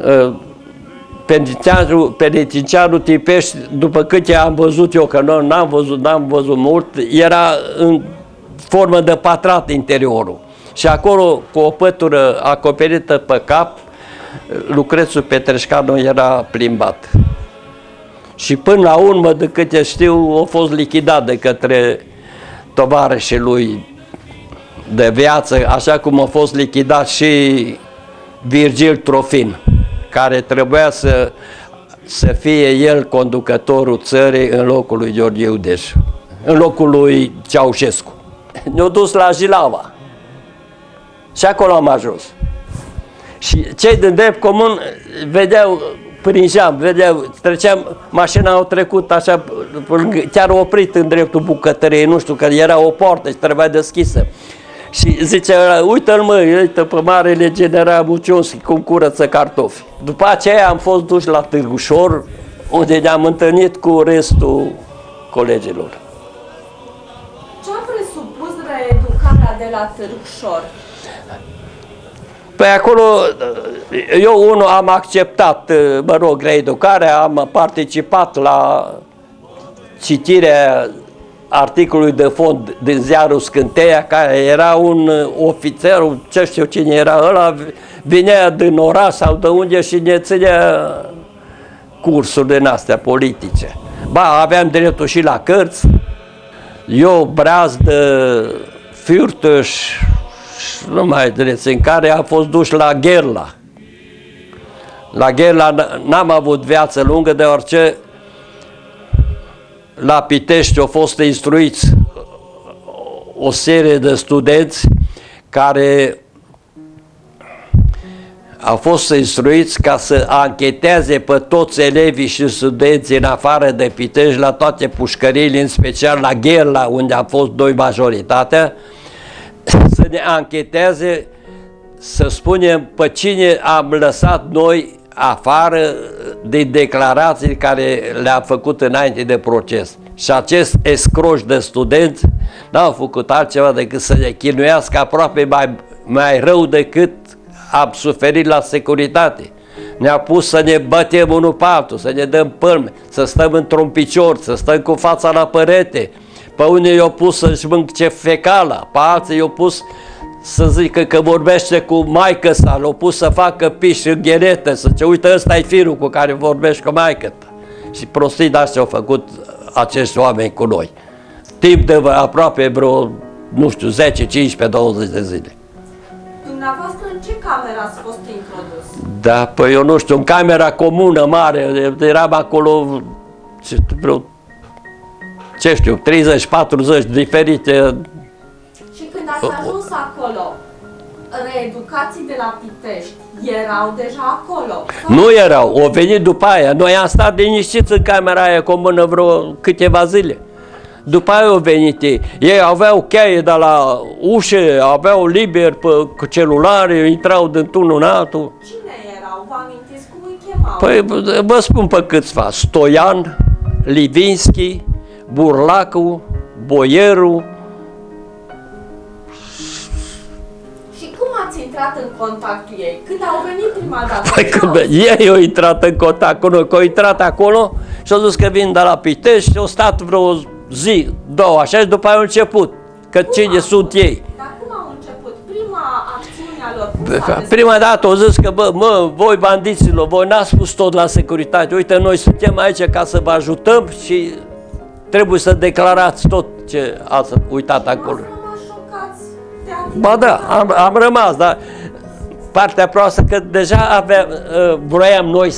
[SPEAKER 7] Penitenciarul Tipești, după câte am văzut eu, că n-am văzut mult, era în formă de pătrat interiorul. Și acolo, cu o pătură acoperită pe cap, Lucrețul Pătrășcanu era plimbat. Și până la urmă, de câte știu, a fost lichidat de către tovarășii lui de viață, așa cum a fost lichidat și Virgil Trofin, care trebuia să fie el conducătorul țării în locul lui Gheorghe Udeș, în locul lui Ceaușescu. Ne-au dus la Jilava și acolo am ajuns. Și cei din drept comun vedeau prin geam, treceam, mașina au trecut așa, chiar oprit în dreptul bucătăriei, nu știu, că era o poartă și trebuia deschisă. Și zice, uite-l mă, uite pe marele general Muciunski cum curăță cartofi. După aceea am fost duși la Târgușor, unde ne-am întâlnit cu restul colegilor.
[SPEAKER 3] Ce a presupus de la Târgșor?
[SPEAKER 7] Păi acolo, eu unul am acceptat, mă rog, reeducarea, am participat la citirea articolului de fond din ziarul Scânteia, care era un ofițer, ce știu cine era ăla, vinea din oraș sau de unde și ne ținea cursuri din astea politice. Ba, aveam dreptul și la cărți, eu, Brazdă, Fürtuș, nu mai rețin, care a fost duși la Gherla. La Gherla n-am avut viață lungă, deoarece la Pitești au fost instruiți o serie de studenți care au fost instruiți ca să ancheteze pe toți elevii și studenții în afară de Pitești la toate pușcăriile, în special la Gherla, unde a fost noi majoritatea, să ne ancheteze, să spunem pe cine am lăsat noi afară din declarații care le-am făcut înainte de proces. Și acest escroș de studenți n-au făcut altceva decât să ne chinuiască aproape mai rău decât am suferit la securitate. Ne-a pus să ne bătem unul pe altul, să ne dăm pălme, să stăm într-un picior, să stăm cu fața la perete. Pe unii i-au pus să-și mânce fecala, pe alții i-au pus să zică că vorbește cu maică sa, l-au pus să facă piș în gheretă, să zice, uite, ăsta e firul cu care vorbești cu maică ta. Și prostii de-astea au făcut acești oameni cu noi. Timp de aproape vreo, nu știu, 10, 15, 20 de zile.
[SPEAKER 3] Dumneavoastră în ce cameră ați fost introdus?
[SPEAKER 7] Da, păi eu nu știu, în camera comună mare, eram acolo, vreo, ce știu, 30-40 diferite.
[SPEAKER 3] Și când ați ajuns acolo, reeducații de la Pitești erau deja acolo?
[SPEAKER 7] Nu erau, au venit după aia. Noi am stat liniștiți în camera aia comună vreo câteva zile. După aia au venit ei. Ei aveau cheie de la ușe, aveau liber pe celulare, intrau dintr-unul în altul.
[SPEAKER 3] Cine erau? Vă amintiți cum îi chemau?
[SPEAKER 7] Păi vă spun pe câțiva. Stoian, Livinski, Burlacu, Boieru.
[SPEAKER 3] Și cum ați intrat în contact cu ei? Când au venit prima dată?
[SPEAKER 7] Păi când ei au intrat în contact cu noi, că au intrat acolo și au zis că vin de la Pitești și au stat vreo zi, două, așa, și după aia au început, că cine sunt ei.
[SPEAKER 3] Dar cum au început? Prima acțiune a lor?
[SPEAKER 7] Prima dată au zis că, bă, voi bandiților, voi n-ați spus tot la securitate, uite, noi suntem aici ca să vă ajutăm și trebuie să declarați tot ce ați uitat acolo. Ba da, am rămas, dar partea proastă că deja vroiam noi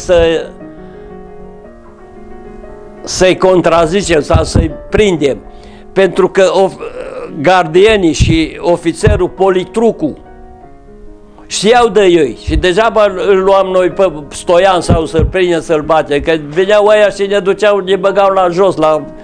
[SPEAKER 7] să-i contrazicem sau să-i prindem, pentru că gardienii și ofițerul Politrucu știau de ei și deja îl luam noi pe Stoian sau să-l prindem să-l batem, că veneau aia și ne duceau, ne băgau la jos,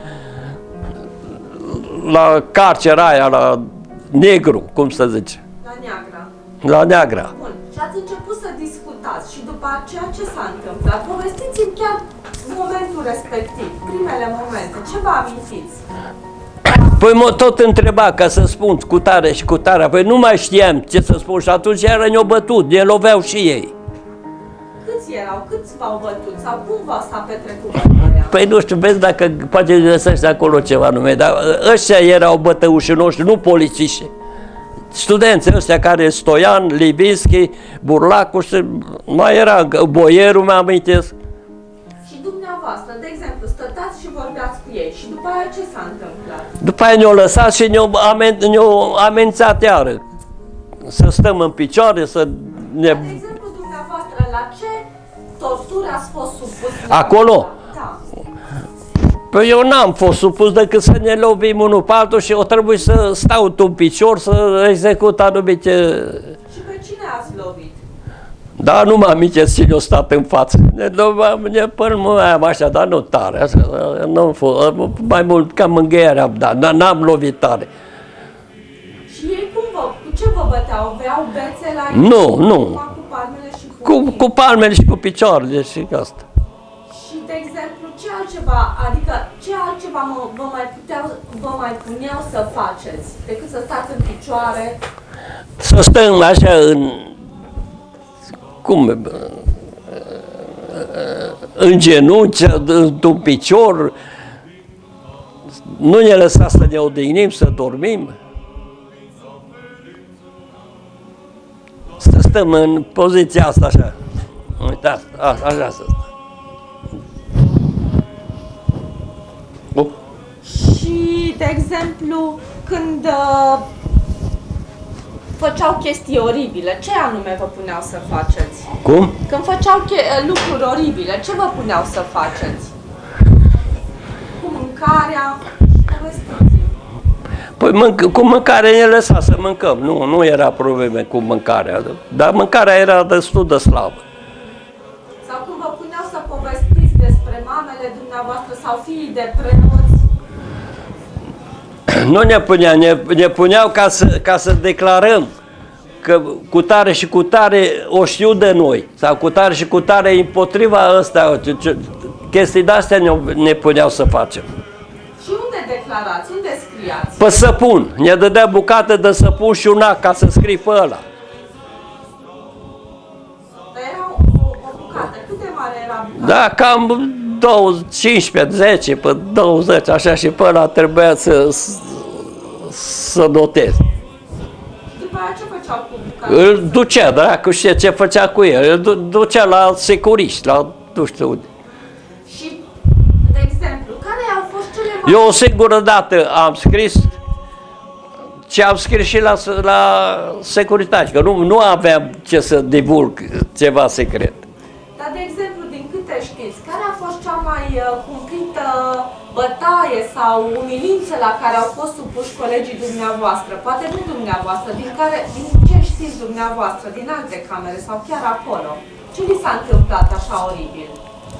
[SPEAKER 7] la carcera aia, la Negru, cum să zice.
[SPEAKER 3] La Neagra.
[SPEAKER 7] La Neagra.
[SPEAKER 3] Bun. Și ați început să discutați și după aceea ce s-a întâmplat? Povestiți-mi chiar momentul respectiv, primele momente, ce vă amintiți?
[SPEAKER 7] Păi mă tot întreba ca să spun cu tare și cu tare, păi nu mai știam ce să spun și atunci iară ne-au bătut, ne loveau și ei.
[SPEAKER 3] Câți erau? Câți v-au bătut? Sau cum s-a petrecut bătărea?
[SPEAKER 7] Păi nu știu, vezi dacă poate găsești acolo ceva nume, dar ăștia erau bătăușii noștri, nu polițiști. Studenții ăștia care, Stoian, Livinski, Burlacu și mai era Boieru, mă amintesc.
[SPEAKER 3] Și dumneavoastră, de exemplu, stăteați și vorbeați cu ei și după aia ce s-a întâmplat?
[SPEAKER 7] După aia ne-au lăsat și ne-au amenințat iară. Să stăm în picioare, să ne...
[SPEAKER 3] De exemplu, dumneavoastră, la ce torturi ați fost supus?
[SPEAKER 7] Acolo?
[SPEAKER 3] Da.
[SPEAKER 7] Păi eu n-am fost supus decât să ne lovim unul pe altul și eu trebuie să stau într-un picior să execut anumite...
[SPEAKER 3] Și pe cine ați lovit?
[SPEAKER 7] Da, nu mă amintesc cine a stat în față. Ne pălmăiam așa, dar nu tare. Nu fost, mai mult ca mângâiere am dat, dar n-am lovit tare.
[SPEAKER 3] Și ei cu ce vă băteau? Aveau bețe la ei?
[SPEAKER 7] Nu.
[SPEAKER 3] Cu palmele și cu
[SPEAKER 7] Cu palmele și cu picioarele și asta.
[SPEAKER 3] Și, de exemplu, ce altceva, adică ce altceva vă mai puneau să faceți decât să stați în picioare?
[SPEAKER 7] Să stăm așa în genunchi, într-un picior, nu ne lăsa să ne odihnim, să dormim. Să stăm în poziția asta așa. Uitați, așa să stăm.
[SPEAKER 3] Și, de exemplu, când făceau chestii oribile, ce anume vă puneau să faceți?
[SPEAKER 7] Cum?
[SPEAKER 3] Când făceau lucruri oribile, ce vă puneau să faceți? Cu mâncarea?
[SPEAKER 7] Păi cu mâncarea ne lăsa să mâncăm, nu era probleme cu mâncarea, dar mâncarea era destul de slabă.
[SPEAKER 3] Sau când vă puneau să povestiți despre mamele dumneavoastră sau fiii de preoți?
[SPEAKER 7] Nu ne punea, ne puneau ca să declarăm că cu tare și cu tare o știu de noi, sau cu tare și cu tare împotriva ăsta, chestii de-astea ne puneau să facem.
[SPEAKER 3] Și unde declarați? Unde scriați?
[SPEAKER 7] Pe săpun, ne dădea bucată de săpun și un ac ca să scrii pe ăla.
[SPEAKER 3] Dar era o bucată, cât de mare era bucata?
[SPEAKER 7] Da, cam 15, 10, pe 20, așa, și pe ăla trebuia să notez.
[SPEAKER 3] Și după aia ce făceau cu bucata?
[SPEAKER 7] Îl ducea, dracu, știe ce făcea cu el, îl ducea la securiști, la nu știu unde.
[SPEAKER 3] Și, de exemplu, care au fost cele mai...
[SPEAKER 7] Eu o singură dată am scris ce am scris și la securitate, că nu aveam ce să divulg ceva secret.
[SPEAKER 3] Dar, de exemplu, din câte știți, care a fost cea mai cumplită bătaie sau umilință la care au fost supuși colegii dumneavoastră? Poate nu dumneavoastră, din ce știți dumneavoastră, din alte camere sau chiar acolo? Ce li s-a întâmplat așa oribil?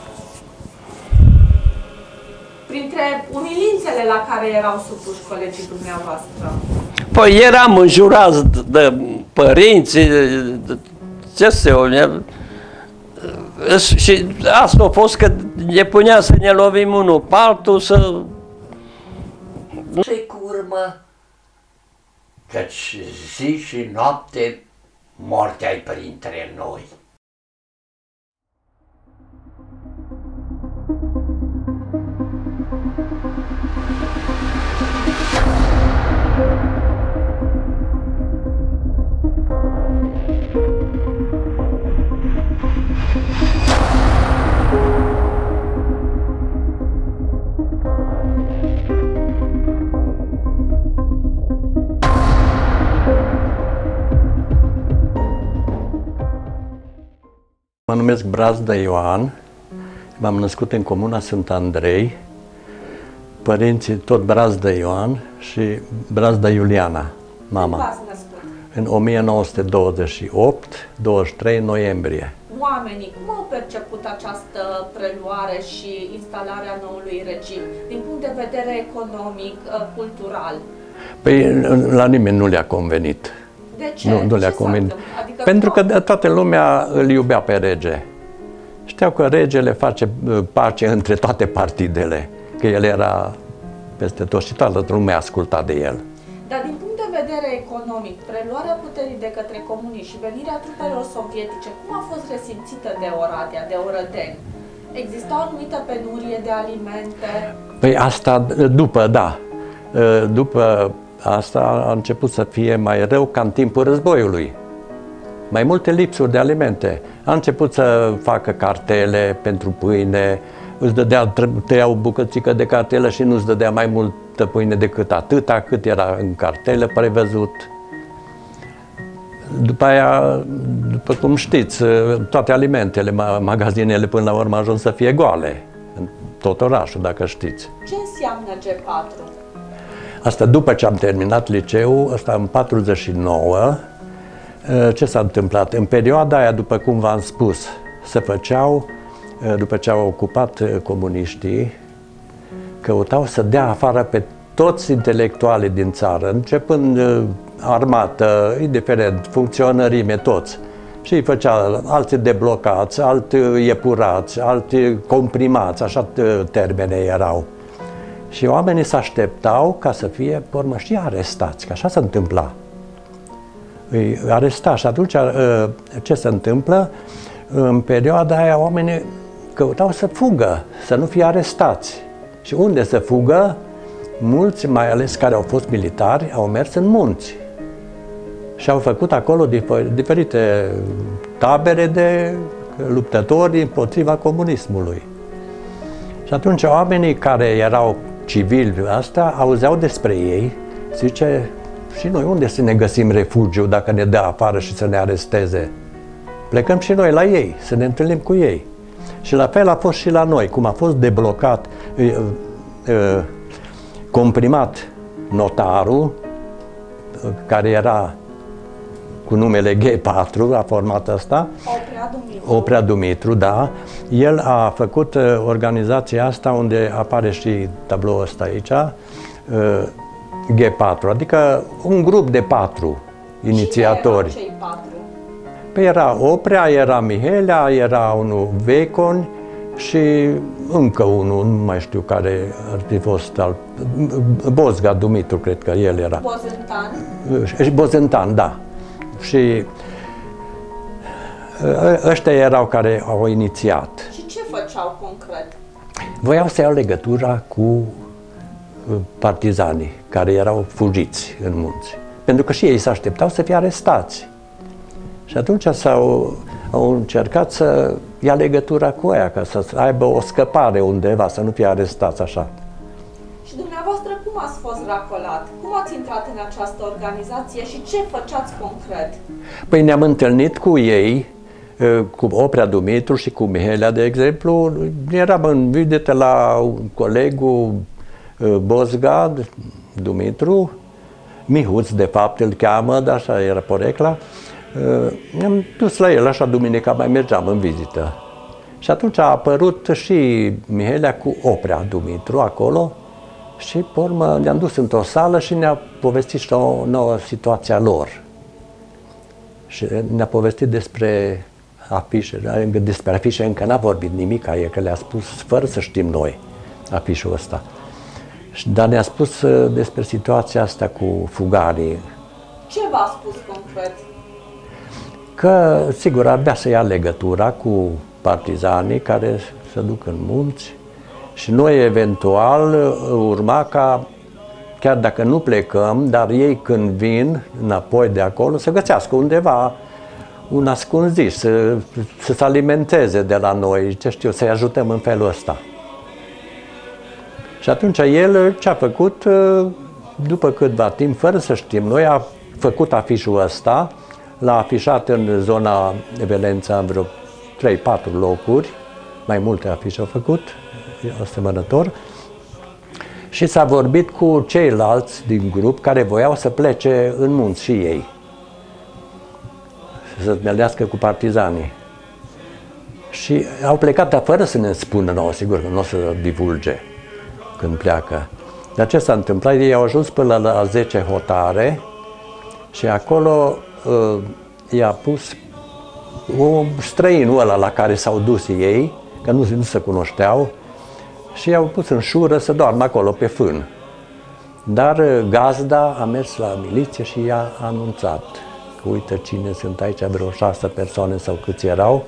[SPEAKER 3] Printre umilințele la care erau supuși colegii dumneavoastră?
[SPEAKER 7] Păi eram înjurați de părinți, ce să și asta a fost că ne punea să ne lovim unul pe altul, să...
[SPEAKER 1] Ce curmă, căci zi și noapte moartea-i printre noi.
[SPEAKER 8] Mă numesc Brazdă Ioan, m-am născut în comuna Sfânt Andrei, părinții tot Brazdă Ioan și Brazdă Iuliana, mama.
[SPEAKER 3] V-ați născut?
[SPEAKER 8] În 1928, 23 noiembrie.
[SPEAKER 3] Oamenii, cum au perceput această preluare și instalarea noului regim, din punct de vedere economic, cultural?
[SPEAKER 8] Păi la nimeni nu le-a convenit.
[SPEAKER 3] De ce?
[SPEAKER 8] Nu le-a convenit. Adică pentru că toată lumea îl iubea pe rege. Știau că regele face pace între toate partidele, că el era peste tot și toată lumea asculta de el.
[SPEAKER 3] Dar din punct de vedere economic, preluarea puterii de către comuniști și venirea trupelor sovietice, cum a fost resimțită de Oradea, de orădeni? Exista o anumită penurie de alimente?
[SPEAKER 8] Păi asta după, da. După asta a început să fie mai rău ca în timpul războiului. Mai multe lipsuri de alimente. A început să facă cartele pentru pâine, îți tăia o bucățică de cartelă și nu-ți dădea mai multă pâine decât atâta cât era în cartelă prevăzut. După aia, după cum știți, toate alimentele, magazinele până la urmă au ajuns să fie goale. În tot orașul, dacă știți.
[SPEAKER 3] Ce înseamnă G4?
[SPEAKER 8] Asta după ce am terminat liceul, asta în 49, ce s-a întâmplat? În perioada aia, după cum v-am spus, se făceau, după ce au ocupat comuniștii, căutau să dea afară pe toți intelectualii din țară, începând armată, indiferent, funcționărime, toți. Și îi făcea alții deblocați, alții epurați, alții comprimați, așa termene erau. Și oamenii se așteptau ca să fie, pe urmă, și arestați, că așa se întâmpla. Îi aresta și atunci ce se întâmplă? În perioada aia oamenii căutau să fugă, să nu fie arestați. Și unde să fugă? Mulți, mai ales care au fost militari, au mers în munți. Și au făcut acolo diferite tabere de luptători împotriva comunismului. Și atunci oamenii care erau civili astea auzeau despre ei, zice, și noi unde să ne găsim refugiu dacă ne dă afară și să ne aresteze? Plecăm și noi la ei, să ne întâlnim cu ei. Și la fel a fost și la noi, cum a fost deblocat, comprimat notarul, care era cu numele G4, a format asta, Oprea Dumitru, da. El a făcut organizația asta unde apare și tabloul ăsta aici, G4, adică un grup de 4 inițiatori.
[SPEAKER 3] Cine erau cei 4?
[SPEAKER 8] Păi era Oprea, era Mihelea, era unul Veconi și încă unul, nu mai știu care ar fi fost, Bozga Dumitru, cred că el era.
[SPEAKER 3] Bozentan?
[SPEAKER 8] Bozentan, da. Și ăștia erau care au inițiat.
[SPEAKER 3] Și ce făceau concret?
[SPEAKER 8] Voiau să iau legătura cu partizanii care erau fugiți în munți. Pentru că și ei se așteptau să fie arestați. Și atunci au încercat să ia legătura cu ea, ca să aibă o scăpare undeva, să nu fie arestați așa.
[SPEAKER 3] Și dumneavoastră cum ați fost racolat? Cum ați intrat în această organizație și ce făceați concret?
[SPEAKER 8] Păi ne-am întâlnit cu ei, cu Oprea Dumitru și cu Mihelea, de exemplu. Eram în vizite la colegul Bozga Dumitru, Mihuț de fapt îl cheamă, dar așa era porecla. Ne-am dus la el, așa duminica mai mergeam în vizită. Și atunci a apărut și Mihelea cu Oprea Dumitru acolo și pe urmă ne-am dus într-o sală și ne-a povestit și o nouă situație a lor. Și ne-a povestit despre afișe, încă n-a vorbit nimic, că le-a spus fără să știm noi afișul ăsta. Dar ne-a spus despre situația asta cu fugarii.
[SPEAKER 3] Ce v-a spus concret?
[SPEAKER 8] Că, sigur, ar vrea să ia legătura cu partizanii care se duc în munți și noi, eventual, urma ca, chiar dacă nu plecăm, dar ei când vin înapoi de acolo, să găsească undeva un ascunziș, să se alimenteze de la noi, ce știu, să-i ajutăm în felul ăsta. Și atunci el ce-a făcut, după câtva timp, fără să știm noi, a făcut afișul ăsta, l-a afișat în zona Velența în vreo 3-4 locuri, mai multe afișe au făcut, asemănător, și s-a vorbit cu ceilalți din grup care voiau să plece în munți și ei, să se întâlnească cu partizanii. Și au plecat, dar fără să ne spună nouă, sigur că nu o să divulge când pleacă. Dar ce s-a întâmplat? Ei au ajuns până la 10 hotare și acolo i-a pus un străinul ăla la care s-au dus ei, că nu se cunoșteau, și i-au pus în șură să doarmă acolo pe fân. Dar gazda a mers la miliție și i-a anunțat că uite cine sunt aici, vreo 6 persoane sau câți erau.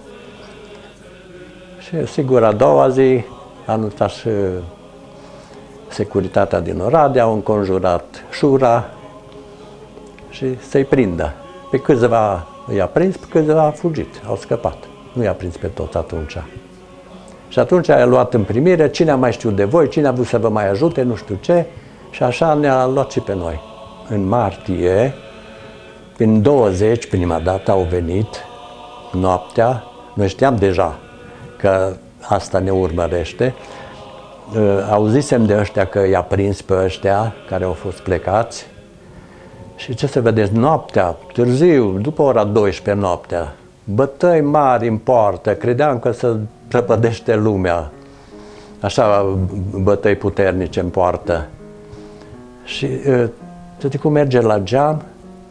[SPEAKER 8] Și sigur, a doua zi a anunțat și securitatea din Oradea, au înconjurat șura și să-i prindă. Pe câțiva i-a prins, pe câțiva a fugit, au scăpat. Nu i-a prins pe toți atunci. Și atunci a luat în primire, cine a mai știut de voi, cine a vrut să vă mai ajute, nu știu ce, și așa ne-a luat și pe noi. În martie, prin 20, prima dată au venit, noaptea, noi știam deja că asta ne urmărește, auzisem de ăștia că i-a prins pe ăștia care au fost plecați și ce să vedeți, noaptea, târziu, după ora 12 noaptea, bătăi mari în poartă, credeam că se prăpădește lumea, așa bătăi puternice în poartă. Și tăticul merge la geam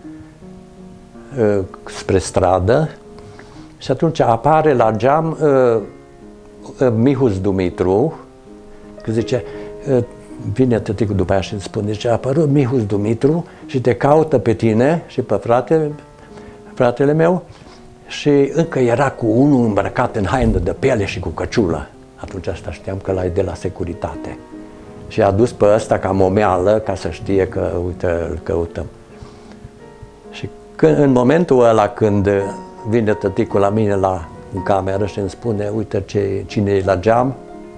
[SPEAKER 8] spre stradă și atunci apare la geam Mihuț Dumitru, că zice, vine tăticul după aia și îmi spune, zice, a apărut Mihus Dumitru și te caută pe tine și pe fratele meu și încă era cu unul îmbrăcat în haină de piele și cu căciulă. Atunci asta știam că l-ai de la securitate. Și a dus pe ăsta ca momeală ca să știe că, uite, îl căutăm. Și în momentul ăla când vine tăticul la mine în cameră și îmi spune, uite cine e la geam,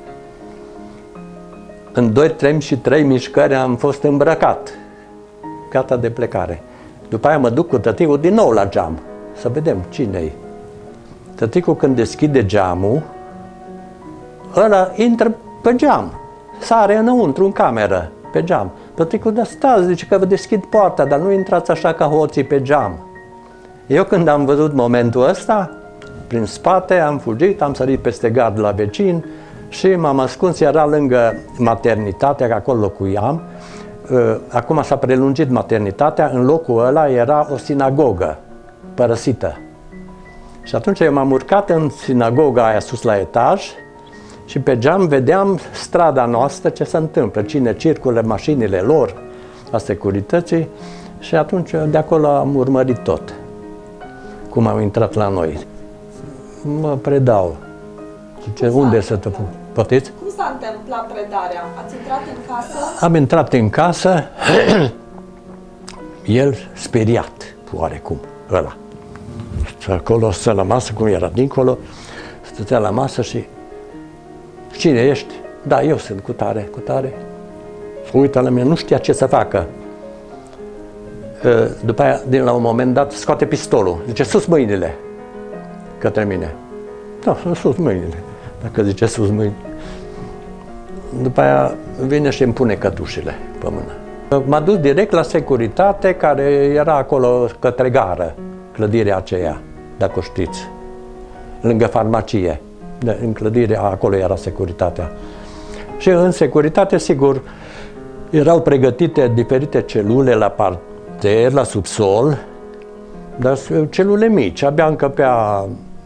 [SPEAKER 8] în 2-3 mișcări am fost îmbrăcat, gata de plecare. După aia mă duc cu tăticul din nou la geam, să vedem cine-i. Tăticul când deschide geamul, ăla intră pe geam, sare înăuntru, în cameră, pe geam. Tăticul, da, stați, zice că vă deschid poarta, dar nu intrați așa ca hoții pe geam. Eu când am văzut momentul ăsta, prin spate am fugit, am sărit peste gard la vecin și m-am ascuns, era lângă maternitatea, că acolo locuiam. Acum s-a prelungit maternitatea, în locul ăla era o sinagogă părăsită. Și atunci eu m-am urcat în sinagoga aia sus la etaj și pe geam vedeam strada noastră, ce se întâmplă, cine circulă, mașinile lor, a securității, și atunci de acolo am urmărit tot, cum au intrat la noi. Mă predau. Zice, unde să te pun? Poftiți?
[SPEAKER 3] Cum s-a întâmplat predarea? Ați intrat în casă?
[SPEAKER 8] Am intrat în casă, el speriat, oarecum, ăla. Acolo stă la masă, cum era dincolo, stătea la masă și cine ești? Da, eu sunt cu tare, cu tare. Uită la mine, nu știa ce să facă. După aia, la un moment dat, scoate pistolul. Zice, sus mâinile, către mine. Da, sus mâinile. Dacă zice sus mâinile. După aia vine și îmi pune cătușile pe mână. M-a dus direct la securitate, care era acolo către gară, clădirea aceea, dacă o știți, lângă farmacie. În clădirea acolo era securitatea. Și în securitate, sigur, erau pregătite diferite celule la parter, la subsol, dar celule mici, abia încăpea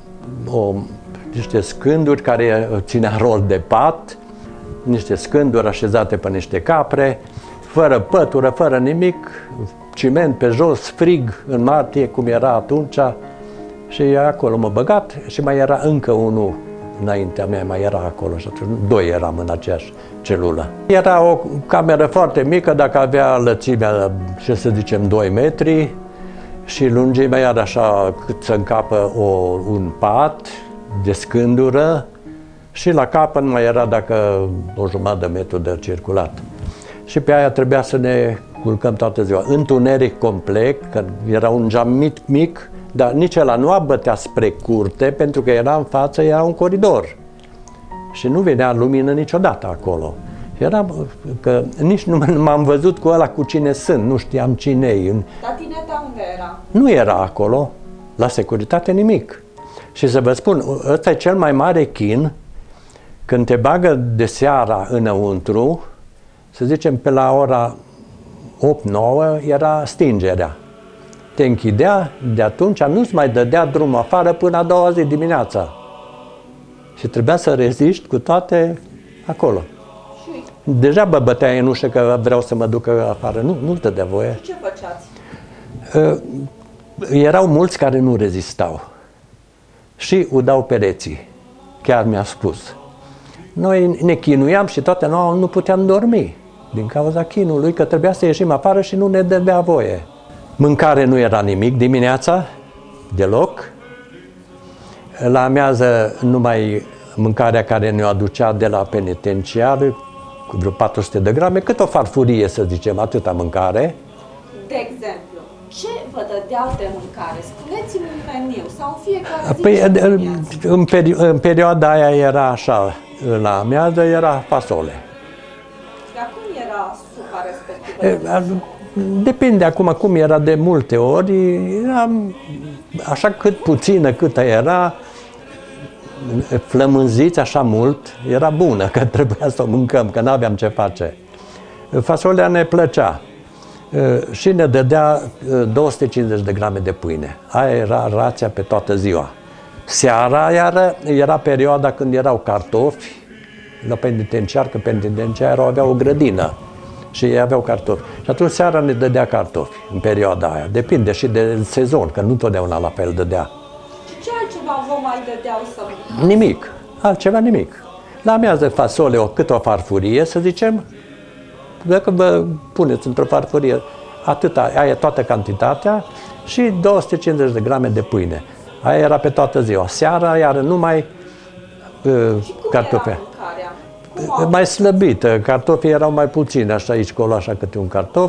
[SPEAKER 8] niște scânduri care ținea rol de pat, niște scânduri așezate pe niște capre, fără pătură, fără nimic, ciment pe jos, frig în martie, cum era atunci, și acolo m-a băgat și mai era încă unul înaintea mea, mai era acolo și atunci 2 eram în aceeași celulă. Era o cameră foarte mică, dacă avea lățimea, ce să zicem, 2 metri și lungimea era așa cât să încapă un pat de scândură și la capăt mai era dacă o jumătate de metru de circulat. Și pe aia trebuia să ne culcăm toată ziua. Întuneric complet, că era un geam mic, dar nici ăla nu abătea spre curte, pentru că era în față, era un coridor. Și nu venea lumină niciodată acolo. Era că nici nu m-am văzut cu ăla cu cine sunt, nu știam cine-i.
[SPEAKER 3] Dar tineta unde era?
[SPEAKER 8] Nu era acolo, la securitate nimic. Și să vă spun, ăsta e cel mai mare chin, când te bagă de seara înăuntru, să zicem pe la ora 8-9 era stingerea. Te închidea, de atunci nu-ți mai dădea drum afară până a doua zi dimineața. Și trebuia să reziști cu toate acolo.
[SPEAKER 3] Și
[SPEAKER 8] Degeaba băteai în ușă că vreau să mă duc afară, nu-ți dădea voie.
[SPEAKER 3] ce făceați?
[SPEAKER 8] Erau mulți care nu rezistau și udau pereții, chiar mi-a spus. Noi ne chinuiam și toată noua nu puteam dormi din cauza chinului, că trebuia să ieșim afară și nu ne dădea voie. Mâncare nu era nimic dimineața, deloc. La amiază numai mâncarea care ne-o aducea de la penitenciar, cu vreo 400 de grame, cât o farfurie, să zicem, atâta mâncare.
[SPEAKER 3] De exemplu, ce vă dădeau de mâncare? Spuneți-mi un meniu sau în fiecare zi.
[SPEAKER 8] În perioada aia era așa, la amiază era fasole.
[SPEAKER 3] Dar cum era supa respectivă?
[SPEAKER 8] Depinde acum cum era de multe ori, era așa cât puțină câtă era, flămânziți așa mult, era bună, că trebuia să o mâncăm, că n-aveam ce face. Fasolea ne plăcea și ne dădea 250 de grame de pâine. Aia era rația pe toată ziua. Seara iară era perioada când erau cartofi, la penitenciar, că penitenciarul avea o grădină și ei aveau cartofi. Și atunci seara ne dădea cartofi în perioada aia. Depinde și de sezon, că nu întotdeauna la fel dădea.
[SPEAKER 3] Și ce altceva vă mai dădeau să mâncați?
[SPEAKER 8] Nimic, altceva nimic. La amiază fasole, cât o farfurie, să zicem, dacă vă puneți într-o farfurie, atâta, aia e toată cantitatea și 250 de grame de pâine. Aia era pe toată ziua. Seara, iar numai cartofi. Mai slăbită, cartofii erau mai puțini, așa aici, colo, așa câte un cartof.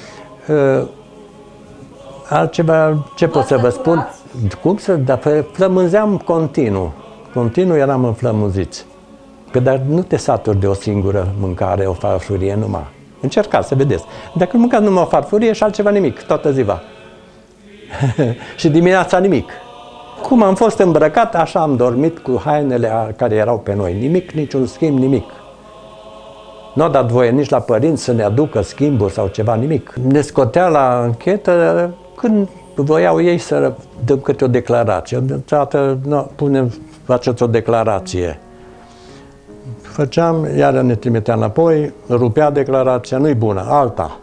[SPEAKER 8] Altceva, ce pot să vă spun? Cum să, dar flămânzeam continuu. Continuu eram înflămânziți. Dar nu te saturi de o singură mâncare, o farfurie numai. Încercați să vedeți. Dacă mâncați numai o farfurie și altceva nimic, toată ziua. Și dimineața nimic. Cum am fost îmbrăcat, așa am dormit cu hainele care erau pe noi. Nimic, niciun schimb, nimic. Nu a dat voie nici la părinți să ne aducă schimburi sau ceva, nimic. Ne scotea la anchetă când voiau ei să dăm câte o declarație. Deodată, faceți o declarație. Făceam, iar ne trimitea înapoi, rupea declarația, nu-i bună, alta.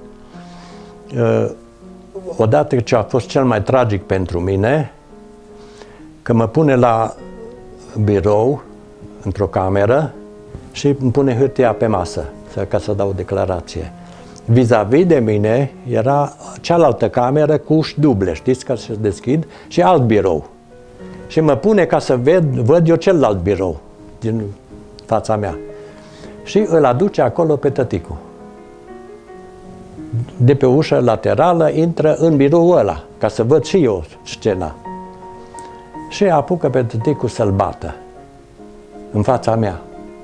[SPEAKER 8] Odată ce a fost cel mai tragic pentru mine, că mă pune la birou, într-o cameră, și îmi pune hârtia pe masă, ca să dau o declarație. Vis-a-vis de mine era cealaltă cameră cu uși duble, știți, ca să se deschid, și alt birou. Și mă pune ca să văd eu celălalt birou din fața mea. Și îl aduce acolo pe tăticul. De pe ușă laterală intră în biroul ăla, ca să văd și eu scena. Și apucă pe tăticul să-l bată în fața mea.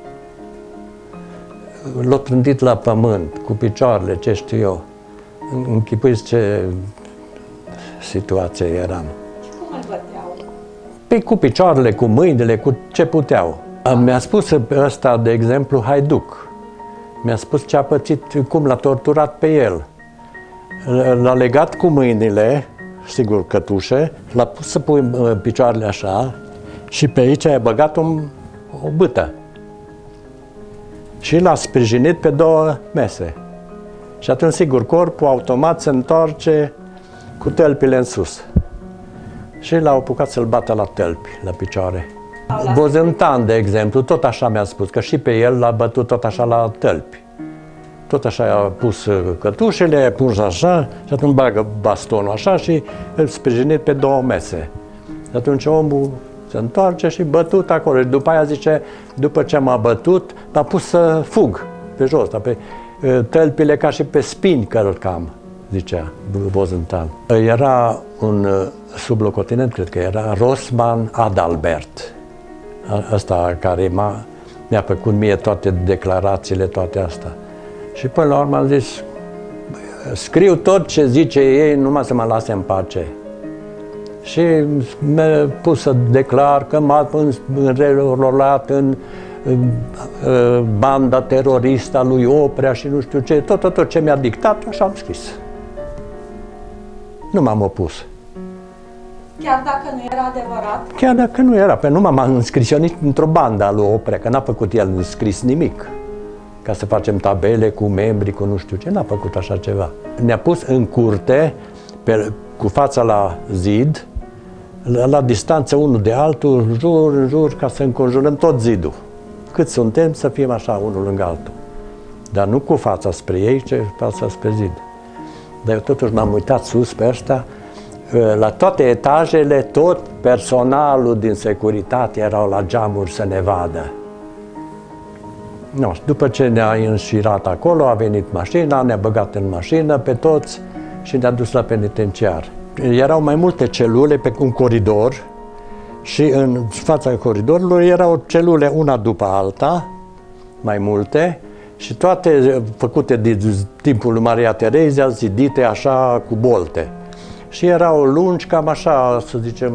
[SPEAKER 8] L-a trântit la pământ, cu picioarele, ce știu eu. Închipuiți ce situație eram.
[SPEAKER 3] Și cum îl băteau?
[SPEAKER 8] Păi cu picioarele, cu mâinile, cu ce puteau. Mi-a spus ăsta, de exemplu, Haiduc. Mi-a spus ce a pățit, cum l-a torturat pe el. L-a legat cu mâinile, sigur cătușe, l-a pus să pui picioarele așa și pe aici a băgat o bâtă. Și l-a sprijinit pe două mese. Și atunci, sigur, corpul automat se întoarce cu tălpile în sus. Și l-au apucat să-l bată la tălpi, la picioare. Bozântan, de exemplu, tot așa mi-a spus, că și pe el l-a bătut tot așa la tălpi. Tot așa a pus cătușele, a pus așa și atunci bagă bastonul așa și îl sprijinit pe două mese. Și atunci omul se întoarce și bătut acolo. Și după aia zice, după ce m-a bătut, m-a pus să fug pe jos, pe tălpile ca și pe spini călcam, zicea Bozântan. Era un sublocotenent, cred că era Rosman Adalbert. Ăsta care mi-a făcut mie toate declarațiile, toate astea. Și până la urmă am zis, scriu tot ce zice ei, numai să mă lase în pace. Și mi-a pus să declar că m-a înrolat în banda teroristă a lui Oprea și nu știu ce, tot ce mi-a dictat, așa am scris. Nu m-am opus.
[SPEAKER 3] Chiar dacă nu era adevărat?
[SPEAKER 8] Chiar dacă nu era, pe nu m-am înscris eu nici într-o bandă a lui Oprea, că n-a făcut el înscris nimic. Ca să facem tabele cu membri, cu nu știu ce, n-a făcut așa ceva. Ne-a pus în curte, cu fața la zid, la distanță unul de altul, în jur, ca să înconjurăm tot zidul. Cât suntem, să fim așa, unul lângă altul. Dar nu cu fața spre ei, ci fața spre zid. Dar eu totuși m-am uitat sus pe ăsta, la toate etajele, tot personalul din securitate erau la geamuri să ne vadă. No, după ce ne-a înșirat acolo, a venit mașina, ne-a băgat în mașină pe toți și ne-a dus la penitenciar. Erau mai multe celule pe un coridor și în fața coridorului erau celule una după alta, mai multe, și toate făcute din timpul lui Maria Terezia, zidite așa cu bolte. Și erau lungi, cam așa, să zicem,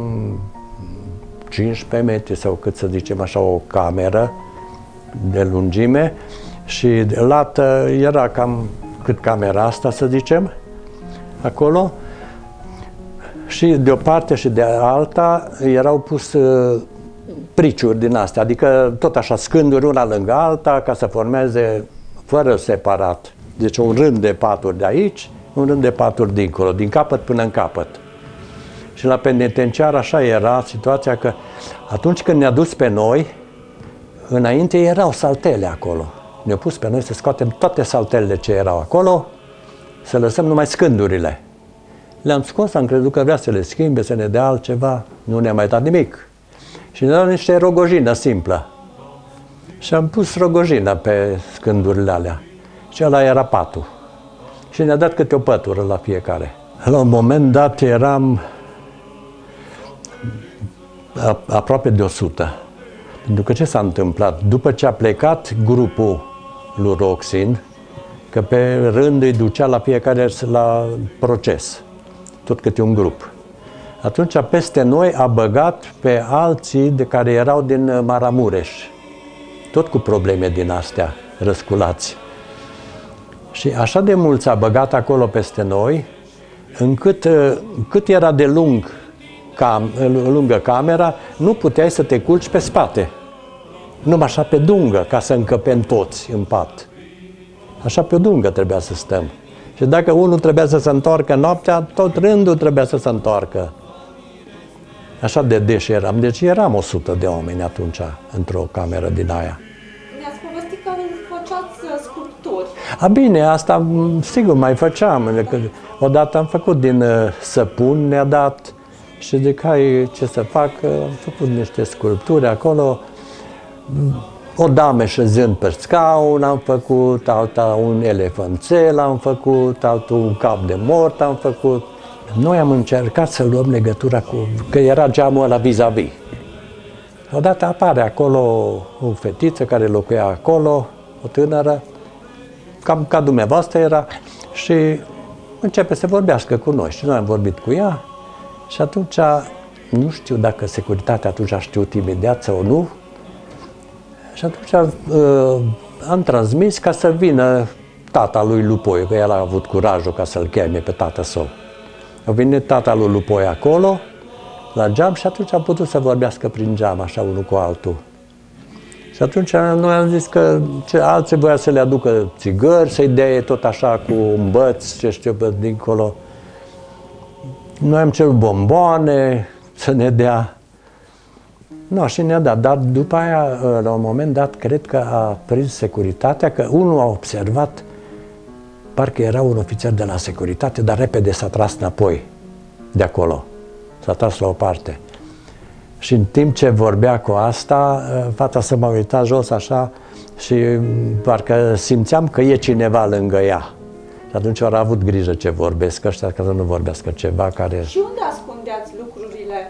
[SPEAKER 8] 15 metri sau cât să zicem așa, o cameră de lungime și de lată era cam cât camera asta, să zicem, acolo. Și de o parte și de alta erau pus briciuri din astea, adică tot așa scânduri una lângă alta ca să formeze fără separat. Deci un rând de paturi de aici, un rând de paturi dincolo, din capăt până în capăt. Și la penitenciar așa era situația că atunci când ne-a dus pe noi, înainte erau saltele acolo. Ne-au pus pe noi să scoatem toate saltelele ce erau acolo, să lăsăm numai scândurile. Le-am scos, am crezut că vrea să le schimbe, să ne dea altceva, nu ne-a mai dat nimic. Și ne-a dat niște rogojină simplă. Și am pus rogojină pe scândurile alea. Și ăla era patul. Și ne-a dat câte o pătură la fiecare. La un moment dat eram aproape de 100. Pentru că ce s-a întâmplat? După ce a plecat grupul lui Roxin, că pe rând îi ducea la fiecare la proces, tot câte un grup. Atunci peste noi a băgat pe alții de care erau din Maramureș, tot cu probleme din astea, răsculați. Și așa de mulți a băgat acolo peste noi, încât cât era de lungă camera, nu puteai să te culci pe spate. Numai așa pe dungă, ca să încăpem toți în pat. Așa pe dungă trebuia să stăm. Și dacă unul trebuia să se întoarcă noaptea, tot rândul trebuia să se întoarcă. Așa de deși eram. Deci eram 100 de oameni atunci, într-o cameră din aia.
[SPEAKER 3] Ne-ați povestit că făceați sculpturi.
[SPEAKER 8] Bine, asta sigur mai făceam. Odată am făcut din săpun, ne-a dat. Și zic, hai, ce să fac? Am făcut niște sculpturi acolo. O dame șezând pe scaun am făcut, alta un elefanțel am făcut, altul un cap de mort am făcut. Noi am încercat să luăm legătura cu... că era geamul ăla vis-a-vis. Odată apare acolo o fetiță care locuia acolo, o tânără, cam ca dumneavoastră era, și începe să vorbească cu noi. Și noi am vorbit cu ea și atunci, nu știu dacă securitatea atunci a știut imediat sau nu, și atunci am transmis ca să vină tata lui Lupoi, că el a avut curajul ca să-l cheme pe tată său. A venit tata lui Lupoi acolo, la geam, și atunci am putut să vorbească prin geam, așa, unul cu altul. Și atunci noi am zis că alții voia să le aducă țigări, să-i dea tot așa cu un băț, ce știu, pe dincolo. Noi am cerut bomboane să ne dea. Nu, și ne-a dat, dar după aia, la un moment dat, cred că a prins securitatea, că unul a observat, parcă era un ofițer de la securitate, dar repede s-a tras înapoi de acolo, s-a tras la o parte. Și în timp ce vorbea cu asta, fata se m-a uitat jos așa și parcă simțeam că e cineva lângă ea. Și atunci au avut grijă ce vorbesc ăștia, ca să nu vorbească ceva care...
[SPEAKER 3] Și unde ascundeați lucrurile?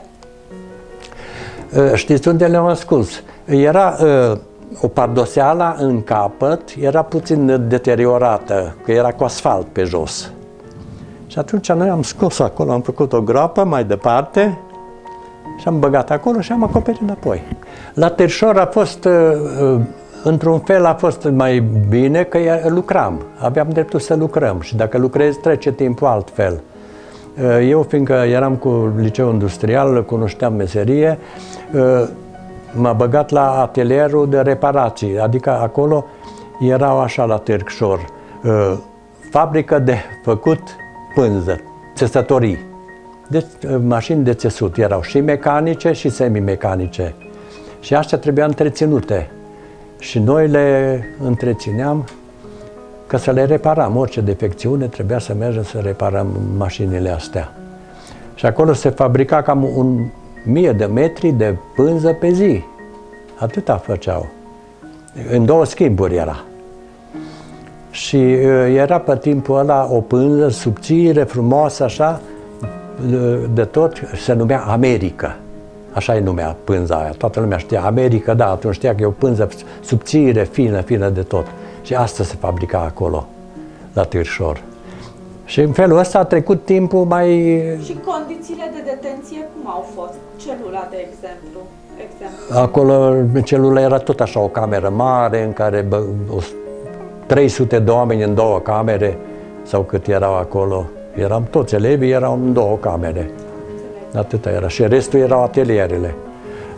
[SPEAKER 8] Știți unde le-am ascuns? Era o pardoseală în capăt, era puțin deteriorată, că era cu asfalt pe jos. Și atunci noi am scos acolo, am făcut o groapă mai departe și am băgat acolo și am acoperit înapoi. La Târșor a fost, într-un fel a fost mai bine că lucram, aveam dreptul să lucrăm și dacă lucrezi trece timpul altfel. Eu, fiindcă eram cu liceu industrial, cunoșteam meserie, m-a băgat la atelierul de reparații, adică acolo erau așa la Târgșor, fabrică de făcut pânză, țesătorii. Deci mașini de țesut erau și mecanice și semimecanice. Și astea trebuia întreținute. Și noi le întrețineam ca să le reparam. Orice defecțiune trebuia să mergem să reparăm mașinile astea. Și acolo se fabrica cam 1000 de metri de pânză pe zi. Atâta făceau. În 2 schimburi era. Și era pe timpul ăla o pânză subțire, frumoasă, așa, de tot, se numea America. Așa îi numea pânza aia. Toată lumea știa America, da, atunci știa că e o pânză subțire, fină de tot. Și asta se fabrica acolo, la Târșor. Și în felul ăsta a trecut timpul mai...
[SPEAKER 3] Și condițiile de detenție cum au fost? Celula, de exemplu.
[SPEAKER 8] Acolo, celula era tot așa o cameră mare, în care 300 de oameni în 2 camere, sau cât erau acolo. Eram toți elevii, erau în 2 camere. Atâta era. Și restul erau atelierele.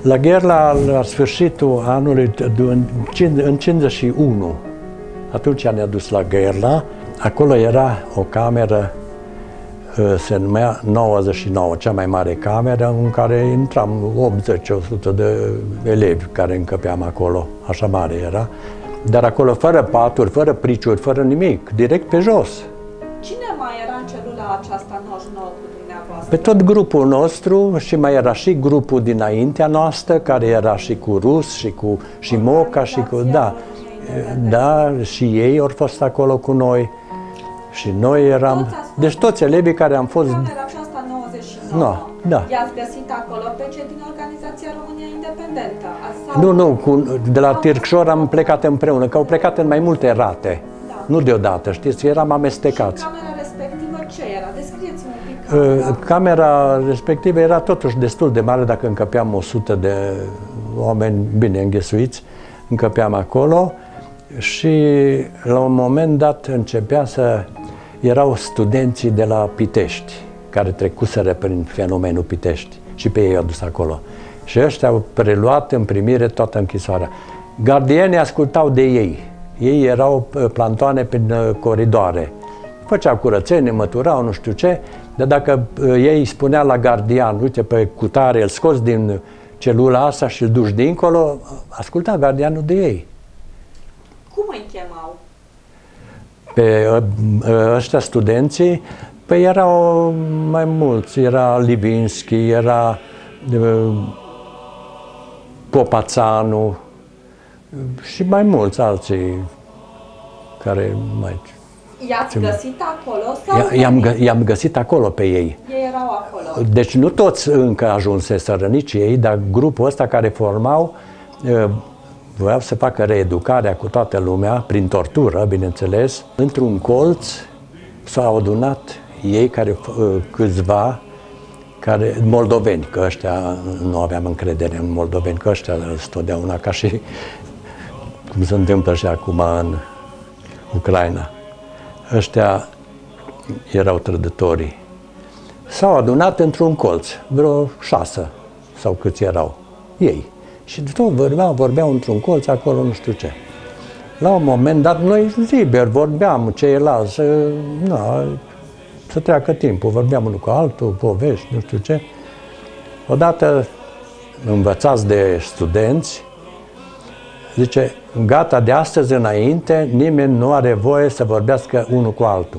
[SPEAKER 8] La Gherla, la sfârșitul anului, în 51, atunci ne-a dus la Gherla, acolo era o cameră, se numea 99, cea mai mare cameră, în care intram 80-100 de elevi care încăpeam acolo, așa mare era, dar acolo fără paturi, fără priciuri, fără nimic, direct pe jos.
[SPEAKER 3] Cine mai era în celula aceasta 99 cu dumneavoastră?
[SPEAKER 8] Pe tot grupul nostru și mai era și grupul dinaintea noastră, care era și cu Rus, și Moca, și cu... Da, și ei au fost acolo cu noi. Și noi eram... Deci toți elevii care am fost...
[SPEAKER 3] Camera aceasta 99.
[SPEAKER 8] No, da.
[SPEAKER 3] I-ați găsit acolo pe cei din Organizația România Independentă?
[SPEAKER 8] De la Târgșor am plecat împreună, că au plecat în mai multe rate. Da. Nu deodată, știți, eram amestecați.
[SPEAKER 3] Și camera respectivă ce era? Descrieți-mi un pic.
[SPEAKER 8] Camera respectivă era totuși destul de mare, dacă încăpeam 100 de oameni bine înghesuiți, încăpeam acolo și la un moment dat erau studenții de la Pitești, care trecuseră prin fenomenul Pitești și pe ei au dus acolo. Și ăștia au preluat în primire toată închisoarea. Gardienii ascultau de ei. Ei erau plantoane prin coridoare. Făceau curățenie, măturau, nu știu ce, dar dacă ei spunea la gardian, uite, pe cutare, îl scoți din celula asta și îl duci dincolo, asculta gardianul de ei.
[SPEAKER 3] Cum îi chemau?
[SPEAKER 8] Pe ăștia studenții, păi erau mai mulți, era Livinski, era Popațanu și mai mulți alții care mai...
[SPEAKER 3] I-ați găsit acolo? Sau
[SPEAKER 8] I-am găsit acolo pe ei.
[SPEAKER 3] Ei erau acolo.
[SPEAKER 8] Deci nu toți încă ajunseseră, nici ei, dar grupul ăsta care formau voiau să facă reeducarea cu toată lumea, prin tortură, bineînțeles. Într-un colț s-au adunat ei, câțiva, moldoveni, că ăștia nu aveam încredere în moldoveni, că ăștia sunt totdeauna ca și cum se întâmplă și acum în Ucraina. Ăștia erau trădătorii. S-au adunat într-un colț, vreo 6 sau câți erau ei. Și tot vorbeau într-un colț acolo, nu știu ce. La un moment dat, noi liber vorbeam ceilalți, să treacă timpul, vorbeam unul cu altul, povești, nu știu ce. Odată, învățați de studenți, zice, gata, de astăzi înainte, nimeni nu are voie să vorbească unul cu altul.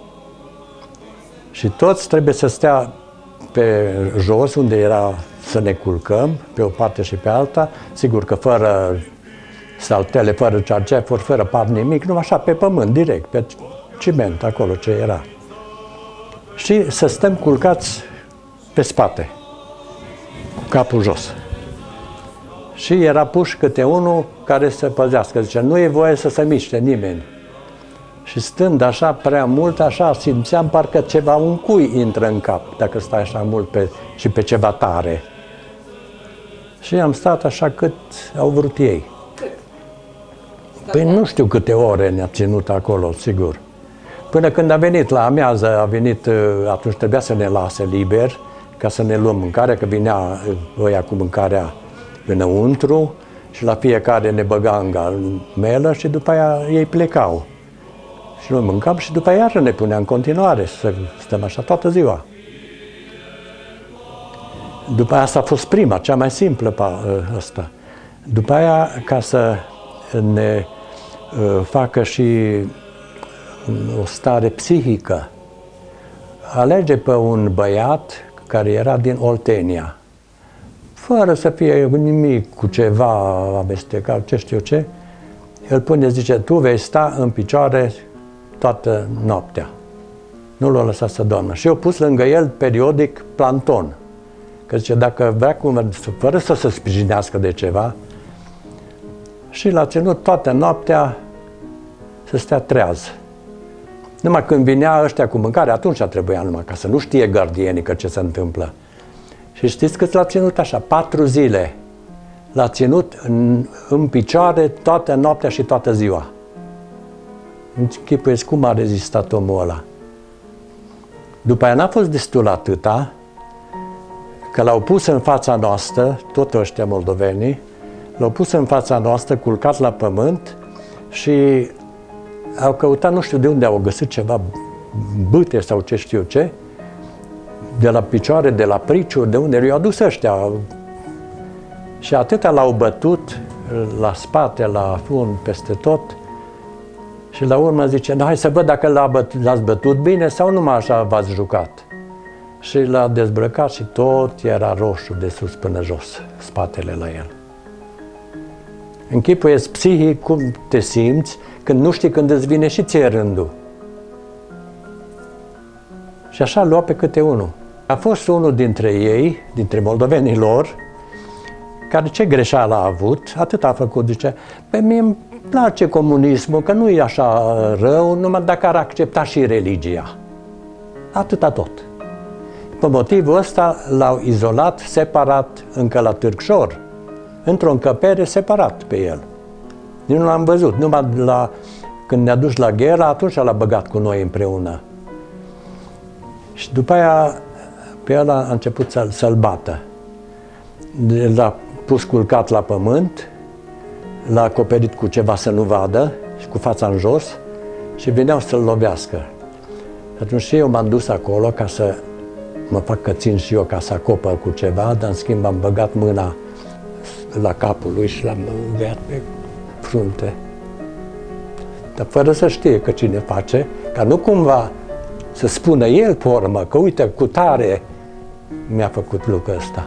[SPEAKER 8] Și toți trebuie să stea pe jos, unde era să ne culcăm, pe o parte și pe alta, sigur că fără saltele, fără cearceafuri, fără pat, nimic, numai așa, pe pământ, direct, pe ciment, acolo ce era. Și să stăm culcați pe spate, cu capul jos. Și era puși câte unul care să păzească, zice, nu e voie să se miște nimeni. Și stând așa prea mult, așa simțeam parcă ceva, un cui intră în cap, dacă stai așa mult și pe ceva tare. Și am stat așa cât au vrut ei. Păi nu știu câte ore ne-a ținut acolo, sigur. Până când a venit la amiază, atunci trebuia să ne lase liber, ca să ne luăm mâncarea, că vinea ăia cu mâncarea înăuntru și la fiecare ne băga în gamelă și după aia ei plecau. Și noi mâncam și după aia ne punea în continuare să stăm așa toată ziua. După aia asta a fost prima, cea mai simplă asta. După aia, ca să ne facă și o stare psihică, alege pe un băiat care era din Oltenia, fără să fie nimic cu ceva amestecat, ce știu ce, îl pune, zice, tu vei sta în picioare toată noaptea. Nu l-a lăsat să doarmă. Și eu pus lângă el periodic planton. Că zice, dacă vrea fără să se sprijinească de ceva, și l-a ținut toată noaptea să stea treaz. Numai când vinea ăștia cu mâncare, atunci trebuia numai, ca să nu știe gardienii că ce se întâmplă. Și știți cât l-a ținut așa? 4 zile. L-a ținut în picioare toată noaptea și toată ziua. Închipuiesc cum a rezistat omul ăla. După aia n-a fost destul atâta, că l-au pus în fața noastră, tot ăștia moldovenii, l-au pus în fața noastră, culcat la pământ și au căutat, nu știu de unde au găsit ceva, bâte sau ce știu ce, de la picioare, de la priciuri, de unde i-au adus ăștia. Și atâta l-au bătut la spate, la fund, peste tot. Și la urmă zice, hai să văd dacă l-ați bătut bine sau numai așa v-ați jucat. Și l-a dezbrăcat și tot era roșu de sus până jos, spatele la el. Închipuieți psihic cum te simți când nu știi când îți vine și ție rândul. Și așa lua pe câte unul. A fost unul dintre ei, dintre moldovenii lor, care ce greșeală a avut, atât a făcut, zice, pe mie îmi place comunismul, că nu e așa rău, numai dacă ar accepta și religia. Atâta tot. Pe motivul ăsta l-au izolat, separat, încă la Târgșor, într-o încăpere separat pe el. Eu nu l-am văzut, numai când ne-a dus la Ghera, atunci l-a băgat cu noi împreună. Și după aia, pe el a început să-l bată. L-a pus culcat la pământ, l-a acoperit cu ceva să nu vadă, și cu fața în jos, și veneau să-l lovească. Atunci și eu m-am dus acolo ca să mă fac că țin și eu ca să acopăr cu ceva, dar în schimb am băgat mâna la capul lui și l-am înveiat pe frunte. Dar fără să știe că cine face, ca nu cumva să spună el pe urmă că uite, cu tare mi-a făcut lucrul ăsta.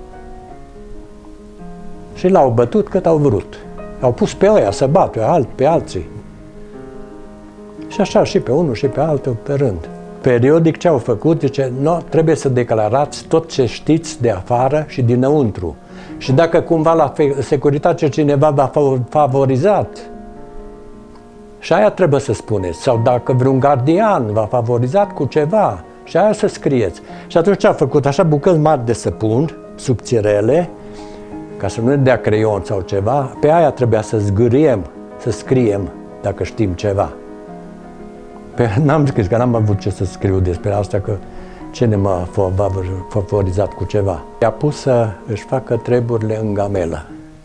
[SPEAKER 8] Și l-au bătut cât au vrut. Au pus pe ăia să bată pe alții. Și așa și pe unul și pe altul pe rând. Periodic ce au făcut, zice, no, trebuie să declarați tot ce știți de afară și dinăuntru. Și dacă cumva la securitate cineva v-a favorizat, și aia trebuie să spuneți. Sau dacă vreun gardian v-a favorizat cu ceva, și aia să scrieți. Și atunci ce a făcut? Așa bucăți mari de săpun, subțirele, ca să nu ne dea creion sau ceva, pe aia trebuia să zgâriem, să scriem, dacă știm ceva. N-am scris, că n-am avut ce să scriu despre asta, că cine m-a favorizat cu ceva. I-a pus să își facă treburile în gamelă.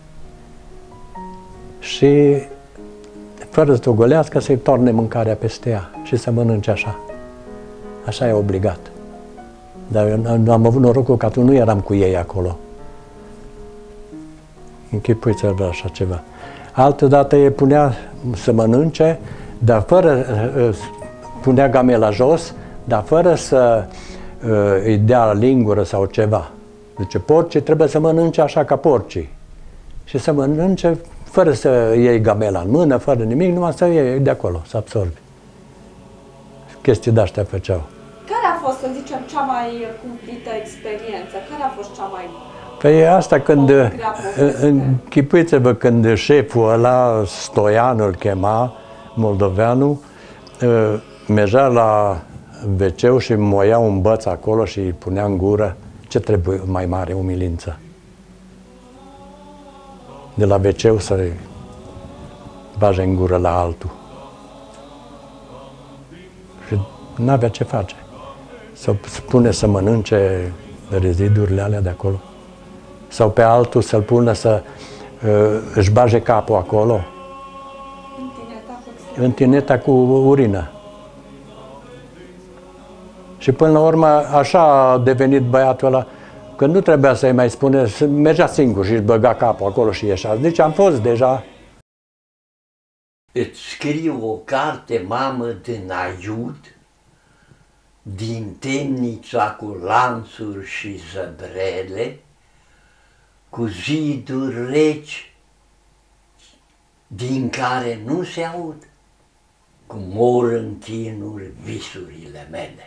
[SPEAKER 8] Și fără să o golească, să-i torne mâncarea peste ea și să mănânce așa. Așa e obligat. Dar eu am avut norocul că atunci nu eram cu ei acolo. Închipuiți-vă așa ceva. Altădată îi punea să mănânce, dar fără, punea gamela jos, dar fără să îi dea lingură sau ceva. Zice, porcii trebuie să mănânce așa ca porcii. Și să mănânce fără să iei gamela în mână, fără nimic, numai să iei de acolo, să absorbi. Chestii de-astea făceau.
[SPEAKER 3] Care a fost, să zicem, cea mai cumplită experiență? Care a fost cea mai...
[SPEAKER 8] Păi asta când, închipuiți-vă, când șeful ăla, Stoian îl chema, moldoveanul, mergea la WC și moia un băț acolo și îi punea în gură, ce trebuie mai mare umilință? De la WC să-i bage în gură la altul. Și n-avea ce face. Să pune să mănânce rezidurile alea de acolo. Sau pe altul să-l pună să își bage capul acolo. În tineta cu urină. Și până la urmă așa a devenit băiatul ăla, că nu trebuia să-i mai spune, mergea singur și își băga capul acolo și ieșea. Deci am fost deja.
[SPEAKER 1] Îți scriu o carte, mamă, din aiud, din temnița cu lanțuri și zăbrele, cu ziduri reci, din care nu se aud, cum mor în chinuri visurile mele.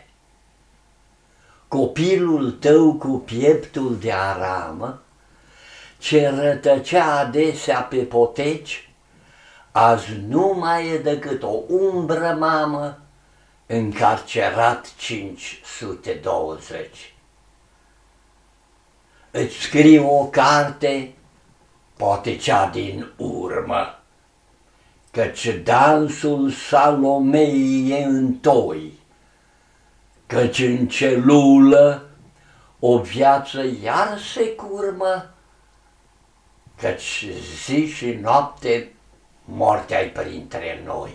[SPEAKER 1] Copilul tău cu pieptul de aramă, ce rătăcea adesea pe poteci, azi nu mai e decât o umbră, mamă, încarcerat 520. Îți scriu o carte, poate cea din urmă, căci dansul Salomei e întoi, căci în celulă o viață iar se curmă, căci zi și noapte moartea-i printre noi.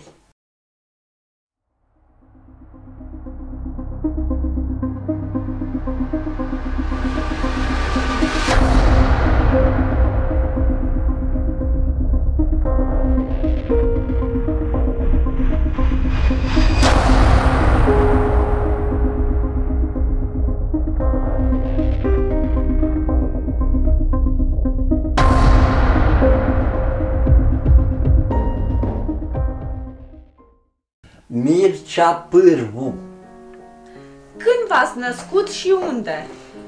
[SPEAKER 1] Mircea Pârvu.
[SPEAKER 3] Când v-ați născut și unde?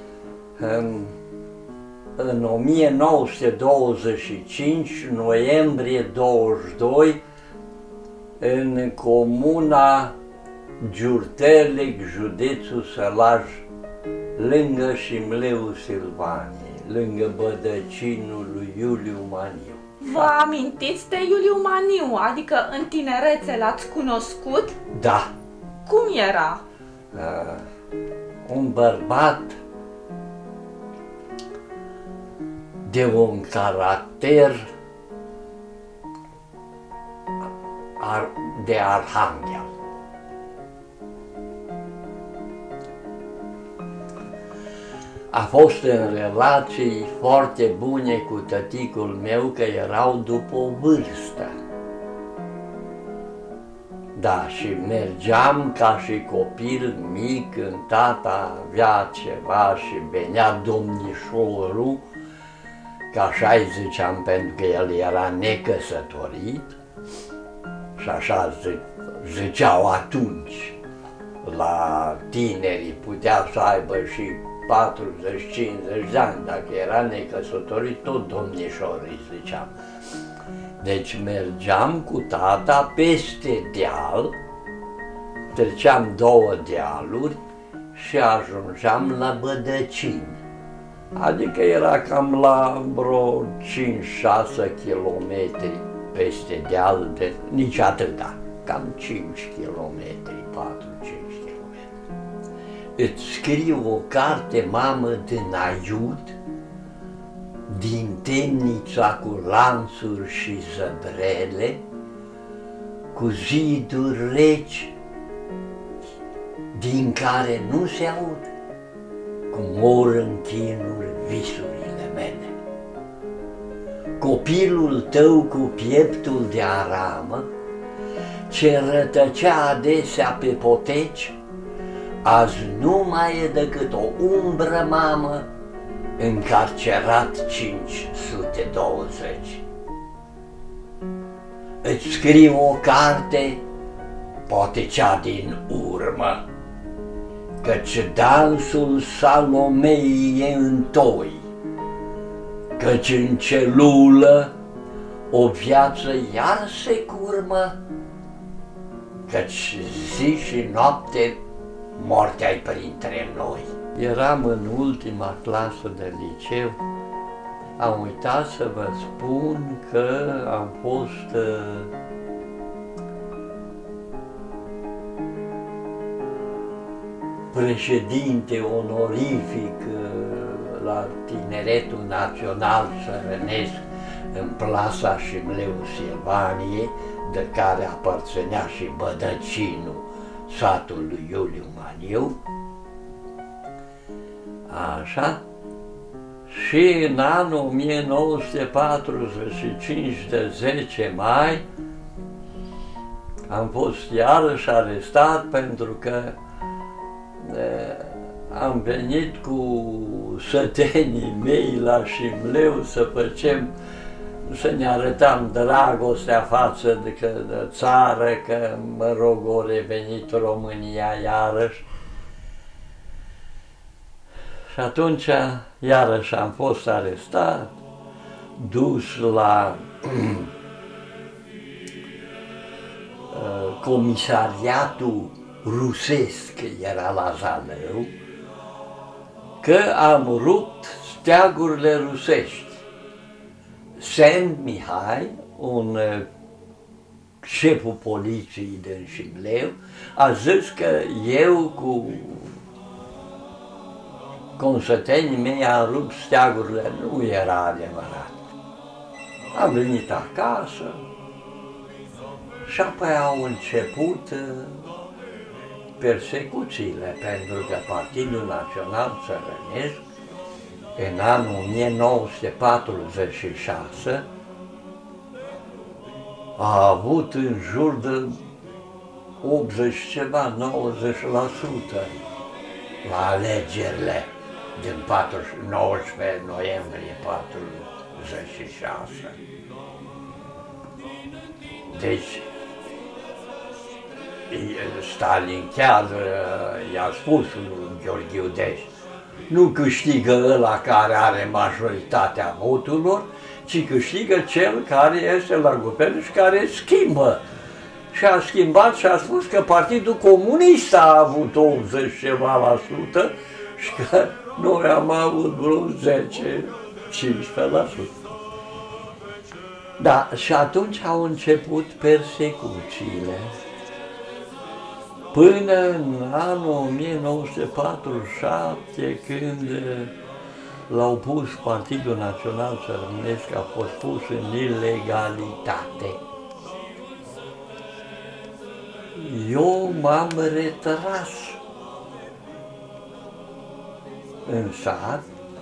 [SPEAKER 1] În 1925, noiembrie 22, în comuna Giurtelec, județul Sălaj, lângă Șimleu Silvanie, lângă bădăcinul lui Iuliu Maniu.
[SPEAKER 3] Vă amintiți de Iuliu Maniu, adică în tinerețe l-ați cunoscut?
[SPEAKER 1] Da.
[SPEAKER 3] Cum era?
[SPEAKER 1] Un bărbat de un caracter de arhanghel. A fost în relații foarte bune cu tăticul meu, că erau după o vârstă. Da, și mergeam ca și copil mic, când tata avea ceva și venea domnișorul, că așa-i ziceam pentru că el era necăsătorit, și așa ziceau atunci, la tinerii putea să aibă și 40-50 de ani, dacă era necăsătorit, tot domnișor îi ziceam. Deci mergeam cu tata peste deal, treceam 2 dealuri și ajungeam la Bădăcini. Adică era cam la vreo 5-6 kilometri peste deal, nici atâta, cam 5 kilometri, 4-5 kilometri. Îți scriu o carte, mamă, din aiut, din temnița cu lanțuri și zăbrele, cu ziduri reci, din care nu se aud, cum mor în chinuri visurile mele. Copilul tău cu pieptul de aramă, ce rătăcea adesea pe poteci, azi nu mai e decât o umbră, mamă, încarcerat 520. Îți scriu o carte, poate cea din urmă, căci dansul Salomei e întoi, căci în celulă o viață iar se curmă, căci zi și noapte moartea-i printre noi. Eram în ultima clasă de liceu, am uitat să vă spun că am fost președinte onorific la Tineretul Național Țărănesc în plasa Șimleu Silvanie, de care aparținea și Bădăcinul satului Iuliu Maniu. Așa. Și în anul 1945, de 10 mai, am fost iarăși arestat pentru că am venit cu sătenii mei la Șimleu să ne arătam dragostea față de țară, că, mă rog, o revenit România iarăși. Și atunci, iarăși, am fost arestat, dus la comisariatul rusesc, era la Zalău, că am rupt steagurile rusești. Semn Mihai, un șeful poliției din Șimleu, a zis că eu cu consătenii mei am rupt steagurile, nu era adevărat. Am venit acasă și apoi au început persecuțiile, pentru că Partidul Național Țărănesc, în anul 1946, a avut în jur de 80 ceva, 90% la alegerile din 19 noiembrie 46. Deci, Stalin chiar i-a spus lui Gheorghe Udeș, nu câștigă ăla care are majoritatea voturilor, ci câștigă cel care este la guvern și care schimbă. Și a schimbat și a spus că Partidul Comunist a avut 80 ceva la sută și că noi am avut vreo 10-15%. Da, și atunci au început persecuțiile. Până în anul 1947, când l-au pus Partidul Național Țărănesc, a fost pus în ilegalitate. Eu m-am retras în sat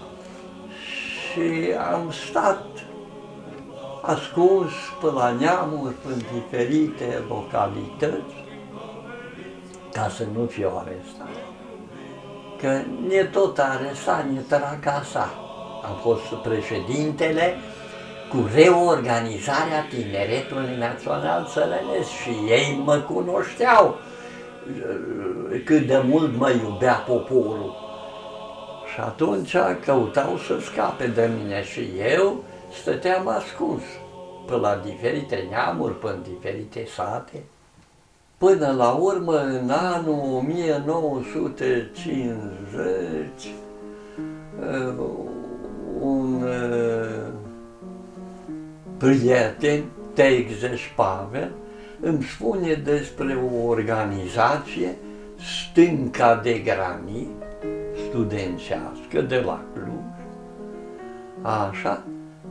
[SPEAKER 1] și am stat ascuns pe la neamuri, în diferite localități, ca să nu fiu arestat. Că ne tot aresta, ne tracasa. Am fost președintele cu reorganizarea Tineretului Național Țărănesc și ei mă cunoșteau cât de mult mă iubea poporul. Și atunci căutau să scape de mine și eu stăteam ascuns pe la diferite neamuri, pe în diferite sate. Până la urmă, în anul 1950, un prieten, Texeș Pavel, îmi spune despre o organizație, Stânca de Granit, studențească, de la Cluj, așa,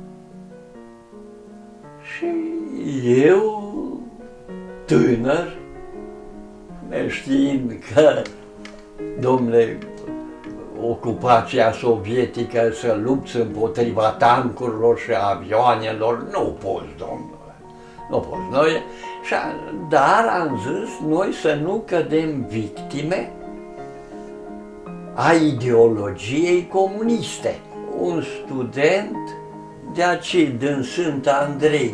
[SPEAKER 1] și eu, tânăr, neștiind că, domnule, ocupația sovietică să lupți împotriva tancurilor și avioanelor, nu poți, domnule, nu poți. Noi, dar am zis, noi să nu cădem victime a ideologiei comuniste. Un student de aici, din Sfânt Andrei,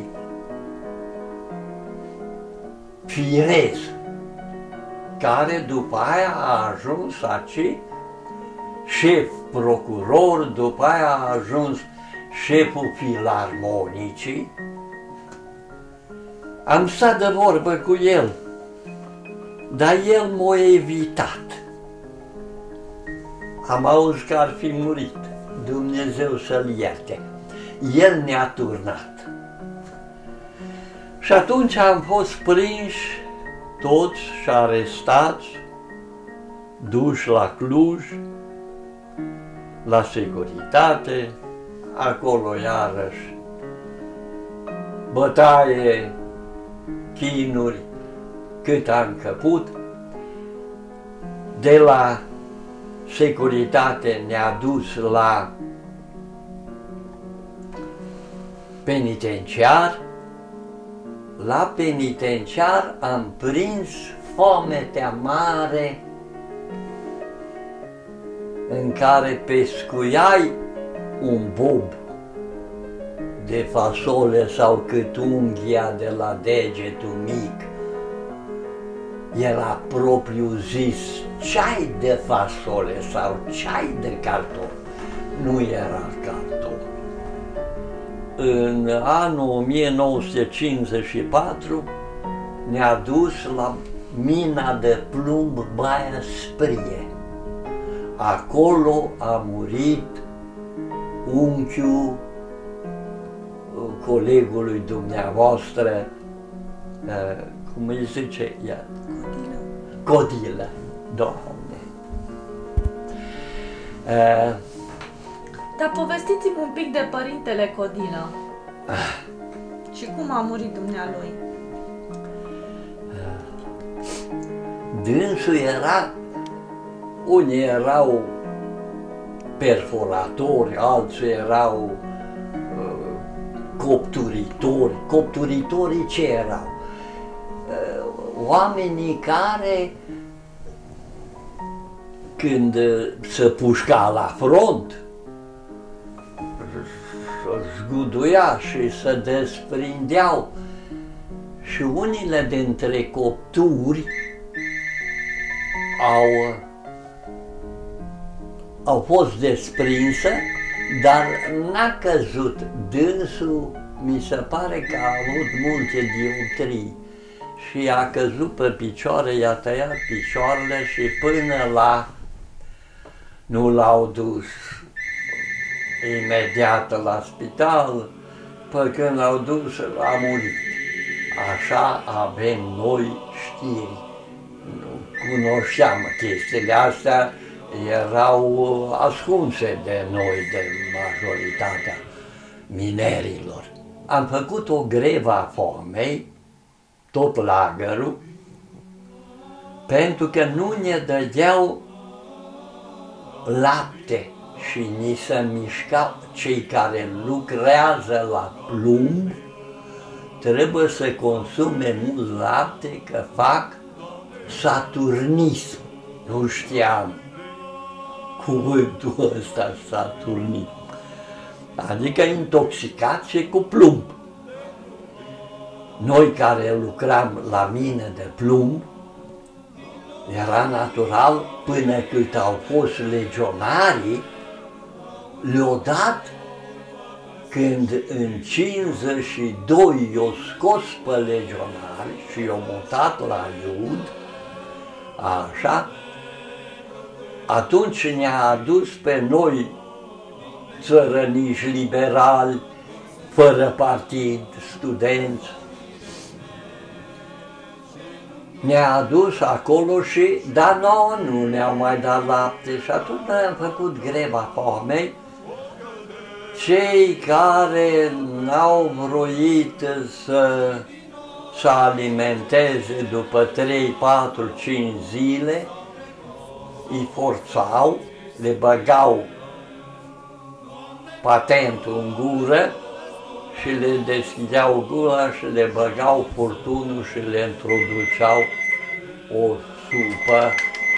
[SPEAKER 1] firez, care după aia a ajuns aici șef procuror, după aia a ajuns șeful filarmonicii. Am stat de vorbă cu el, dar el m-a evitat. Am auzit că ar fi murit, Dumnezeu să-l ierte. El ne-a turnat. Și atunci am fost prinși toți și arestați, duși la Cluj, la securitate, acolo iarăși bătaie, chinuri, cât am căput. De la securitate ne-a dus la penitenciar. La penitenciar am prins foametea mare în care pescuiai un bob de fasole sau cât unghia de la degetul mic. Era propriu zis ceai de fasole sau ceai de cartof. Nu era cartof. În anul 1954 ne-a dus la mina de plumb Baia Sprie. Acolo a murit unchiul colegului dumneavoastră, cum îi zice ea? Codilă. Doamne.
[SPEAKER 3] Dar povestiți-mi un pic de părintele Codină. Și cum a murit dumnealui?
[SPEAKER 1] Dânsul era, unii erau perforatori, alții erau copturitori. Copturitorii ce erau? Oamenii care, când se pușca la front, zguduia și se desprindeau. Și unele dintre copturi au fost desprinse, dar n-a căzut. Dânsul mi se pare că a avut multe dioptrii și a căzut pe picioare, i-a tăiat picioarele și până la... nu l-au dus imediat la spital, pe când l-au dus a murit. Așa avem noi știri. Nu cunoșteam chestiile astea, erau ascunse de noi, de majoritatea minerilor. Am făcut o grevă a foamei, tot lagărul, pentru că nu ne dădeau lapte și ni se mișcau. Cei care lucrează la plumb trebuie să consume mult lapte, că fac saturnism. Nu știam cuvântul ăsta, saturnism. Adică intoxicație cu plumb. Noi care lucram la mine de plumb, era natural, până cât au fost legionarii, le-au dat, când în 52 i-au scos pe legionari și i-au mutat la Iud, așa, atunci ne-a adus pe noi, țărăniși liberali, fără partid, studenți, ne-a adus acolo și, dar nouă nu ne-au mai dat lapte și atunci noi am făcut greva foamei. Cei care n-au vroit să alimenteze după 3, 4, 5 zile, îi forțau, le băgau patentul în gură și le deschideau gura și le băgau furtunul și le introduceau o supă.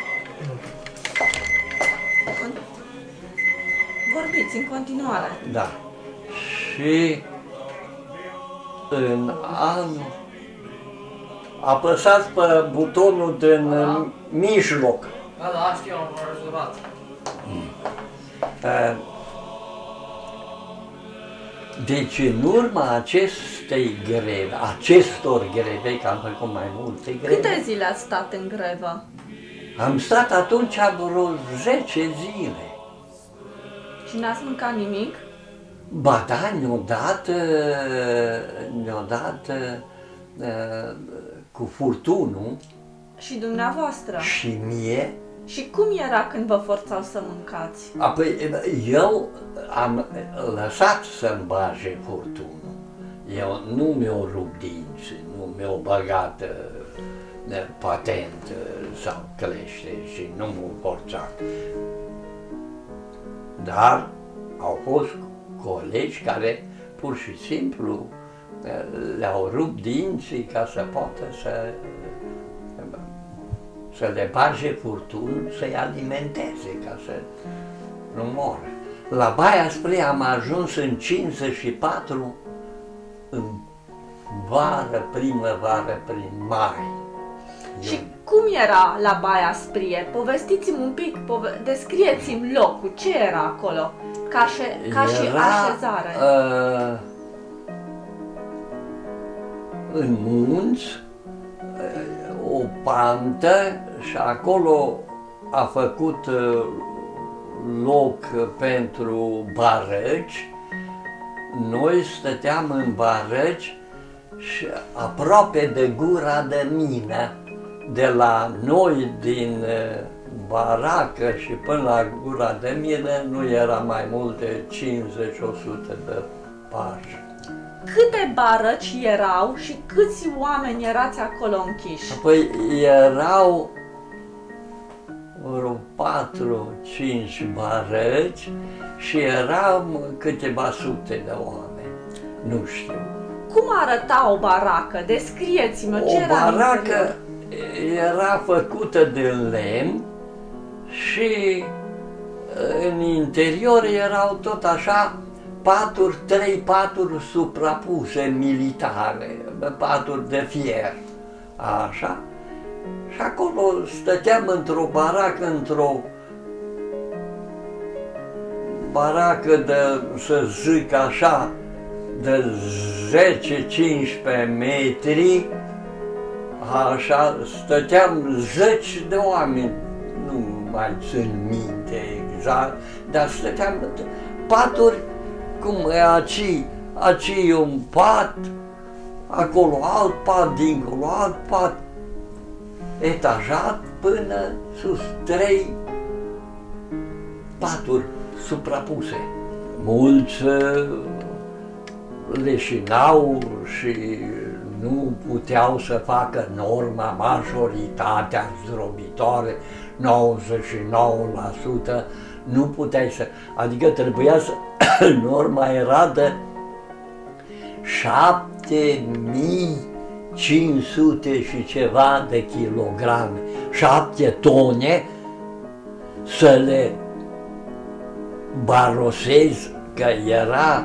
[SPEAKER 3] Vorbiți în continuare.
[SPEAKER 1] Da. Și în anul apăsați pe butonul din mijloc.
[SPEAKER 5] Da, știu, am rezolvat.
[SPEAKER 1] Deci în urma acestor greve, că am făcut mai multe greve.
[SPEAKER 3] Câte zile ați stat în grevă?
[SPEAKER 1] Am stat atunci vreo 10 zile.
[SPEAKER 3] Și n-ați mâncat nimic?
[SPEAKER 1] Ba da, ne-au dat cu furtunul.
[SPEAKER 3] Și dumneavoastră?
[SPEAKER 1] Și mie.
[SPEAKER 3] Și cum era când vă forțau să mâncați?
[SPEAKER 1] Apoi eu am lăsat să-mi bage furtunul. Eu nu mi-au rupt dinți, nu mi-au băgat patent sau clește și nu m-au forțat. Dar au fost colegi care pur și simplu le-au rupt dinții ca să poată să le bage furtunul, să-i alimenteze, ca să nu moră. La Baia Spre am ajuns în 54, în vară, primăvară, prin mai.
[SPEAKER 3] Și cum era la Baia Sprie? Povestiți-mi un pic, descrieți-mi locul, ce era acolo, ca și așezare?
[SPEAKER 1] În munți, o pantă și acolo a făcut loc pentru barăci. Noi stăteam în barăci și aproape de gura de mină, de la noi din baracă și până la Gura de Mine nu era mai mult de 50-100 de pași.
[SPEAKER 3] Câte barăci erau și câți oameni erați acolo închiși?
[SPEAKER 1] Apoi erau vreo 4-5 barăci și eram câteva sute de oameni. Nu știu.
[SPEAKER 3] Cum arăta o baracă? Descrieți-mă ce era în
[SPEAKER 1] baracă
[SPEAKER 3] interior.
[SPEAKER 1] era făcută din lemn și în interior erau tot așa trei paturi suprapuse militare, paturi de fier, așa. Și acolo stăteam într-o baracă de, să zic așa, de 10-15 metri, așa, stăteam 10 de oameni, nu mai țin minte exact, dar stăteam paturi, cum e aici un pat, acolo alt pat, dincolo alt pat, etajat până sus, 3 paturi suprapuse. Mulți leșinau și nu puteau să facă norma, majoritatea zdrobitoare, 99%, nu puteai să, adică trebuia să, norma era de 7500 și ceva de kilograme, 7 tone, să le barosezi, că era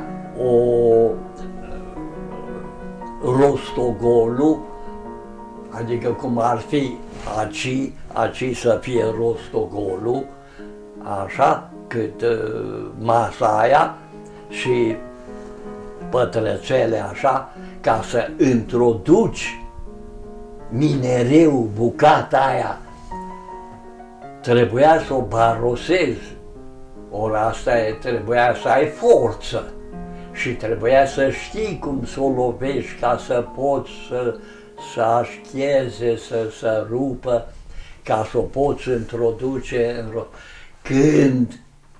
[SPEAKER 1] rostogolul, adică cum ar fi aici să fie rostogolul, așa, cât masa aia și pătrățele așa, ca să introduci minereu, bucata aia, trebuia să o barosezi. Ori asta trebuia să ai forță și trebuia să știi cum să o lovești ca să poți să așcheze, să rupă, ca să o poți introduce când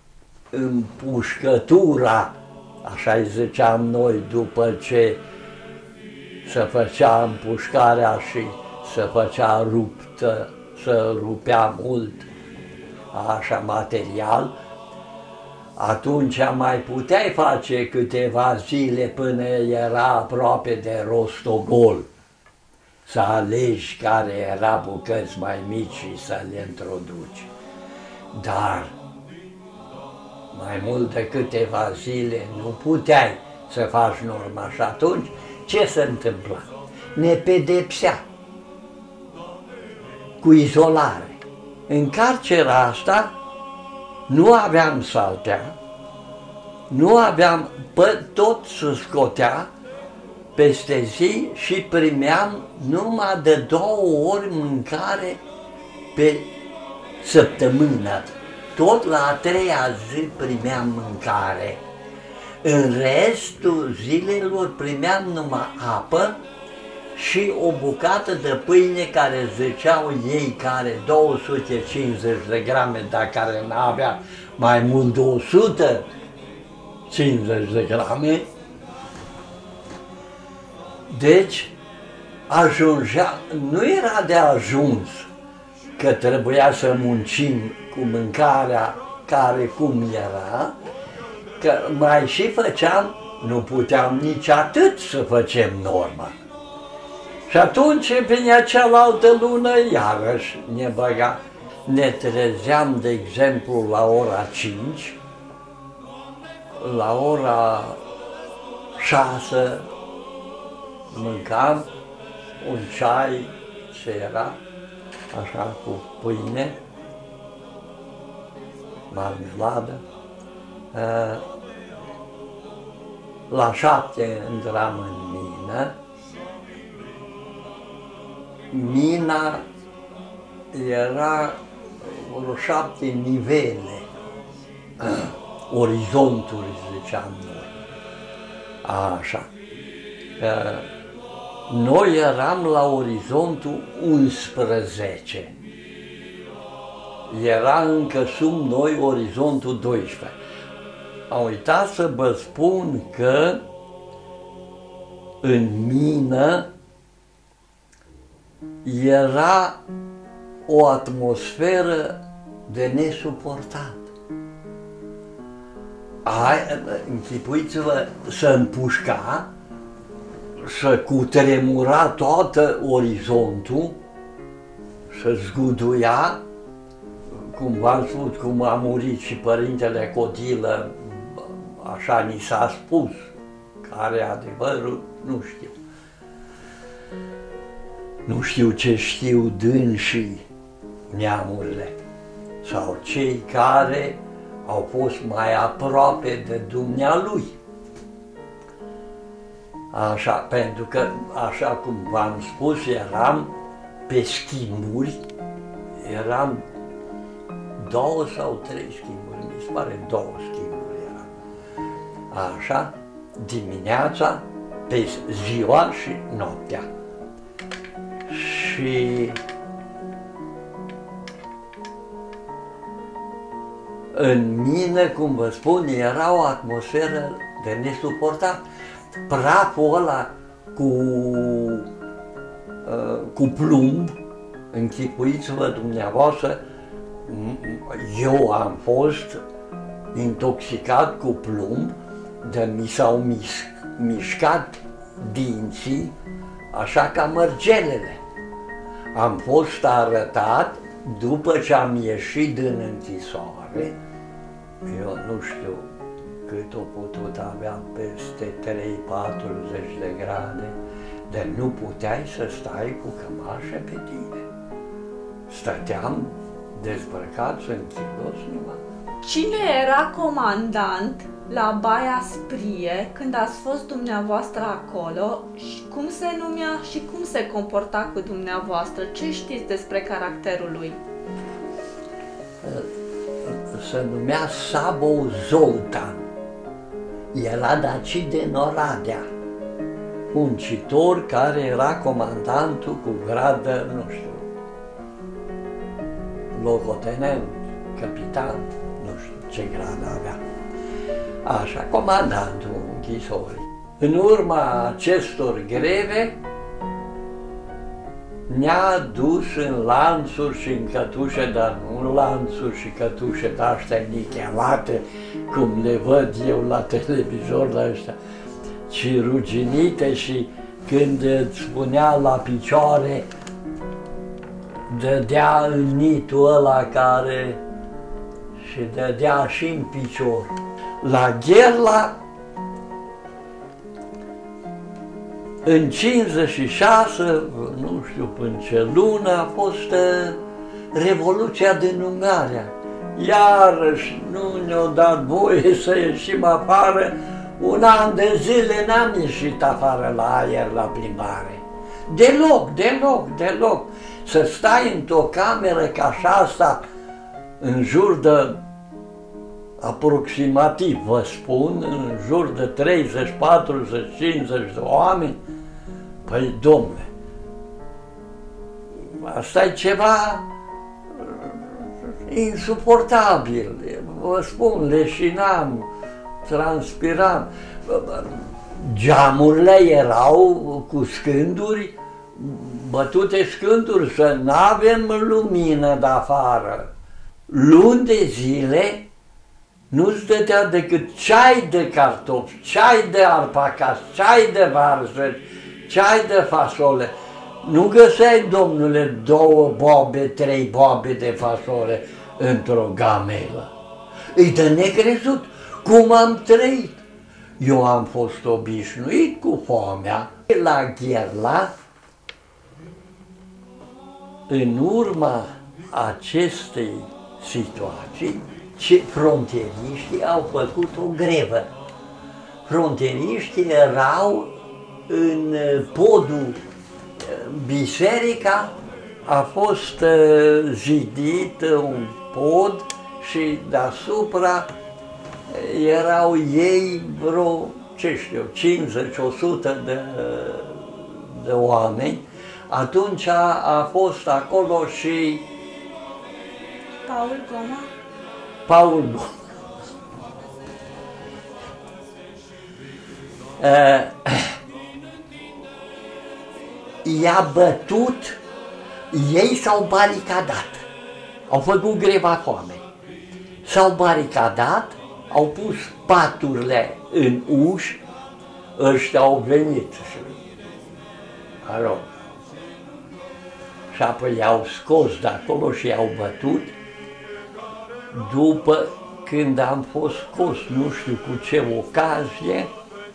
[SPEAKER 1] împușcătura, așa-i ziceam noi, după ce se făcea împușcarea și se făcea ruptă, să rupea mult, așa, material, atunci mai puteai face câteva zile până era aproape de rostogol, să alegi care era bucăți mai mici și să le introduci. Dar mai mult de câteva zile nu puteai să faci norma și atunci ce se întâmpla? Ne pedepsea cu izolare. În carcera asta nu aveam saltea, nu aveam, tot se scotea peste zi și primeam numai de 2 ori mâncare pe săptămână. Tot la a 3-a zi primeam mâncare. În restul zilelor primeam numai apă și o bucată de pâine care ziceau ei, care 250 de grame, dar care n-avea mai mult de 150 de grame. Deci ajungea, nu era de ajuns că trebuia să muncim cu mâncarea care cum era, că mai și făceam, nu puteam nici atât să facem norma. Și atunci venea cealaltă lună, iarăși ne băga. Ne trezeam, de exemplu, la ora 5, la ora 6 mâncam un ceai ce era, așa, cu pâine, marmeladă. La 7 intram în mină. Mina era vreo 7 nivele, orizonturi, ziceam noi. Așa. Noi eram la orizontul 11. era încă sub noi orizontul 12. Am uitat să vă spun că în mină era o atmosferă de nesuportat. Închipuiți-vă să împușca, să cutremura toată orizontul, să zguduia, cum v-am spus, cum a murit și părintele Cotilă, așa ni s-a spus, care adevărul, nu știu. Nu știu ce știu dânsii neamurile sau cei care au fost mai aproape de dumnealui. Așa, pentru că, așa cum v-am spus, eram pe schimburi, eram 2 sau 3 schimburi, mi se pare 2 schimburi eram. Așa, dimineața, pe ziua și noaptea. Și în mine, cum vă spun, era o atmosferă de nesuportat. Praful ăla cu plumb, închipuiți-vă dumneavoastră, eu am fost intoxicat cu plumb, de mi s-au mișcat dinții, așa ca mărgelele. Am fost arătat după ce am ieșit din închisoare, eu nu știu cât o putut avea, peste 3-40 de grade, de nu puteai să stai cu cămașă pe tine. Stăteam dezbrăcați în chilos numai.
[SPEAKER 3] Cine era comandant la Baia Sprie când ați fost dumneavoastră acolo și cum se numea și cum se comporta cu dumneavoastră? Ce știți despre caracterul lui?
[SPEAKER 1] Se numea Sabo Zoltan. Era de aici din Oradea. Muncitor care era comandantul cu gradă, nu știu, locotenent, capitan, nu știu ce grad avea. Așa, comandantul închisorii. În urma acestor greve, ne-a dus în lanțuri și în cătușe, dar nu în lanțuri și cătușe de-astea nichelate, cum le văd eu la televizor la ăștia, ci ruginite, și când îți spunea la picioare, dădea în nitul ăla care și dădea și în picior. La Gherla, în 56, nu știu până ce lună, a fost Revoluția din Ungaria. Iarăși nu ne-au dat voie să ieșim afară, un an de zile n-am ieșit afară la aer, la plimbare. Deloc. Să stai într-o cameră ca așa asta, în jur de, aproximativ vă spun, în jur de 30, 40, 50 de oameni, păi, domnule, asta e ceva insuportabil, vă spun, leșinam, transpiram, geamurile erau cu scânduri, bătute scânduri, să n-avem lumină de afară. Luni de zile nu-ți dădea decât ceai de cartofi, ceai de arpacas, ceai de varză, ceai de fasole. Nu găseai, domnule, 2 boabe, 3 boabe de fasole într-o gamelă. E de necrezut cum am trăit. Eu am fost obișnuit cu foamea. La Gherla, în urma acestei situații, frontieriștii au făcut o grevă. Frontieriștii erau în podul, biserica a fost zidit un pod și deasupra erau ei vreo, ce știu, 50-100 de oameni. Atunci a fost acolo și
[SPEAKER 3] Paul Goma?
[SPEAKER 1] Paul Goma. I-a bătut, ei s-au baricadat, au făcut greva foamei. S-au baricadat, au pus paturile în uși, ăștia au venit și alo. Și apoi i-au scos de acolo și i-au bătut. După când am fost scos, nu știu cu ce ocazie,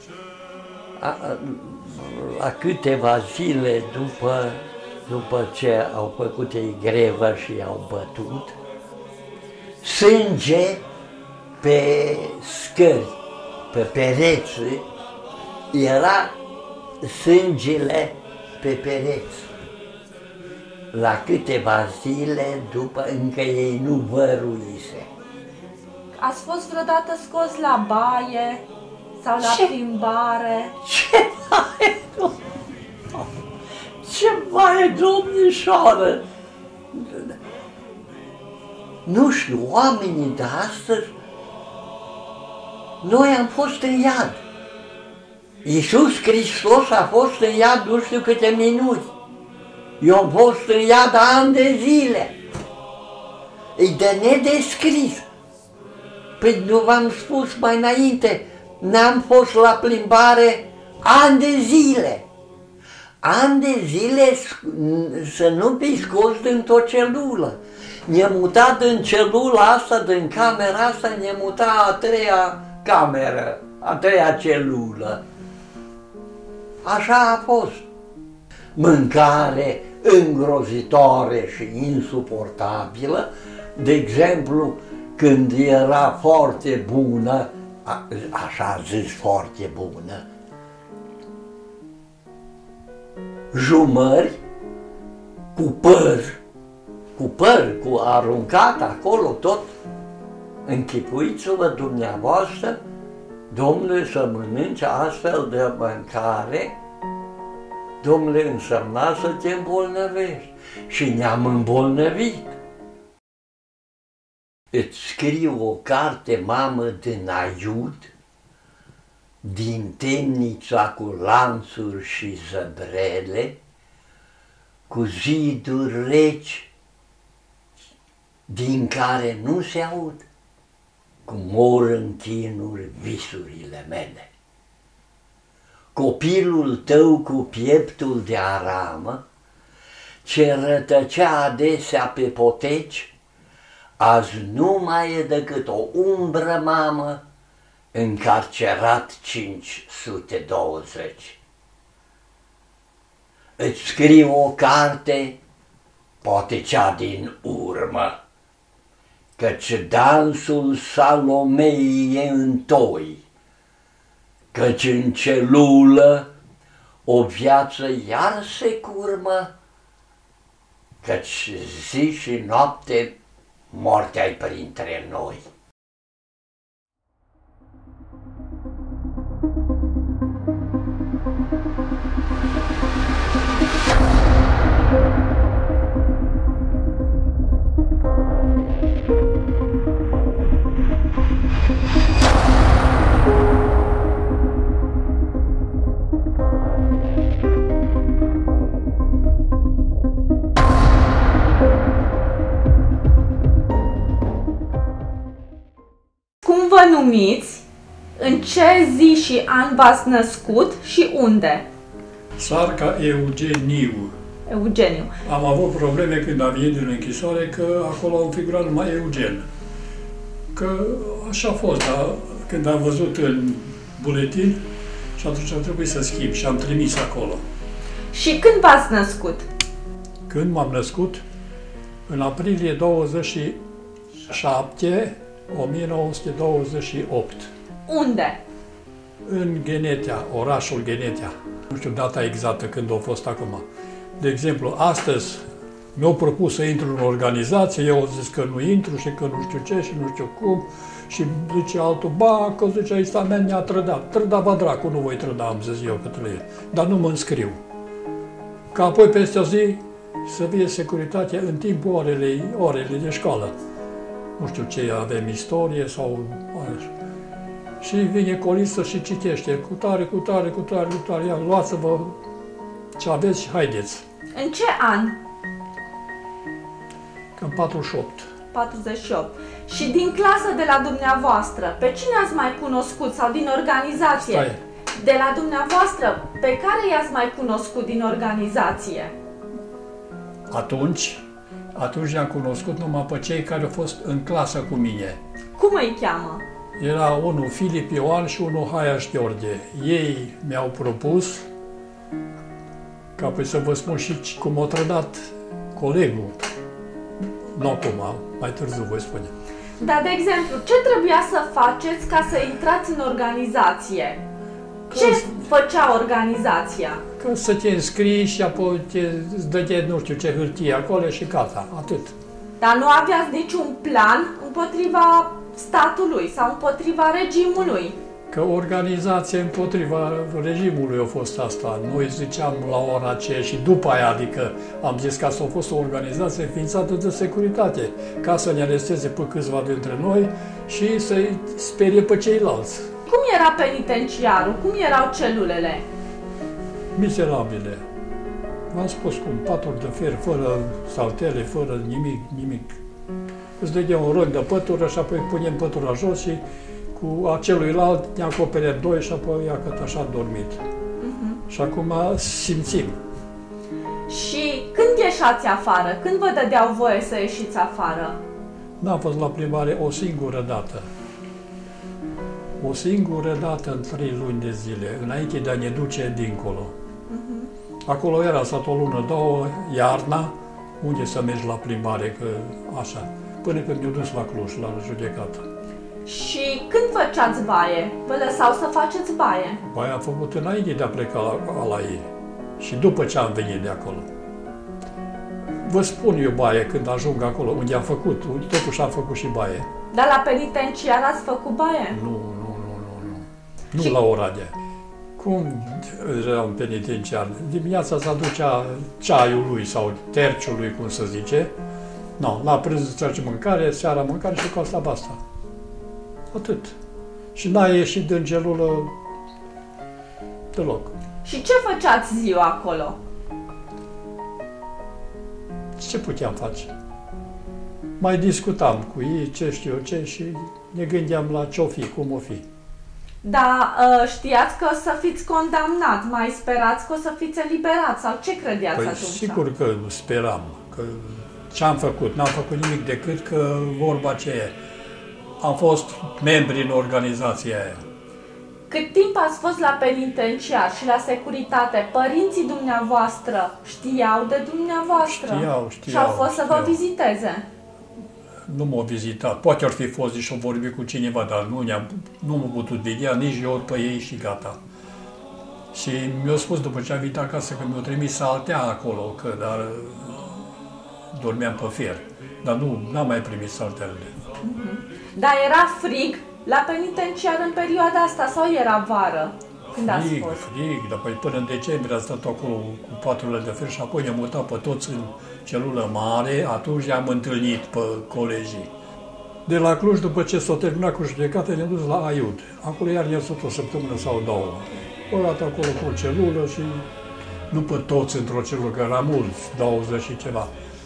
[SPEAKER 1] la câteva zile după ce au făcut ei grevă și i-au bătut, sânge pe scări, pe pereți, era sângele pe pereți. La câteva zile după încă ei nu văruise.
[SPEAKER 3] Ați fost vreodată scos la baie sau la plimbare?
[SPEAKER 1] Ce baie, ce baie, domnișoară! Nu știu, oamenii de astăzi, noi am fost în iad. Iisus Hristos a fost în iad nu știu câte minuni. Eu am fost în iad ani de zile. E de nedescris. Păi nu v-am spus mai înainte, n-am fost la plimbare ani de zile. Ani de zile să nu fi scos dintr-o celulă. Ne-a mutat din celula asta, din camera asta, ne-a mutat a treia cameră, a treia celulă. Așa a fost. Mâncare îngrozitoare și insuportabilă, de exemplu, când era foarte bună, așa zis foarte bună, jumări cu păr, cu aruncat acolo tot, închipuiți-vă dumneavoastră, Domnule, să mănânce astfel de mâncare, Domnule, însemna să te îmbolnăvești. Și ne-am îmbolnăvit. Îți scriu o carte, mamă, din aiud, din temnița cu lanțuri și zăbrele, cu ziduri reci, din care nu se aud, cum mor în chinuri visurile mele. Copilul tău cu pieptul de aramă, ce rătăcea adesea pe poteci, azi nu mai e decât o umbră, mamă, încarcerat 520. Îți scriu o carte, poate cea din urmă, căci dansul Salomei e întoi, căci în celulă o viață iar se curmă, căci zi și noapte moartea-i printre noi.
[SPEAKER 3] Cum vă numiți, în ce zi și an v-ați născut și unde?
[SPEAKER 9] Sarca Eugeniu.
[SPEAKER 3] Eugeniu.
[SPEAKER 9] Am avut probleme când am venit din închisoare, că acolo au figurat numai Eugen. Că așa a fost, dar când am văzut în buletin, și atunci am trebuit să schimb și am trimis acolo.
[SPEAKER 3] Și când v-ați născut?
[SPEAKER 9] Când m-am născut? În aprilie 27, 1928.
[SPEAKER 3] Unde?
[SPEAKER 9] În Ghenetea, orașul Ghenetea. Nu știu data exactă când a fost acum. De exemplu, astăzi mi-au propus să intru în organizație, eu au zis că nu intru și că nu știu ce și nu știu cum. Și zice altul, ba, că zice, ăsta mea ne-a trădat. Trăda-va dracu, nu voi trăda, am zis eu către el. Dar nu mă înscriu. Ca apoi peste o zi să fie securitate în timpul orele de școală. nu știu ce, avem istorie sau așa. Și vine colistă și citește, cu tare, cu tare, cu tare, cu tare, ia, luați-vă ce aveți și haideți.
[SPEAKER 3] În ce an?
[SPEAKER 9] Cam 48.
[SPEAKER 3] 48. Și din clasă de la dumneavoastră, pe cine ați mai cunoscut sau din organizație?
[SPEAKER 9] Stai.
[SPEAKER 3] De la dumneavoastră, pe care i-ați mai cunoscut din organizație?
[SPEAKER 9] Atunci i-am cunoscut numai pe cei care au fost în clasă cu mine.
[SPEAKER 3] Cum îi cheamă?
[SPEAKER 9] Era unul Filip Ioan și unul Haiaș Gheorghe. Ei mi-au propus, ca apoi să vă spun și cum a trădat colegul. Nu acum, mai târziu voi spune.
[SPEAKER 3] Dar, de exemplu, ce trebuia să faceți ca să intrați în organizație? Ce făcea organizația?
[SPEAKER 9] Că să te înscrii și apoi îți dădea nu știu ce hârtie acolo și gata, atât.
[SPEAKER 3] Dar nu aveați niciun plan împotriva statului sau împotriva regimului?
[SPEAKER 9] Că organizația împotriva regimului a fost asta. Noi ziceam la ora aceea și după aia, adică am zis că asta a fost o organizație înființată de securitate, ca să ne aresteze pe câțiva dintre noi și să-i sperie pe ceilalți.
[SPEAKER 3] Cum era penitenciarul? Cum erau celulele?
[SPEAKER 9] Miserabile. V-am spus cum, paturi de fier, fără saltele, fără nimic. Îți dădea un rând de pătură și apoi punem pătura jos și cu aceluilalt ne acopere doi și apoi ia cât așa dormit. Și acum simțim.
[SPEAKER 3] Și când ieșați afară? Când vă dădeau voie să ieșiți afară?
[SPEAKER 9] N-am fost la plimbare o singură dată. O singură dată în 3 luni de zile, înainte de a ne duce dincolo. Acolo era stat o lună, 2, iarna, unde să mergi la plimbare, că așa. Până când ne-au dus la Cluj, la judecată.
[SPEAKER 3] Și când făceați baie? Vă lăsau să faceți baie?
[SPEAKER 9] Baia am făcut înainte de a pleca la ei. Și după ce am venit de acolo. Vă spun eu baie când ajung acolo, unde am făcut, totuși am făcut și baie.
[SPEAKER 3] Dar la penitenciar ați făcut baie?
[SPEAKER 9] Nu. Nu la Oradea. Cum era un penitenciar? Dimineața se aducea ceaiul lui sau terciul lui, cum se zice. Nu, la prânz îți face mâncare, seara mâncare și cu asta basta. Atât. Și n-a ieșit din celulă deloc.
[SPEAKER 3] Și ce făceați ziua acolo?
[SPEAKER 9] Ce puteam face? Mai discutam cu ei, ce știu eu ce, și ne gândeam la ce-o fi, cum o fi.
[SPEAKER 3] Da, știați că o să fiți condamnat, mai sperați că o să fiți eliberați sau ce credeați
[SPEAKER 9] Păi
[SPEAKER 3] atunci?
[SPEAKER 9] sigur că speram, că ce-am făcut? N-am făcut nimic decât că vorba aceea. Am fost membri în organizația aia.
[SPEAKER 3] Cât timp ați fost la penitenciar și la securitate, părinții dumneavoastră știau de dumneavoastră?
[SPEAKER 9] Știau.
[SPEAKER 3] Și au fost să vă viziteze?
[SPEAKER 9] Nu m-au vizitat. Poate ar fi fost și-o vorbit cu cineva, dar nu m-au putut vedea nici eu pe ei și gata. Și mi-au spus după ce am venit acasă că mi-au trimis saltea acolo, dar dormeam pe fier. Dar n-am mai primit saltele.
[SPEAKER 3] Dar era frig la penitenciar în perioada asta sau era vară? Când ați fost?
[SPEAKER 9] Frig, dar până în decembrie am stat acolo cu paturile de fier și apoi ne-am mutat pe toți în celulă mare, atunci am întâlnit pe colegii. De la Cluj, după ce s-a terminat cu judecata, ne-am dus la Aiud. Acolo iar ne-am stat o săptămână sau 2. O dată acolo cu o celulă și nu pe toți într-o celulă, că era mulți, 20 și ceva.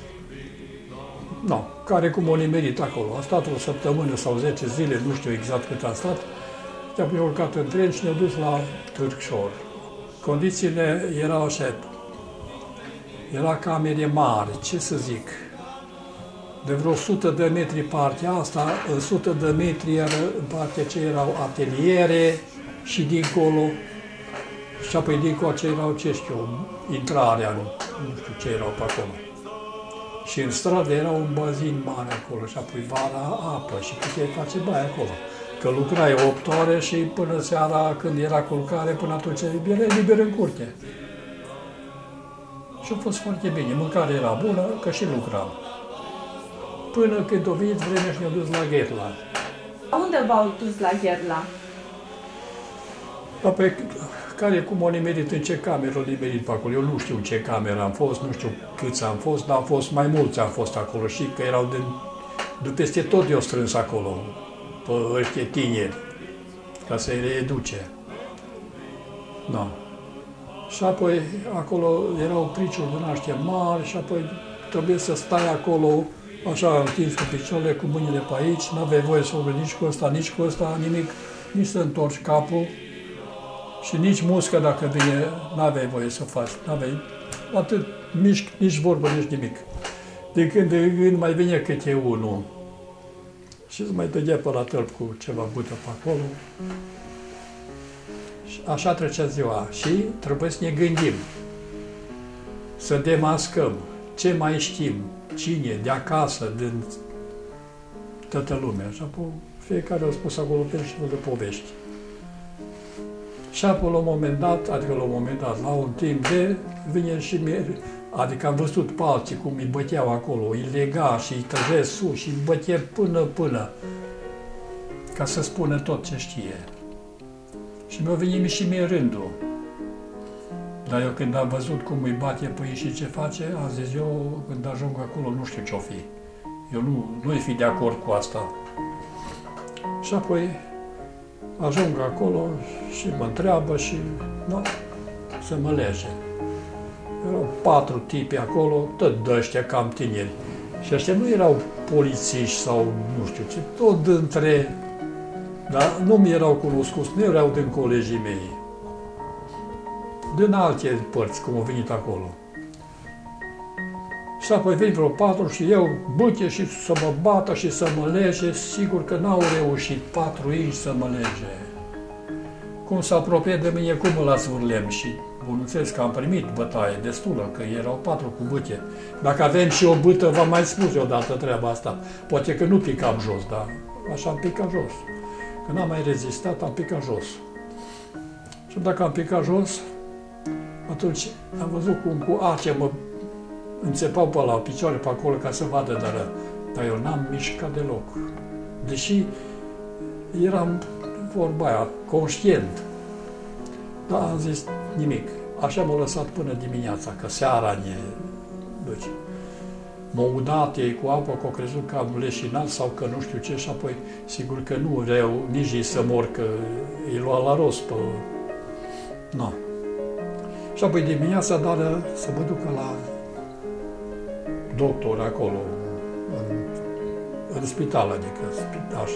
[SPEAKER 9] No, care cum o nimerit acolo. Am stat o săptămână sau 10 zile, nu știu exact cât am stat. Și apoi am urcat în tren și ne-am dus la Târgșor. Condițiile erau așa. Era camere mari, ce să zic. De vreo 100 de metri partea asta, în 100 de metri în partea ce erau ateliere și dincolo. Și apoi dincolo ce erau, ce știu, intrarea, nu știu ce erau pe acolo. Și în stradă era un bazin mare acolo și apoi vara apă și puteai face baie acolo. Că lucrai 8 ore și până seara, când era culcare, până atunci erai liber în curte. Și a fost foarte bine. Mâncarea era bună, că și lucram. Până când a venit vremea și ne-a dus la Gherla.
[SPEAKER 3] Unde v-au dus la Gherla?
[SPEAKER 9] Apoi, care cum au nimerit, în ce cameră au nimerit pe acolo. Eu nu știu în ce cameră am fost, nu știu câți am fost, dar am fost mai mulți am fost acolo și că erau De peste tot i-au strâns acolo, pe ăștia tineri, ca să-i reeduce. Da. Și apoi acolo erau priciuri din astea mari și apoi trebuie să stai acolo, așa întins cu picioarele, cu mâinile pe aici, n-aveai voie să umbli nici cu ăsta, nici cu ăsta, nimic, nici să întorci capul și nici muscă dacă vine, n-aveai voie să faci, n-aveai atât, nici vorbă, nici nimic. Din când în când mai vine câte unul și îți mai dădea pe la tălp cu ceva bută pe acolo. Și așa trecea ziua și trebuie să ne gândim, să demascăm ce mai știm, cine, de acasă, din toată lumea. Și apoi fiecare a spus acolo pe și de povești. Și apoi la un moment dat, la un timp de, vine și mie, adică am văzut pe alții cum îi băteau acolo, îi lega și îi trăgea sus și îi bătea până, ca să spună tot ce știe. Și mi-a venit și mie rândul. Dar eu când am văzut cum îi bate pe ei și ce face, am zis eu, când ajung acolo, nu știu ce-o fi. Eu nu-i fi de acord cu asta. Și apoi ajung acolo și mă întreabă și, da, să mă lege. Erau 4 tipi acolo, tot de ăștia cam tineri. Și ăștia nu erau polițiști sau nu știu ce, tot dintre, dar nu mi erau cunoscuți, nu erau din colegii mei. Din alte părți, cum au venit acolo. Și apoi vin vreo 4 și eu bâche și să mă bată și să mă lege, sigur că n-au reușit 4 inși să mă lege. Cum s-a apropiat de mine, cum îl azurlem și bineînțeles că am primit bătaie destulă, că erau 4 cu bâche. Dacă avem și o bâtă, v-am mai spus odată treaba asta. Poate că nu picam jos, dar așa am picat jos. Când am mai rezistat, am picat jos. Și dacă am picat jos, atunci am văzut cum cu ace mă înțepau pe la picioare pe acolo ca să vadă, dar eu n-am mișcat deloc. Deși eram, vorba aia, conștient. Dar am zis nimic. Așa m-a lăsat până dimineața, că seara ne duce. M-au udat ei cu apă, că au crezut că am leșinat sau că nu știu ce și apoi sigur că nu vreau nici ei să mor, că îi lua la rost pe... No. Și apoi dimineața, dar să mă ducă la doctor acolo, în spital, adică așa.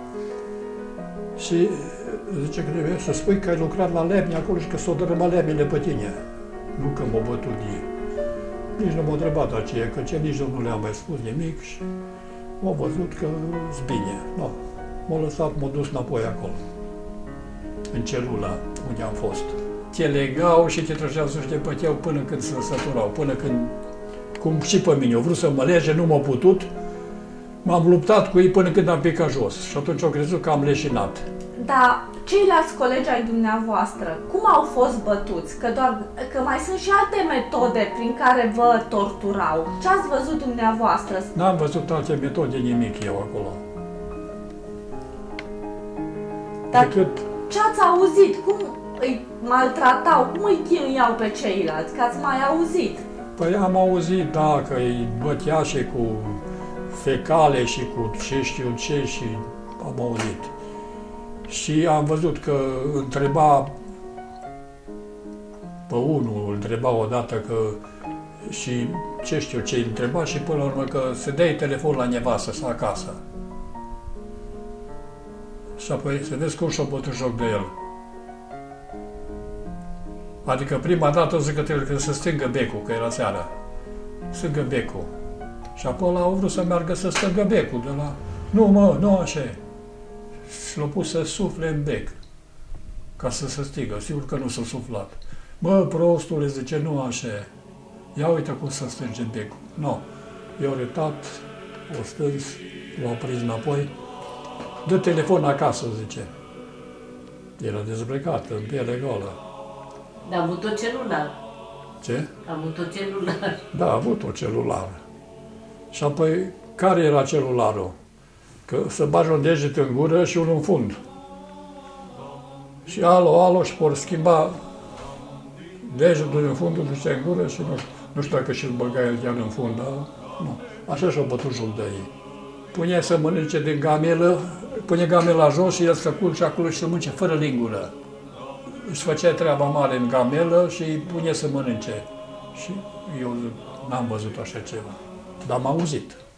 [SPEAKER 9] Și zice că trebuie să spui că ai lucrat la lemni acolo și că s-o dărâmat lemnile pe tine. Nu că m-au bătut ei. Nici nu m-au întrebat aceea, că ce nici nu le-am mai spus nimic și m-au văzut că-s bine. No. M-au lăsat, m-au dus înapoi acolo, în celula unde am fost. Te legau și te trăgeau să te băteau până când se săturau, până când, cum și pe mine, au vrut să mă lege, nu m-au putut, m-am luptat cu ei până când am picat jos și atunci au crezut că am leșinat.
[SPEAKER 3] Dar ceilalți colegi ai dumneavoastră, cum au fost bătuți? Că mai sunt și alte metode prin care vă torturau. Ce ați văzut dumneavoastră?
[SPEAKER 9] N-am văzut alte metode, nimic eu acolo.
[SPEAKER 3] Dar ce ați auzit? Cum îi maltratau? Cum îi chinuiau pe ceilalți? Că ați mai auzit?
[SPEAKER 9] Păi am auzit, da, că îi bătea și cu fecale și cu ce știu ce și am auzit. Și am văzut că întreba pe unul, îl întreba odată că și ce știu ce îi întreba și până la urmă că să dai telefon la nevastă să acasă. Și apoi să vezi cum și-o bătut joc de el. Adică prima dată zic că trebuie să stingă becul, că era seara. Stingă becul. Și apoi au vrut să meargă să stingă becul de la... Nu mă, nu așa. Și l-a pus să sufle în bec, ca să se stingă. Sigur că nu s-a suflat. Mă, prostule, zice, nu așa. Ia uite cum să strânge becul. Nu. I-au retat, o stâns, l-au prins înapoi. Dă telefon acasă, zice. Era dezbrăcat, în piele goală.
[SPEAKER 10] Dar a avut o celular.
[SPEAKER 9] Ce?
[SPEAKER 10] A avut o celular.
[SPEAKER 9] Da, a avut o celular. Și apoi, care era celularul? Că să bagi un deget în gură și unul în fund. Și alo, și vor schimba degetul în fundul, ducea în gură și nu știu dacă și-l băga el chiar în fund, dar nu. Așa și-au bătut joc de ei. pune să mănânce din gamelă, pune gamela jos și el să culce acolo și să mănânce fără lingură. Își făcea treaba mare în gamelă și îi pune să mănânce. Și eu n-am văzut așa ceva, dar am auzit.